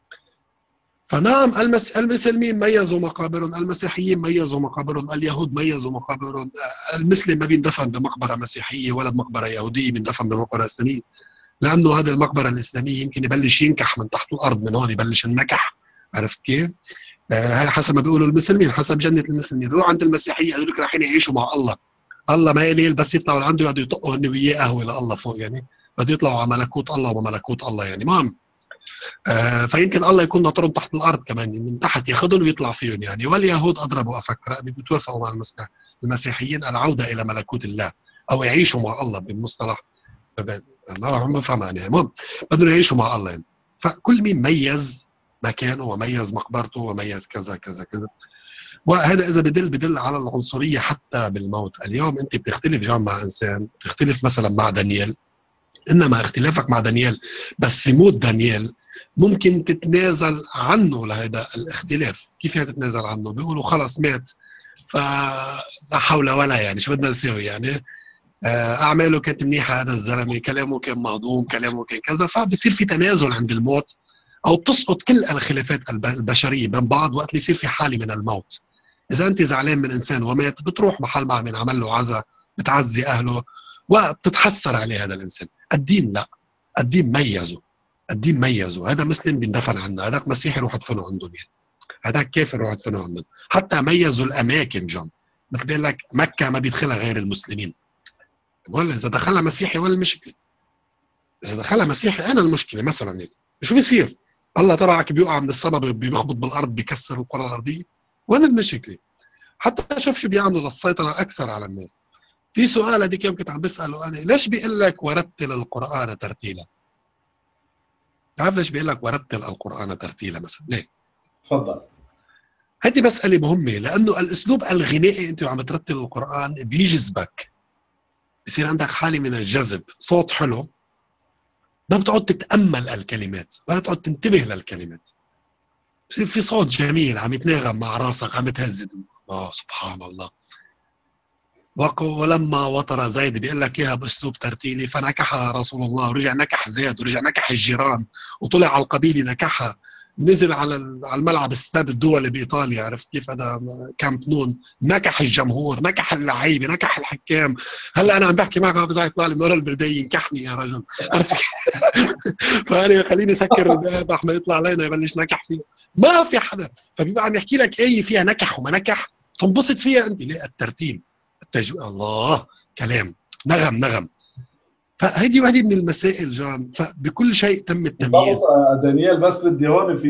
فنعم المس... المسلمين ميزوا مقابرهم، المسيحيين ميزوا مقابرهم، اليهود ميزوا مقابرهم. المسلم ما بيندفن بمقبره مسيحيه ولا بمقبره يهوديه، بيندفن بمقبره اسلاميه، لانه هذه المقبره الاسلاميه يمكن يبلش ينكح من تحت الارض، من هون يبلش النكح. عرفت كيف؟ هاي آه حسب ما بيقولوا المسلمين، حسب جنه المسلمين. روح عند المسيحيه هذول لك رايحين يعيشوا مع الله، الله ما يليل، بس يطلعوا لعنده يقعدوا يطقوا هن وياه قهوه لله فوق، يعني بده يطلعوا على ملكوت الله وملكوت الله. يعني ما آه فيمكن الله يكون ناطرهم تحت الارض كمان، من تحت ياخذهم ويطلع فيهم يعني. واليهود اضربوا افكر بيتوافقوا مع المسيحيين العوده الى ملكوت الله، او يعيشوا مع الله بالمصطلح. ما عم بفهم يعني، المهم بدهم يعيشوا مع الله يعني. فكل مين ميز مكانه وميز مقبرته وميز كذا كذا كذا. وهذا اذا بدل بدل على العنصريه حتى بالموت. اليوم انت بتختلف جام مع انسان، بتختلف مثلا مع دانيال، انما اختلافك مع دانيال بس يموت دانيال ممكن تتنازل عنه لهذا الاختلاف. كيف يعني تتنازل عنه؟ بيقولوا خلص مات، فلا حول ولا، يعني شو بدنا نسوي يعني؟ اعماله كانت منيحه، هذا الزلمه كلامه كان مهضوم، كلامه كان كذا، فبصير في تنازل عند الموت، او بتسقط كل الخلافات البشريه بين بعض وقت اللي يصير في حاله من الموت. اذا انت زعلان من انسان ومات، بتروح محل ما من عمل له عزاء، بتعزي اهله وبتتحسر عليه هذا الانسان. الدين لا، الدين ميزه، الدين ميزه. هذا مسلم بيندفن عنه، هذاك مسيحي روح ادفنه عندهم، يعني هذاك كافر روح ادفنه عندهم. حتى ميزوا الاماكن جون، مثل بيقول لك مكه ما بيدخلها غير المسلمين. ولا اذا دخلها مسيحي ولا المشكله؟ اذا دخلها مسيحي انا المشكله مثلا، يعني شو بيصير؟ الله تبعك بيوقع من السماء بيخبط بالارض بيكسر الكره الارضيه، وين المشكله؟ حتى شوف شو بيعملوا للسيطره اكثر على الناس. في سؤال هذيك يوم كنت عم بساله انا، ليش بيقول لك ورتل القران ترتيلا؟ تعرف ليش بيقول لك ورتل القران ترتيلا مثلا؟ ليه؟ تفضل. هذه مساله مهمه، لانه الاسلوب الغنائي انت عم ترتل القران بيجذبك، بصير عندك حاله من الجذب، صوت حلو، ما بتقعد تتامل الكلمات ولا تقعد تنتبه للكلمات، بصير في صوت جميل عم يتناغم مع راسك، عم تهزد. اه سبحان الله. ولما وطر زيد بيقول لك اياها باسلوب ترتيلي، فنكحها رسول الله، ورجع نكح زيد، ورجع نكح الجيران، وطلع على القبيله نكحها، نزل على على الملعب استاد الدولي بايطاليا، عرفت كيف؟ هذا كامب نون، نكح الجمهور، نكح اللعيبه، نكح الحكام. هلا انا عم بحكي معك بس يطلع لي من ورا البرديه ينكحني يا رجل، عرفت؟ فانا خليني اسكر الباب احمد يطلع علينا يبلش نكح فيه، ما في حدا. فبيبقى عم يحكي لك ايه فيها نكح وما نكح، تنبسط فيها انت. ليه؟ الترتيب، التجويد، الله، كلام، نغم نغم. فهذه واحده من المسائل جان، فبكل شيء تم التمييز. بالضبط دانيال، بس بدي هون في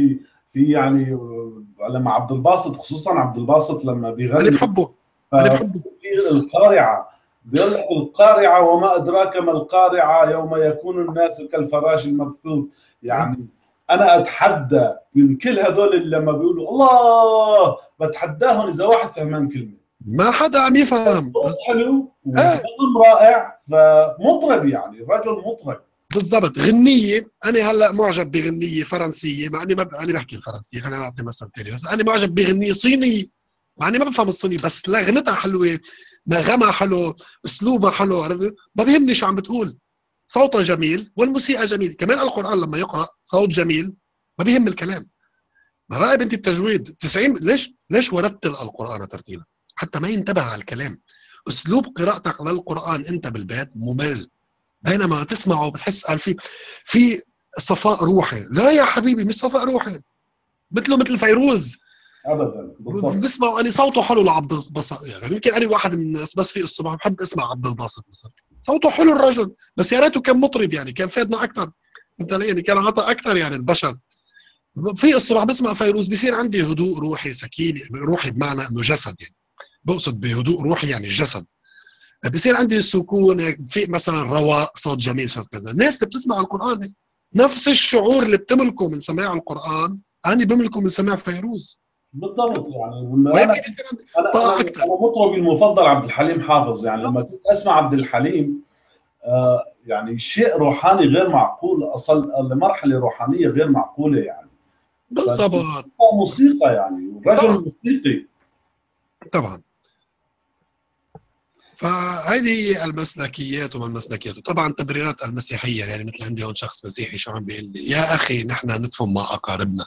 في يعني لما عبد الباسط، خصوصا عبد الباسط لما انا بيغني بحبه، انا بحبه. في القارعة، بيقول لك القارعة وما أدراك ما القارعة يوم يكون الناس كالفراش المبثوث. يعني أنا أتحدى من كل هذول اللي لما بيقولوا الله بتحداهم إذا واحد فهمان كلمة. ما حدا عم يفهم. الصوت حلو اه والكلام رائع، فمطرب يعني الرجل مطرب. بالضبط. غنية، أنا هلا معجب بغنية فرنسية، مع إني ما ب... أنا بحكي الفرنسية، خلينا نعطي مثل ثاني، بس أنا معجب بغنية صينية مع إني ما بفهم الصيني، بس لغنتها حلوة، نغمها حلو، أسلوبها حلو، عرفت؟ ما بيهمني شو عم بتقول، صوتها جميل والموسيقى جميلة، كمان القرآن لما يقرأ صوت جميل ما بيهم الكلام. راقب أنت التجويد تسعين، ليش ليش ورتل القرآن ترتيلا؟ حتى ما ينتبه على الكلام. أسلوب قراءتك للقرآن أنت بالبيت ممل، بينما تسمعه بتحس قال في في صفاء روحي. لا يا حبيبي مش صفاء روحي، مثله مثل فيروز. ابدا بالضبط. بسمع أنا صوته حلو لعبد الباسط، يعني يمكن أنا واحد من الناس بس في الصبح بحب أسمع عبد الباسط مثلا، صوته حلو الرجل، بس يا ريته كان مطرب، يعني كان فادنا أكثر، أنت يعني كان عطى أكثر يعني البشر. في الصبح بسمع فيروز بصير عندي هدوء روحي، سكينة روحي، بمعنى إنه جسد، يعني بقصد بهدوء روحي يعني الجسد، بصير عندي السكون هيك، في مثلا رواق، صوت جميل، صوت كذا. الناس اللي بتسمع القرآن هيك. نفس الشعور اللي بتملكه من سماع القرآن أنا بملكه من سماع فيروز، بالضبط يعني انا ويمكن انا يصير عندي انا طاقة انا أكثر. مطربي المفضل عبد الحليم حافظ. يعني لما كنت اسمع عبد الحليم آه يعني شيء روحاني غير معقول، اصل لمرحله روحانيه غير معقوله يعني. بالضبط. موسيقى يعني، الرجل طبعا موسيقي. طبعا. فهذه المسلكيات وما المسلكيات، وطبعا تبريرات المسيحية، يعني مثل عندي هون شخص مسيحي شو عم بيقول لي، يا أخي نحن ندفن مع أقاربنا،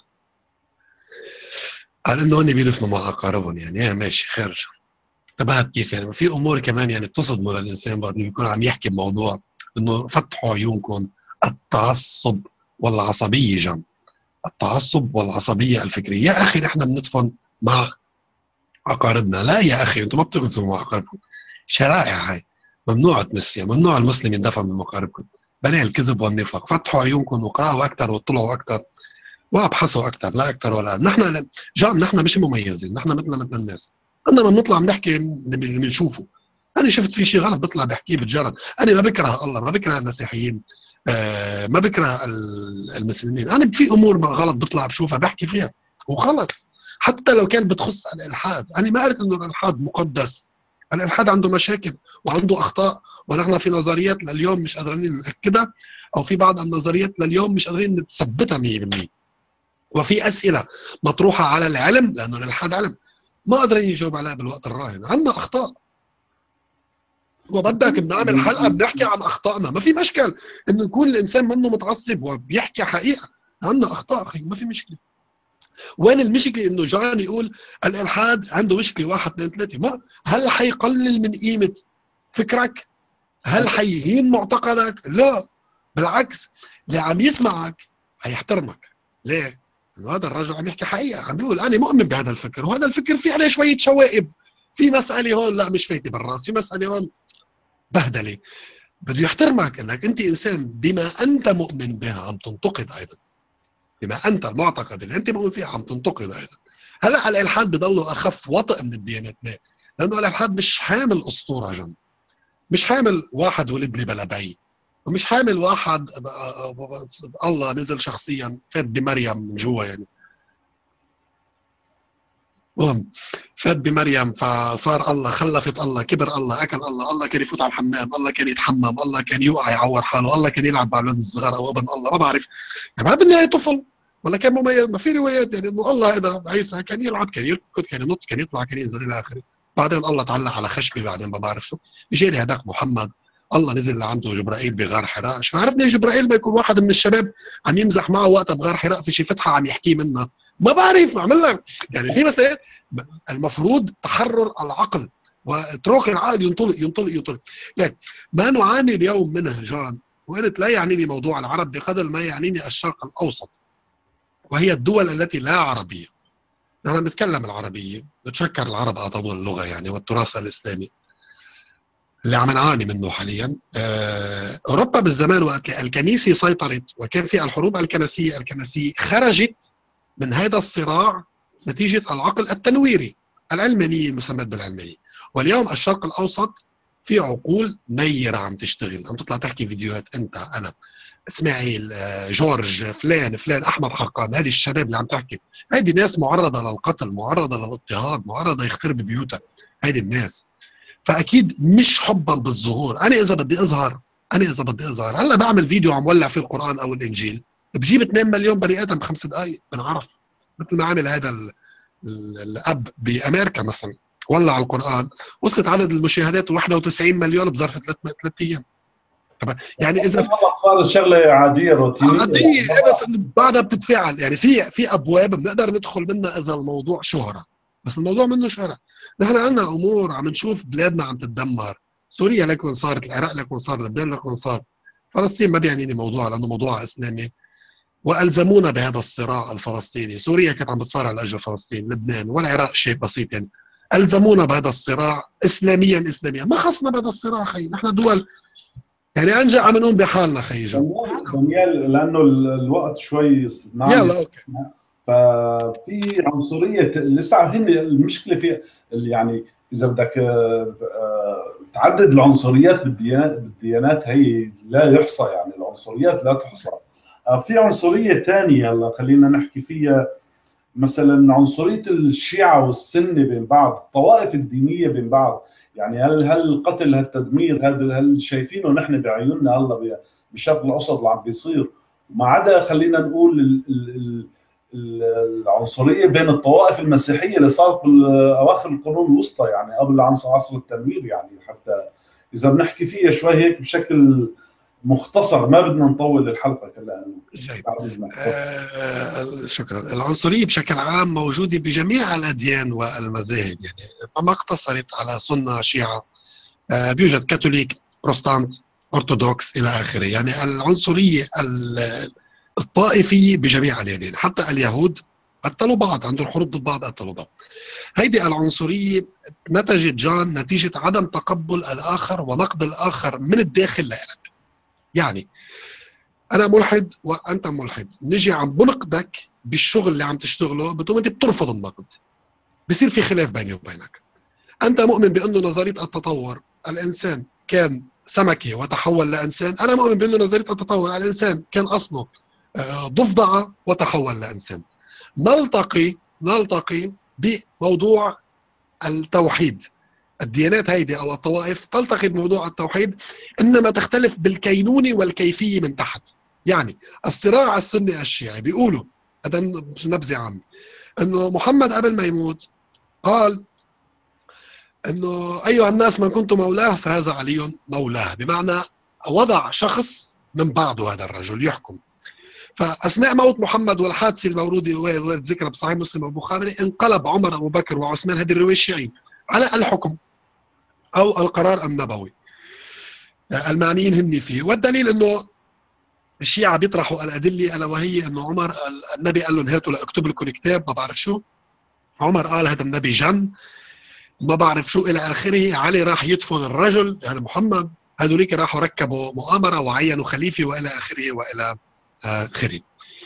قال إنه هن بيدفنوا مع أقاربهم، يعني يا ماشي خير. انتبهت كيف يعني في امور كمان يعني بتصدموا للانسان بعد ما بيكون عم يحكي بموضوع، انه فتحوا عيونكم. التعصب والعصبيه جم، التعصب والعصبيه الفكريه. يا اخي نحن بندفن مع اقاربنا، لا يا اخي انتم ما بتدفنوا مع اقاربكم، شرائع هاي ممنوع تمسيها، ممنوع المسلم يندفن من اقاربكم، بلا الكذب والنفاق. فتحوا عيونكم وقرأوا اكثر واطلعوا اكثر وابحثوا اكثر، لا اكثر ولا أقل. نحن جان نحن مش مميزين، نحن مثلنا مثل الناس، انما بنطلع بنحكي اللي بنشوفه. انا شفت في شيء غلط بطلع بحكيه بتجرد. انا ما بكره الله، ما بكره المسيحيين، آه ما بكره المسلمين، انا في امور غلط بطلع بشوفها بحكي فيها وخلص. حتى لو كان بتخص الالحاد، انا ما قلت انه الالحاد مقدس، الالحاد عنده مشاكل وعنده اخطاء، ونحن في نظريات لليوم مش قادرين ناكدها، او في بعض النظريات لليوم مش قادرين نثبتها مية بالمية. وفي اسئله مطروحه على العلم، لانه الالحاد علم ما قادرين يجاوب عليها بالوقت الراهن، عندنا اخطاء، وبدك بنعمل حلقه بنحكي عن اخطائنا، ما في مشكل انه يكون الانسان منه متعصب وبيحكي حقيقه، عندنا اخطاء اخي ما في مشكله. وين المشكله انه جان يقول الالحاد عنده مشكله واحد اثنين ثلاثه؟ ما هل حيقلل من قيمه فكرك؟ هل حيهين معتقدك؟ لا بالعكس، اللي عم يسمعك حيحترمك. ليه؟ انه هذا الرجل عم يحكي حقيقه، عم بيقول انا مؤمن بهذا الفكر، وهذا الفكر في عليه شويه شوائب، في مساله هون لا مش فايته بالراس، في مساله هون بهدله. بده يحترمك انك انت انسان بما انت مؤمن بها عم تنتقد ايضا، بما انت المعتقد اللي انت مؤمن فيه عم تنتقد ايضا. هلا الالحاد بضله اخف وطئ من الديانات، ليه؟ لانه الالحاد مش حامل اسطوره جن، مش حامل واحد ولد لي بلا بي، ومش حامل واحد الله نزل شخصيا فات بمريم من جوا، يعني المهم فات بمريم فصار الله، خلفت الله، كبر الله، اكل الله، الله كان يفوت على الحمام، الله كان يتحمم، الله كان يوقع يعور حاله، الله كان يلعب مع الاولاد الصغار او ابن الله ما بعرف، يعني ما بالنهايه طفل ولا كان مميز. ما في روايات يعني انه الله هذا عيسى كان يلعب، كان يركض، كان ينط، كان يطلع، كان ينزل الى اخره. بعدين الله تعلق على خشبه، بعدين ما بعرف شو اجى لي هذاك محمد، الله نزل لعنده جبرائيل بغار حراء. شو عرفني جبرائيل ما يكون واحد من الشباب عم يمزح معه وقتها بغار حراء في شي فتحه عم يحكي منها، ما بعرف عمل لك يعني في مسائل المفروض تحرر العقل واترك العقل ينطلق ينطلق ينطلق. يعني ما نعاني اليوم منه جان، وقلت لا يعنيني موضوع العرب بقدر ما يعنيني الشرق الاوسط، وهي الدول التي لا عربيه. نحن نتكلم العربيه، نتشكر العرب اعطونا اللغه يعني والتراث الاسلامي اللي عم نعاني منه حاليا. آه، اوروبا بالزمان وقت الكنيسه سيطرت وكان في الحروب الكنسيه، الكنسيه خرجت من هذا الصراع نتيجة العقل التنويري، العلمانية المسمى بالعلمانية. واليوم الشرق الأوسط في عقول نيرة عم تشتغل، عم تطلع تحكي فيديوهات أنت أنا اسماعيل جورج فلان فلان أحمد حرقان، هذه الشباب اللي عم تحكي، هذه ناس معرضة للقتل، معرضة للاضطهاد، معرضة يخترب بيوتها هذه الناس. فأكيد مش حبا بالظهور. أنا إذا بدي أظهر أنا إذا بدي أظهر هلا بعمل فيديو عم ولع فيه القرآن أو الإنجيل، بجيب اثنين مليون بني آدم بخمس دقائق بنعرف، مثل ما عمل هذا الأب بأمريكا مثلا، ولع القرآن وصلت عدد المشاهدات واحد وتسعين مليون بظرف ثلاث أيام. طبعا يعني إذا صار شغلة عادية روتينية عادية بس بعدها بتتفاعل، يعني في في أبواب بنقدر ندخل منها إذا الموضوع شهرة، بس الموضوع منه شهرة. نحن عندنا أمور عم نشوف بلادنا عم تتدمر، سوريا لكن صارت، العراق لكن صار، لبنان لكن صار، فلسطين ما بيعنيني موضوع لأنه موضوع إسلامي والزمونا بهذا الصراع الفلسطيني. سوريا كانت عم بتصارع لاجل فلسطين، لبنان والعراق شيء بسيط يعني. الزمونا بهذا الصراع اسلاميا اسلاميا، ما خصنا بهذا الصراع خي، نحن دول يعني انجا عم نقوم بحالنا خي جو. دانيال لانه الوقت شوي نعم يلا اوكي. ففي عنصريه لسه هن المشكله في يعني اذا بدك تعدد العنصريات بالديانات بالديانات هي لا يحصى، يعني العنصريات لا تحصى. في عنصريه ثانيه هلا خلينا نحكي فيها، مثلا عنصريه الشيعه والسنه بين بعض، الطوائف الدينيه بين بعض. يعني هل هل القتل هالتدمير هذا هل شايفينه نحن بعيوننا هلا بالشرق الاوسط اللي عم بيصير؟ ما عدا خلينا نقول ال ال ال العنصريه بين الطوائف المسيحيه اللي صارت باواخر القرون الوسطى، يعني قبل عصر التنوير، يعني حتى اذا بنحكي فيها شوي هيك بشكل مختصر، ما بدنا نطول الحلقه كلها. آه شكرا. العنصريه بشكل عام موجوده بجميع الاديان والمذاهب، يعني ما اقتصرت على سنه شيعه، آه بيوجد كاثوليك بروتستانت ارثوذكس الى اخره. يعني العنصريه الطائفيه بجميع الاديان، حتى اليهود قتلوا بعض، عندهم حروب ضد بعض قتلوا بعض. هيدي العنصريه نتجت جان نتيجه عدم تقبل الاخر ونقد الاخر من الداخل لك. يعني انا ملحد وانت ملحد، نجي عم بنقدك بالشغل اللي عم تشتغله، بتقوم انت بترفض النقد، بصير في خلاف بيني وبينك. انت مؤمن بانه نظريه التطور الانسان كان سمكه وتحول لانسان، انا مؤمن بانه نظريه التطور الانسان كان اصله ضفدعه وتحول لانسان. نلتقي نلتقي بموضوع التوحيد. الديانات هيدي او الطوائف تلتقي بموضوع التوحيد، انما تختلف بالكينونه والكيفيه من تحت. يعني الصراع السني الشيعي بيقولوا، هذا نبذه عامه، انه محمد قبل ما يموت قال انه ايها الناس من كنت مولاه فهذا علي مولاه، بمعنى وضع شخص من بعده هذا الرجل يحكم. فاثناء موت محمد والحادثه الموروده والذكرى بصحيح مسلم والبخاري، انقلب عمر ابو بكر وعثمان، هذه الروايه الشيعيه، على الحكم او القرار النبوي المعنيين هن فيه. والدليل انه الشيعة بيطرحوا الادله، الا وهي انه عمر النبي قال لهم هاتوا لاكتب لكم كتاب ما بعرف شو، عمر قال هذا النبي جن ما بعرف شو الى اخره، علي راح يدفن الرجل هذا محمد، هذوليك راحوا ركبوا مؤامره وعينوا خليفه والى اخره والى اخره.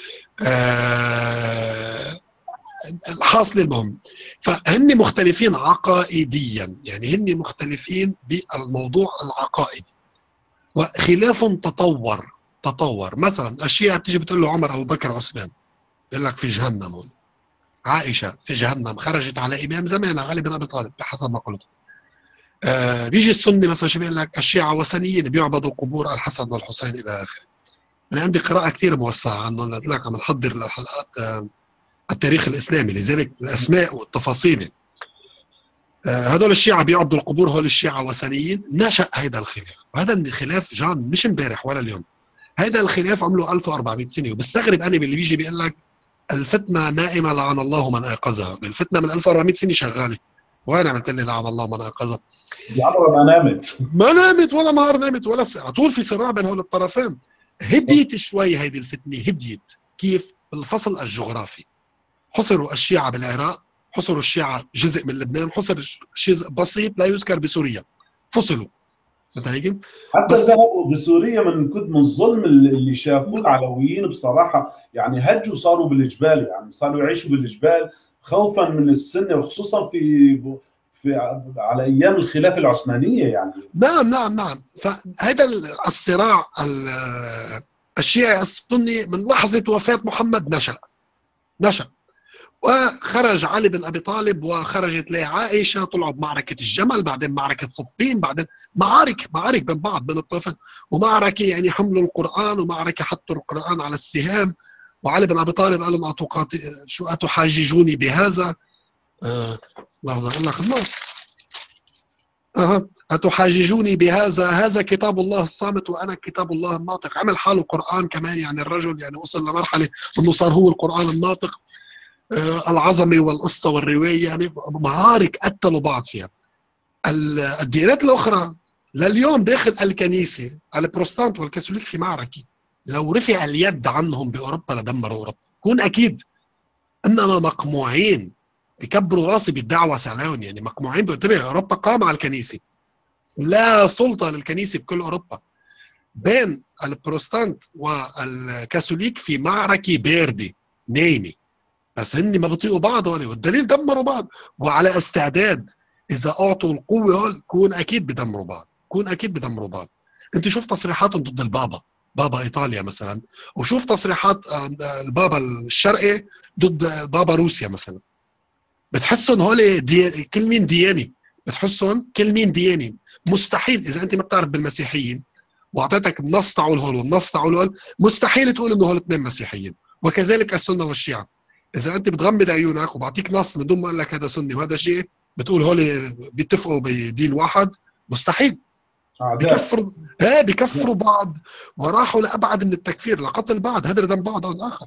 آه الحاصل المهم، فهن مختلفين عقائديا، يعني هن مختلفين بالموضوع العقائدي، وخلاف تطور تطور. مثلا الشيعة بتيجي بتقول له عمر ابو بكر عثمان، بيقول لك في جهنم هون. عائشه في جهنم، خرجت على امام زمانها علي بن ابي طالب بحسب ما قلت. آه بيجي السني مثلا شو بيقول لك الشيعة وثنيين بيعبدوا قبور الحسن والحسين الى اخره. انا عندي قراءه كثير موسعه عنه، لذلك عم نحضر للحلقات آه التاريخ الاسلامي، لذلك الاسماء والتفاصيل. آه هذول الشيعة بيعبدوا القبور، هول الشيعة وثنيين. نشأ هيدا الخلاف، وهذا الخلاف جان مش امبارح ولا اليوم، هيدا الخلاف عمله ألف وأربعمية سنه. وبستغرب انا باللي بيجي بيقول لك الفتنه نائمه لعن الله من ايقظها. الفتنه من ألف وأربعمية سنه شغاله، وانا عملت لي لعن الله من ايقظها؟ عمرها ما نامت ما نامت ولا نهار نامت ولا ساعه، طول في صراع بين هول الطرفين. هديت شوي هيدي الفتنه، هديت كيف؟ بالفصل الجغرافي. حصروا الشيعة بالعراق، حصروا الشيعة جزء من لبنان، حصر جزء بسيط لا يذكر بسوريا، فصلوا. فهمت علي كيف؟ حتى بس ذهبوا بسوريا من كتر من الظلم اللي شافوه العلويين بصراحه، يعني هجوا صاروا بالجبال، يعني صاروا يعيشوا بالجبال خوفا من السنه، وخصوصا في في على ايام الخلافه العثمانيه يعني. نعم نعم نعم. فهذا الصراع ال- الشيعي السني من لحظة وفاة محمد نشأ نشأ وخرج علي بن أبي طالب وخرجت له عائشة، طلعوا بمعركة الجمل، بعدين معركة صفين، بعدين معارك معارك بين بعض بين الطرفين، ومعركة يعني حملوا القرآن، ومعركة حطوا القرآن على السهام، وعلي بن أبي طالب قال لهم أتقاتل شو أتحاججوني بهذا؟ آه لحظة أقول لك النص. أه. أتحاججوني بهذا؟ هذا كتاب الله الصامت وأنا كتاب الله الناطق. عمل حاله قرآن كمان، يعني الرجل يعني وصل لمرحلة أنه صار هو القرآن الناطق. آه العظمة والقصة والرواية، يعني معارك قتلوا بعض فيها. الديانات الأخرى لليوم داخل الكنيسة البروتستانت والكاثوليك في معركة، لو رفع اليد عنهم بأوروبا لدمروا أوروبا، كون أكيد. إنما مقموعين بكبروا راسي بالدعوة سعلاون، يعني مقموعين بينتبه. أوروبا قام على الكنيسة، لا سلطة للكنيسة بكل أوروبا. بين البروتستانت والكاثوليك في معركة باردة نايمة، بس هن ما بيطيقوا بعض هون، والدليل دمروا بعض وعلى استعداد. إذا أعطوا القوة هون كون أكيد بدمروا بعض، كون أكيد بدمروا بعض. أنت شوف تصريحاتهم ضد البابا، بابا إيطاليا مثلا، وشوف تصريحات البابا الشرقي ضد بابا روسيا مثلا. بتحسهم هول دي... كل مين دياني، بتحسهم كل مين دياني. مستحيل اذا انت ما بتعرف بالمسيحيين واعطيتك النص تاعول هول والنص تاعول هول، مستحيل تقول انه هول اثنين مسيحيين. وكذلك السنه والشيعه، اذا انت بتغمض عيونك وبعطيك نص من دون ما اقول لك هذا سني وهذا شيعي، بتقول هول بيتفقوا بدين واحد. مستحيل. اعداء. بكفروا ها بكفروا بعض، وراحوا لابعد من التكفير لقتل بعض، هدر دم بعض او الاخر.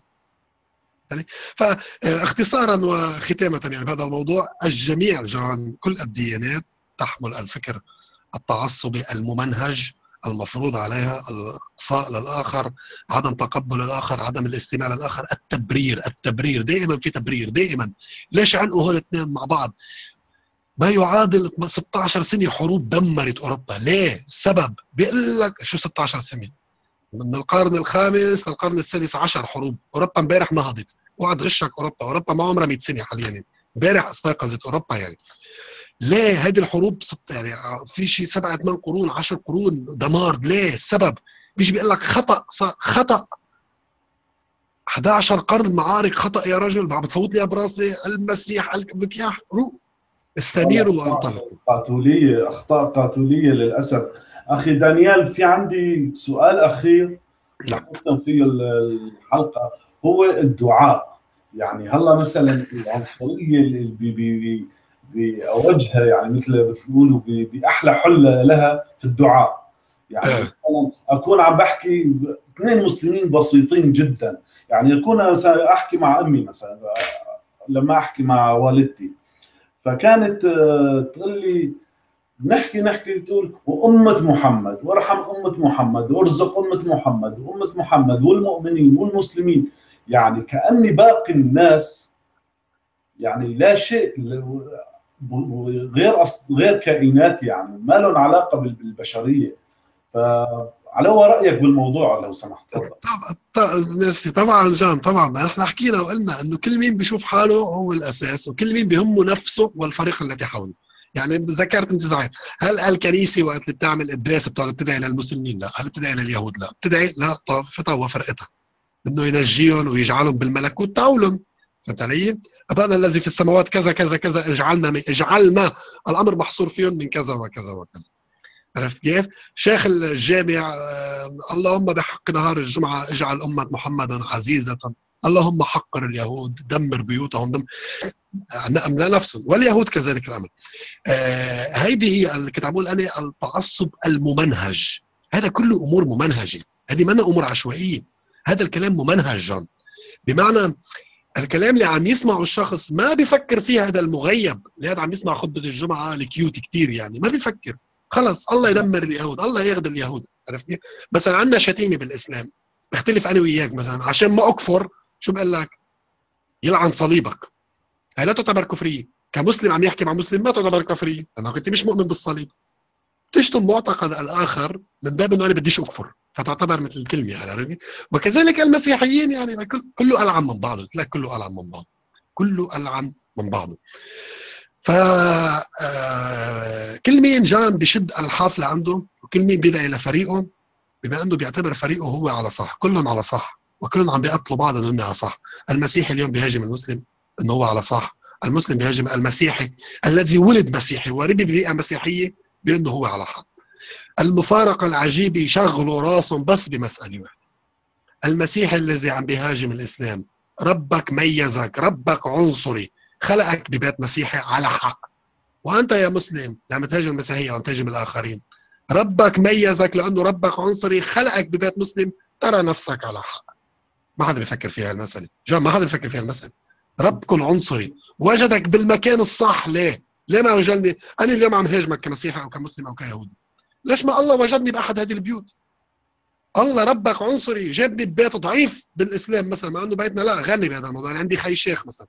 فاختصارا وختامة يعني بهذا الموضوع، الجميع جان كل الديانات تحمل الفكر التعصبي الممنهج المفروض عليها الإقصاء للآخر، عدم تقبل الآخر، عدم الاستماع للآخر، التبرير التبرير دائما في تبرير دائما. ليش عنقوا هول الاثنين مع بعض؟ ما يعادل ستة عشر سنة حروب دمرت أوروبا. ليه؟ السبب بيقول لك شو ستة عشر سنة؟ من القرن الخامس للقرن السادس عشر حروب. أوروبا امبارح نهضت، وقعد غشك أوروبا أوروبا ما عمرها مئة سنة حاليا، امبارح استيقظت أوروبا يعني. ليه هذه الحروب ست يعني في شيء سبعة ثمان قرون عشر قرون دمار؟ ليه؟ السبب بيجي بيقول لك خطأ خطأ أحد عشر قرن معارك خطأ يا رجل، عم بتفوت لي براسي المسيح بك يا روح استنيروا وانطلقوا. قاتولية، أخطاء قاتولية للأسف. أخي دانيال، في عندي سؤال أخير نعم. نختم فيه الحلقة، هو الدعاء. يعني هلا مثلا العنصرية اللي بي بي بأوجهها، يعني مثل بتقولوا بأحلى حل لها في الدعاء. يعني آه. مثلا أكون عم بحكي اثنين مسلمين بسيطين جدا، يعني أكون مثلا أحكي مع أمي مثلا، لما أحكي مع والدتي، فكانت تقول لي نحكي نحكي تقول وأمة محمد وارحم أمة محمد وارزق أمة محمد وأمة محمد والمؤمنين والمسلمين، يعني كأني باقي الناس يعني لا شيء، غير غير كائنات، يعني ما لهم علاقة بالبشرية. فعلى رأيك بالموضوع لو سمحت؟ طبعا طبعا جان، طبعا احنا حكينا وقلنا انه كل مين بيشوف حاله هو الاساس، وكل مين بيهمه نفسه والفريق الذي حوله. يعني ذكرت انت صحيح، هل الكنيسه وقت اللي بتعمل قداس بتقعد بتدعي للمسلمين؟ لا. هل بتدعي لليهود؟ لا. بتدعي لطائفتها وفرقتها انه ينجيهم ويجعلهم بالملكوت تاعولهم. فهمت علي؟ ابانا الذي في السماوات كذا كذا كذا اجعلنا من اجعلنا، الامر محصور فيهم من كذا وكذا وكذا. عرفت كيف؟ شيخ الجامع آه اللهم بحق نهار الجمعة اجعل أمة محمدا عزيزة، اللهم حقر اليهود دمر بيوتهم دم لا نفسهم، واليهود كذلك الأمر. آه هيدي هي اللي كنت عم بقول أنا التعصب الممنهج. هذا كله أمور ممنهجة، هذه ما أمور عشوائية، هذا الكلام ممنهج جان. بمعنى الكلام اللي عم يسمعه الشخص ما بيفكر فيه، هذا المغيب اللي هذا عم يسمع خطبة الجمعة الكيوت كتير يعني ما بيفكر. خلص الله يدمر اليهود، الله يغدى اليهود. عرفت كيف؟ مثلا عندنا شتيمه بالاسلام، بختلف انا وياك مثلا عشان ما اكفر شو بقول لك؟ يلعن صليبك. هي لا تعتبر كفريه. كمسلم عم يحكي مع مسلم ما تعتبر كفريه، انا كنت مش مؤمن بالصليب. تشتم معتقد الاخر من باب انه انا بديش اكفر، فتعتبر مثل الكلمه على. وكذلك المسيحيين يعني كله العن من بعضه، قلت لك كله العن من بعضه، كله العن من بعضه. ف كل مين جان بشد الحافله عنده، وكل مين بيدعي لفريقه بما انه بيعتبر فريقه هو على صح، كلهم على صح وكلهم عم بيقتلوا بعض انه على صح. المسيحي اليوم بيهاجم المسلم انه هو على صح، المسلم بيهاجم المسيحي الذي ولد مسيحي وربي ببيئه مسيحيه بانه هو على حق. المفارقه العجيبه يشغلوا راسهم بس بمساله واحده. المسيحي الذي عم بيهاجم الاسلام، ربك ميزك، ربك عنصري، خلقك ببيت مسيحي على حق. وانت يا مسلم عم تهاجم المسيحيه وعم تهاجم الاخرين، ربك ميزك لانه ربك عنصري، خلقك ببيت مسلم، ترى نفسك على حق. ما حدا بيفكر فيها المساله، جان ما حدا بيفكر فيها المساله. ربكم عنصري، وجدك بالمكان الصح. ليه؟ ليه ما وجدني؟ انا اليوم عم هاجمك كمسيحي او كمسلم او كيهودي، ليش ما الله وجدني باحد هذه البيوت؟ الله ربك عنصري جابني ببيت ضعيف بالاسلام مثلا، مع انه بيتنا لا غني بهذا الموضوع، انا عندي خي شيخ مثلا.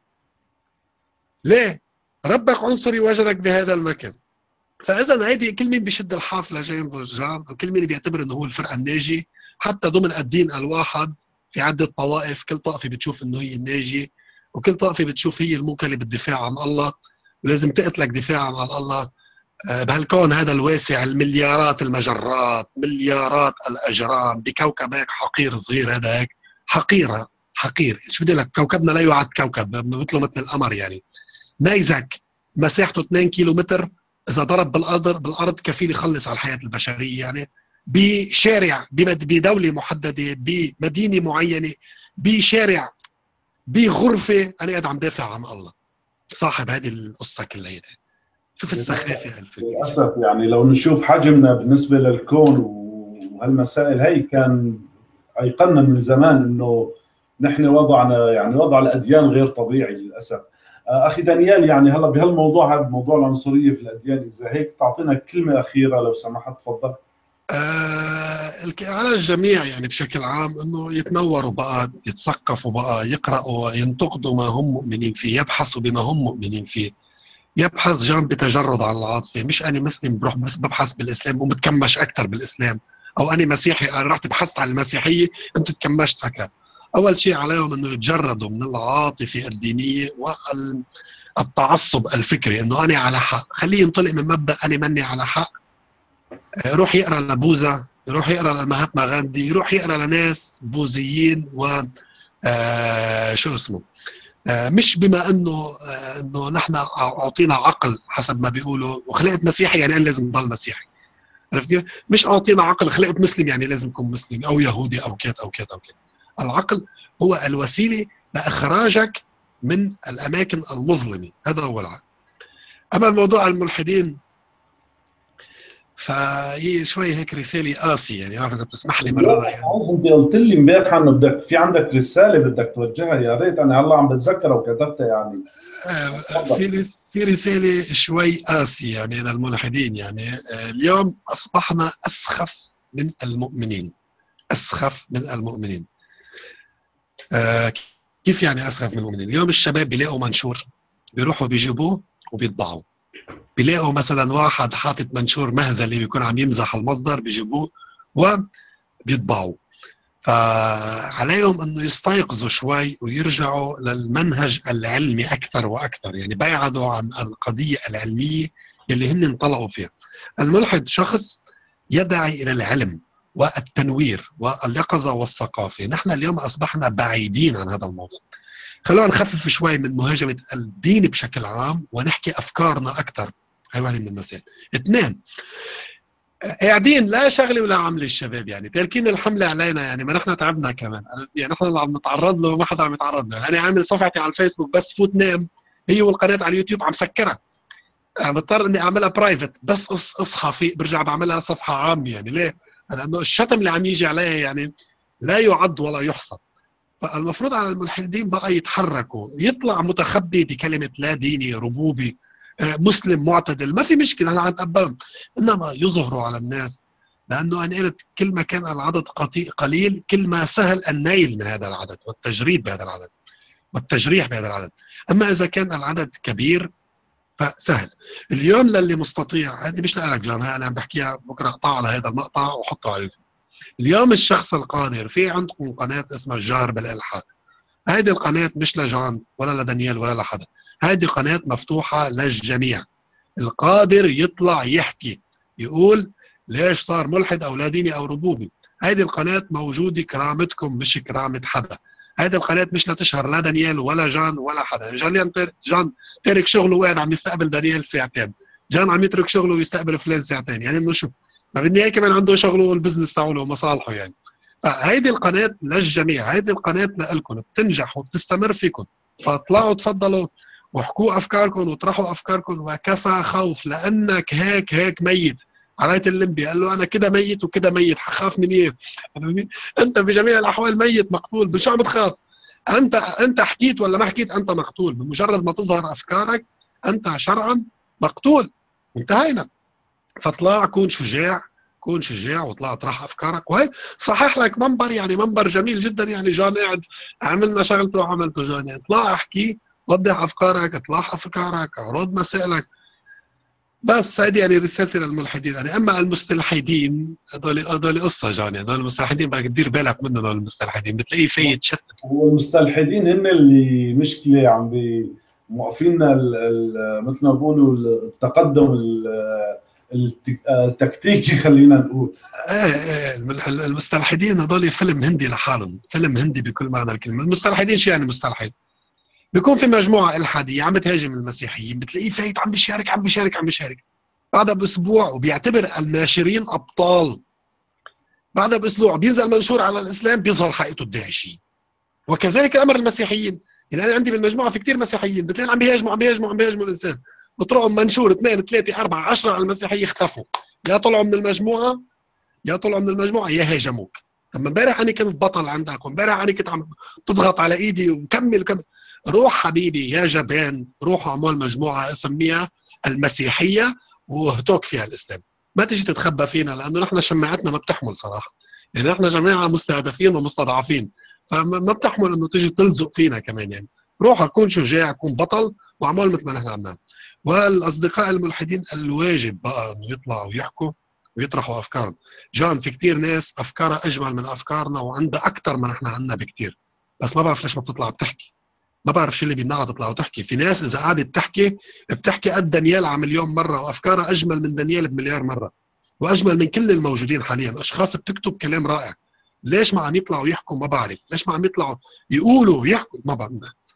ليه؟ ربك عنصري وجدك بهذا المكان. فاذا هيدي كل مين بيشد الحافله جاي جان، وكل مين بيعتبر انه هو الفرقه الناجيه، حتى ضمن الدين الواحد في عده طوائف، كل طائفه بتشوف انه هي الناجيه، وكل طائفه بتشوف هي الموكله بالدفاع عن الله، ولازم تقتلك دفاعا عن الله. بهالكون هذا الواسع، المليارات المجرات، مليارات الاجرام بكوكب هيك حقير صغير، هذا هيك حقيره حقير. شو بدي لك، كوكبنا لا يعد كوكب، مثله مثل القمر يعني. نيزك مساحته اثنين كيلو متر، اذا ضرب بالارض بالارض كفيل يخلص على الحياه البشريه يعني. بشارع، بدوله محدده، بمدينه معينه، بشارع، بغرفه، انا قاعد عم دافع عن الله صاحب هذه القصه كلها. شوف السخافه الفكره. للاسف يعني لو نشوف حجمنا بالنسبه للكون وهالمسائل هي، كان ايقنا من زمان انه نحن وضعنا يعني وضع الاديان غير طبيعي للاسف. اخي دانيال، يعني هلا بهالموضوع هذا موضوع العنصريه في الاديان، اذا هيك تعطينا كلمه اخيره لو سمحت، تفضل. آه على الجميع يعني بشكل عام انه يتنوروا بقى، يتثقفوا بقى، يقرأوا، ينتقدوا ما هم مؤمنين فيه، يبحثوا بما هم مؤمنين فيه، يبحث جانب بتجرد عن العاطفه. مش انا مسلم بروح بس ببحث بالاسلام ومتكمش اكثر بالاسلام، او انا مسيحي انا رحت بحثت عن المسيحيه انت تكمشت اكثر. اول شيء عليهم انه يتجردوا من العاطفه الدينيه والتعصب الفكري انه انا على حق. خليه ينطلق من مبدا انا مني على حق. يروح يقرا لبوذا، يروح يقرا لمهاتما غاندي، يروح يقرا لناس بوذيين و آه شو اسمه آه مش بما انه آه انه نحن اعطينا عقل حسب ما بيقولوا وخلقت مسيحي يعني انا لازم اضل مسيحي. عرفت كيف؟ مش اعطينا عقل خلقت مسلم يعني لازم اكون مسلم او يهودي او كذا او كذا او كذا. العقل هو الوسيله لاخراجك من الاماكن المظلمه، هذا هو العقل. اما موضوع الملحدين فهي شوي هيك رساله قاسيه يعني، اذا بتسمح لي مرة يعني انت قلت لي امبارح انه بدك في عندك رساله بدك توجهها، يا ريت انا هلا عم بتذكرها وكتبتها يعني. آه في في رساله شوي قاسيه يعني للملحدين يعني. آه اليوم اصبحنا اسخف من المؤمنين، اسخف من المؤمنين. آه كيف يعني اسخف من المؤمنين؟ اليوم الشباب بيلاقوا منشور بيروحوا بيجيبوه وبيطبعوا، بيلاقوا مثلا واحد حاطط منشور مهزلي بيكون عم يمزح المصدر بيجيبوه وبيطبعوا. فعليهم انه يستيقظوا شوي ويرجعوا للمنهج العلمي اكثر واكثر، يعني بيعدوا عن القضيه العلميه اللي هن انطلقوا فيها. الملحد شخص يدعي الى العلم والتنوير واليقظه والثقافه، نحن اليوم اصبحنا بعيدين عن هذا الموضوع. خلونا نخفف شوي من مهاجمه الدين بشكل عام ونحكي افكارنا اكثر. هاي واحده من المسائل. اثنين، قاعدين لا شغله ولا عمله الشباب يعني تاركين الحمله علينا يعني، ما نحن تعبنا كمان يعني، نحن اللي عم نتعرض له وما حدا عم يتعرض له. انا عامل صفحتي على الفيسبوك بس فوت نام، هي والقناه على اليوتيوب عم سكرها، عم بضطر اني اعملها برايفت بس اصحى في برجع بعملها صفحه عامه يعني. ليه؟ لانه الشتم اللي عم يجي عليها يعني لا يعد ولا يحصى. فالمفروض على الملحدين بقى يتحركوا، يطلع متخبي بكلمه لا ديني ربوبي مسلم معتدل، ما في مشكله انا هتقبلهم، انما يظهروا على الناس. لانه انا قلت كل ما كان العدد قليل كل ما سهل النيل من هذا العدد والتجريد بهذا العدد والتجريح بهذا العدد. اما اذا كان العدد كبير فسهل. اليوم للي مستطيع، هذه مش لك جان، انا عم بحكيها بكره اقطع على هذا المقطع وحطه على اليوتيوب. اليوم الشخص القادر، في عندكم قناه اسمها الجار بالالحاد، هذه القناه مش لجان ولا لدانيال ولا لحدا، هذه قناه مفتوحه للجميع. القادر يطلع يحكي يقول ليش صار ملحد او لا ديني او ربوبي. هذه القناه موجوده كرامتكم مش كرامه حدا. هذه القناه مش لتشهر لا دانيال ولا جان ولا حدا. جان جان ترك شغله وقاعد عم يستقبل دانيال ساعتين، جان عم يترك شغله ويستقبل فلان ساعتين، يعني انه شو ما بالنهايه كمان عنده شغله والبزنس تاعه ومصالحه يعني. فهيدي القناه للجميع، هيدي القناه لكم بتنجح وبتستمر فيكم، فاطلعوا تفضلوا واحكوا افكاركم وطرحوا افكاركم وكفى خوف، لانك هيك هيك ميت. عراية اللمبي قال له انا كده ميت وكده ميت، حخاف من ايه؟ انت بجميع الاحوال ميت مقتول، مش عم بتخاف. انت انت حكيت ولا ما حكيت انت مقتول، بمجرد ما تظهر افكارك انت شرعا مقتول، انتهينا. فاطلع كون شجاع، كون شجاع واطلع اطرح افكارك. وهي صحح لك منبر، يعني منبر جميل جدا، يعني جان قاعد عملنا شغلته وعملته جان، يعني اطلع احكي، وضح افكارك، اطلع افكارك، اعرض مسائلك. بس هذه يعني رسالتي للملحدين. يعني اما المستلحدين هذول هذول قصه جان، هذول المستلحدين بدك تدير بالك منهم. هذول المستلحدين بتلاقيه في تشتت. هو المستلحدين هن اللي مشكله عم بي موقفيننا مثل ما بقولوا التقدم التكتيكي خلينا نقول. ايه ايه المستلحدين هذول فيلم هندي لحالهم، فيلم هندي بكل معنى الكلمه. المستلحدين شو يعني مستلحد؟ بيكون في مجموعه الحاديه عم بتهاجم المسيحيين، بتلاقيه فايت عم بيشارك عم بيشارك عم بيشارك، بعدها باسبوع وبيعتبر الناشرين ابطال، بعدها باسبوع بينزل منشور على الاسلام بيظهر حقيقته الداعشيه. وكذلك الامر المسيحيين. يعني انا عندي بالمجموعه في كثير مسيحيين بتلاقيهم عم بيهاجموا عم بيهاجموا عم بيهاجموا الانسان، بطلعوا منشور اثنين ثلاثه اربعه عشره على المسيحيه اختفوا، يا طلعوا من المجموعه يا طلعوا من المجموعه يا هاجموك. طب امبارح انا كنت بطل عندك، وامبارح انا كنت عم تضغط على ايدي ومكمل كمل. روح حبيبي يا جبان، روح اعمل مجموعه اسميها المسيحيه واهتك فيها الاسلام. ما تيجي تتخبى فينا، لانه نحن شماعتنا ما بتحمل صراحه. يعني نحن جماعه مستهدفين ومستضعفين، فما بتحمل انه تيجي تلزق فينا كمان. يعني روح كون شجاع، كون بطل واعمل مثل ما نحن عم نعمل. والاصدقاء الملحدين الواجب بقى انه يطلعوا ويحكوا ويطرحوا افكارهم. جان في كتير ناس افكارها اجمل من افكارنا وعندها اكثر من احنا عندنا بكتير، بس ما بعرف ليش ما بتطلع بتحكي. ما بعرف شو اللي بيمنعها تطلع وتحكي. في ناس اذا قعدت تحكي بتحكي قد دانيال على مليون مره، وافكارها اجمل من دانيال بمليار مره، واجمل من كل الموجودين حاليا. اشخاص بتكتب كلام رائع، ليش ما عم يطلعوا يحكوا؟ ما بعرف ليش ما عم يطلعوا يقولوا ويحكوا. ما بعرف.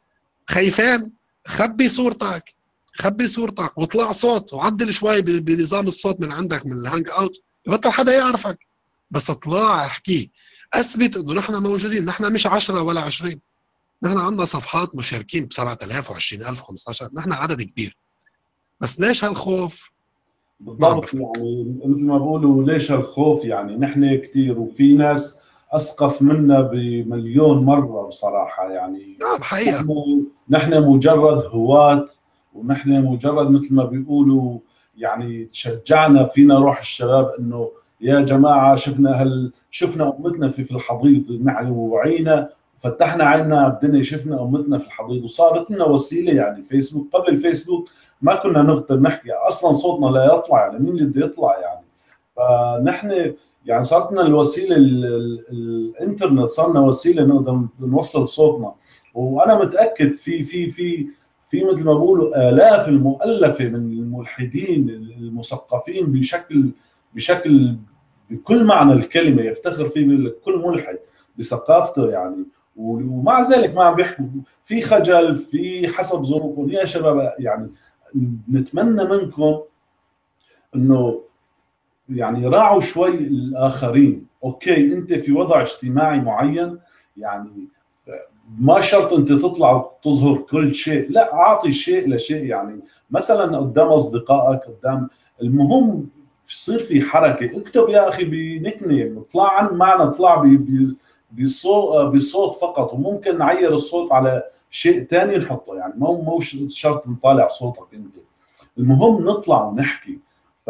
خايفان؟ خبي صورتك، خبي صورتك واطلع صوت وعدل شوي بنظام الصوت من عندك من الهانج اوت، يبطل حدا يعرفك. بس اطلع احكي، اثبت انه نحن موجودين. نحن مش عشرة ولا عشرين، نحن عندنا صفحات مشاركين ب سبعة آلاف وعشرين ألف وخمسطعش ألف، نحن عدد كبير. بس ليش هالخوف؟ ما عم بالضبط، بفهم. يعني مثل ما بقولوا ليش الخوف؟ يعني نحن كثير وفي ناس أثقف منا بمليون مرة بصراحة. يعني نعم حقيقة. نحن نحن مجرد هواة، ونحن مجرد مثل ما بيقولوا يعني تشجعنا فينا روح الشباب انه يا جماعة شفنا هل شفنا امتنا في في الحضيض، نحن وعينا فتحنا عيننا على الدنيا، شفنا امتنا في الحضيض وصارت لنا وسيلة. يعني فيسبوك، قبل الفيسبوك ما كنا نقدر نحكي اصلا، صوتنا لا يطلع، يعني مين اللي بده يطلع يعني. فنحن يعني صارت لنا الوسيله ال ال الانترنت صار لنا وسيله نقدر نوصل صوتنا. وانا متاكد في في في في مثل ما بقولوا الاف المؤلفه من الملحدين المثقفين بشكل بشكل بكل معنى الكلمه يفتخر فيه كل ملحد بثقافته يعني. ومع ذلك ما عم بيحكوا، في خجل، في حسب ظروفهم. يا شباب يعني نتمنى منكم انه يعني راعوا شوي الاخرين. اوكي انت في وضع اجتماعي معين، يعني ما شرط انت تطلع وتظهر كل شيء، لا اعطي شيء لشيء. يعني مثلا قدام اصدقائك، قدام المهم يصير في حركه. اكتب يا اخي بنكنه، اطلع عن معنى، اطلع بصوت بصوت فقط، وممكن نعير الصوت على شيء ثاني نحطه. يعني مو مو شرط نطالع صوتك انت، المهم نطلع ونحكي. ف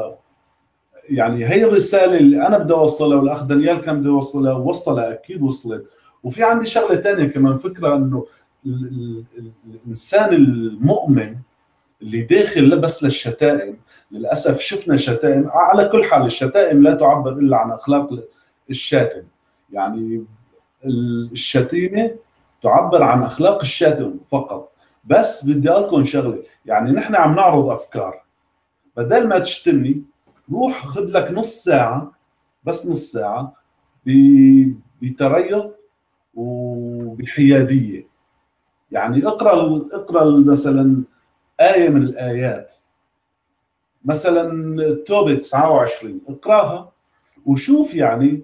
يعني هي الرساله اللي انا بدي اوصلها والاخ دانيال كان بده يوصلها، ووصلها اكيد وصلت. وفي عندي شغله ثانيه كمان، فكره انه ال ال ال الانسان المؤمن اللي داخل بس للشتائم. للاسف شفنا شتائم. على كل حال الشتائم لا تعبر الا عن اخلاق الشاتم، يعني الشتيمه تعبر عن اخلاق الشاتم فقط. بس بدي اقول لكم شغله، يعني نحن عم نعرض افكار، بدل ما تشتمني روح خذ لك نص ساعه، بس نص ساعه بتريث وبحياديه. يعني اقرا اقرا مثلا ايه من الايات، مثلا التوبه تسعة وعشرين، اقراها وشوف يعني،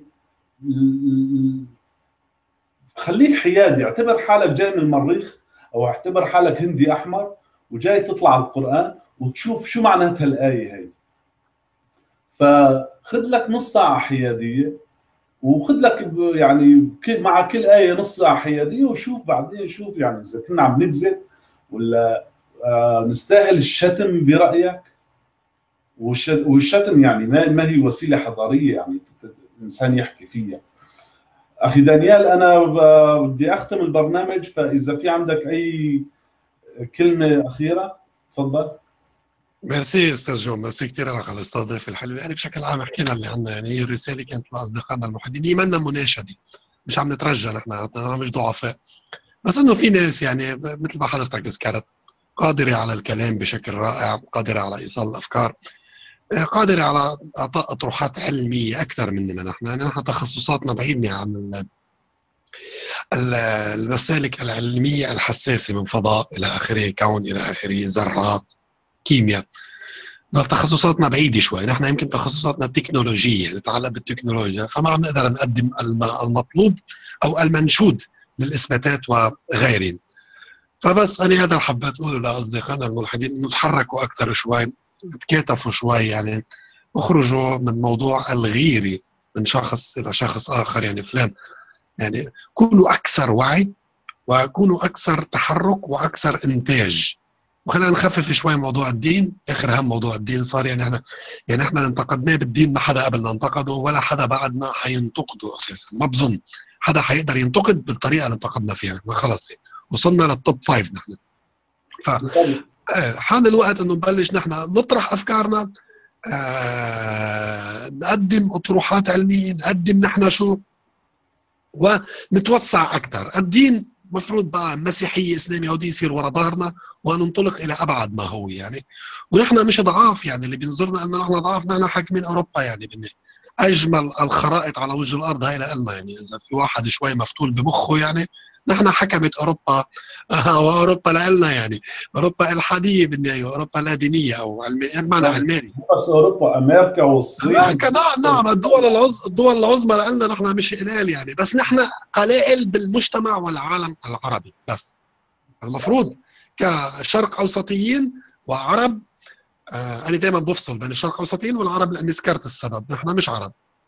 خليك حيادي. اعتبر حالك جاي من المريخ او اعتبر حالك هندي احمر وجاي تطلع القرآن وتشوف شو معناتها الآية هي. فخذ لك نص ساعة حيادية، وخذ لك يعني مع كل آية نص ساعة حيادية، وشوف بعدين شوف يعني إذا كنا عم نكذب ولا آه نستاهل الشتم برأيك. والشتم يعني ما ما هي وسيلة حضارية يعني الإنسان يحكي فيها. أخي دانيال، أنا بدي أختم البرنامج، فإذا في عندك أي كلمة أخيرة تفضل. ميرسي استاذ جو، ميرسي كثير لك على الاستضافه الحلوه. يعني بشكل عام حكينا اللي عندنا، يعني هي الرساله كانت لاصدقائنا المحبين، هي منا مناشده، مش عم نترجى، نحن مش ضعفاء، بس انه في ناس يعني مثل ما حضرتك ذكرت قادره على الكلام بشكل رائع، قادره على ايصال الافكار، قادره على اعطاء اطروحات علميه اكثر مننا نحن. يعني نحن تخصصاتنا بعيدة عن المسالك العلميه الحساسه من فضاء الى اخره، كون الى اخره، ذرات، كيمياء. تخصصاتنا بعيدة شوي، نحن يمكن تخصصاتنا التكنولوجية، نتعلق بالتكنولوجيا، فما عم نقدر نقدم المطلوب أو المنشود للإثباتات وغيرهم. فبس أنا هذا حبيت أقوله لأصدقائنا الملحدين، إنه تحركوا أكثر شوي، تكاتفوا شوي، يعني اخرجوا من موضوع الغيرة من شخص إلى شخص آخر. يعني فلان، يعني كونوا أكثر وعي وكونوا أكثر تحرك وأكثر إنتاج. وخلينا نخفف شوي موضوع الدين، اخر هم موضوع الدين صار، يعني احنا يعني احنا انتقدناه بالدين، ما حدا قبلنا انتقده ولا حدا بعدنا حينتقده اساسا. ما بظن حدا حيقدر ينتقد بالطريقه اللي انتقدنا فيها، ما خلص يعني وصلنا للتوب فايف نحن. ف حان الوقت انه نبلش نحن نطرح افكارنا، آه نقدم اطروحات علميه، نقدم نحن شو، ونتوسع اكثر. الدين مفروض بقى مسيحيه اسلامي يهودي يصير ورا ظهرنا وننطلق الى ابعد ما هو يعني. ونحن مش ضعاف، يعني اللي بينظرنا انه نحن ضعاف، نحن حاكمين اوروبا يعني بني. اجمل الخرائط على وجه الارض هاي لنا، يعني اذا في واحد شوي مفتول بمخه يعني نحن حكمت اوروبا واوروبا لنا، يعني اوروبا الحاديه بالنهايه، اوروبا لا دينيه او علمي، بمعنى علماني. بس اوروبا، امريكا والصين. امريكا نعم نعم، الدول العظمى، الدول العظمى لنا نحن مش قلال يعني، بس نحن قلائل بالمجتمع والعالم العربي. بس المفروض كشرق اوسطيين وعرب، آه انا دائما بفصل بين الشرق اوسطيين والعرب لاني ذكرت السبب، نحن مش عرب.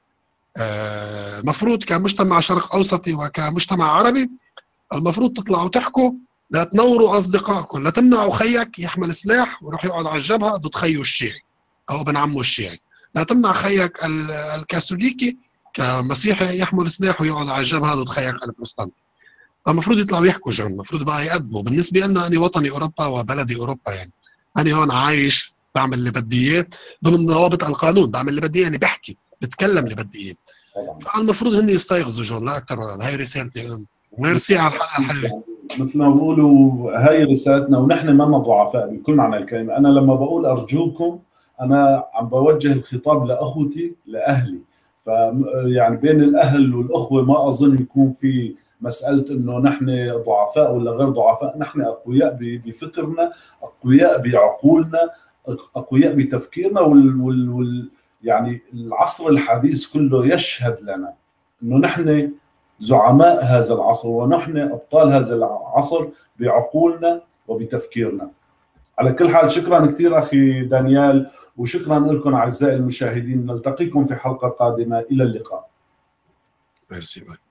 آه مفروض كمجتمع شرق اوسطي وكمجتمع عربي المفروض تطلعوا تحكوا، لا تنوروا اصدقائكم، لا تمنعوا خيك يحمل سلاح ويروح يقعد على الجبهه ضد خيه الشيعي او ابن عمه الشيعي، لا تمنع خيك الكاثوليكي كمسيحي يحمل سلاح ويقعد على الجبهه ضد خيك البروتستانتي. المفروض يطلعوا يحكوا جون، المفروض بقى يقدموا. بالنسبه لنا انا وطني اوروبا وبلدي اوروبا، يعني انا هون عايش بعمل اللي بدي اياه ضمن ضوابط القانون، بعمل اللي بدي اياه، يعني بحكي بتكلم اللي بدي اياه. فالمفروض هن يستيقظوا جون، لا اكثر ولا. هاي رسالتي، ميرسي على الحلقه الحلوه. مثل ما بقولوا هاي رسالتنا، ونحن ما ضعفاء بكل معنى الكلمه. انا لما بقول ارجوكم انا عم بوجه الخطاب لاخوتي لاهلي. ف يعني بين الاهل والاخوه ما اظن يكون في مساله انه نحن ضعفاء ولا غير ضعفاء. نحن اقوياء بفكرنا، اقوياء بعقولنا، اقوياء بتفكيرنا، وال, وال, وال يعني العصر الحديث كله يشهد لنا انه نحن زعماء هذا العصر، ونحن ابطال هذا العصر بعقولنا وبتفكيرنا. على كل حال شكرا كثير اخي دانيال، وشكرا لكم اعزائي المشاهدين. نلتقيكم في حلقه قادمه، الى اللقاء. ميرسي.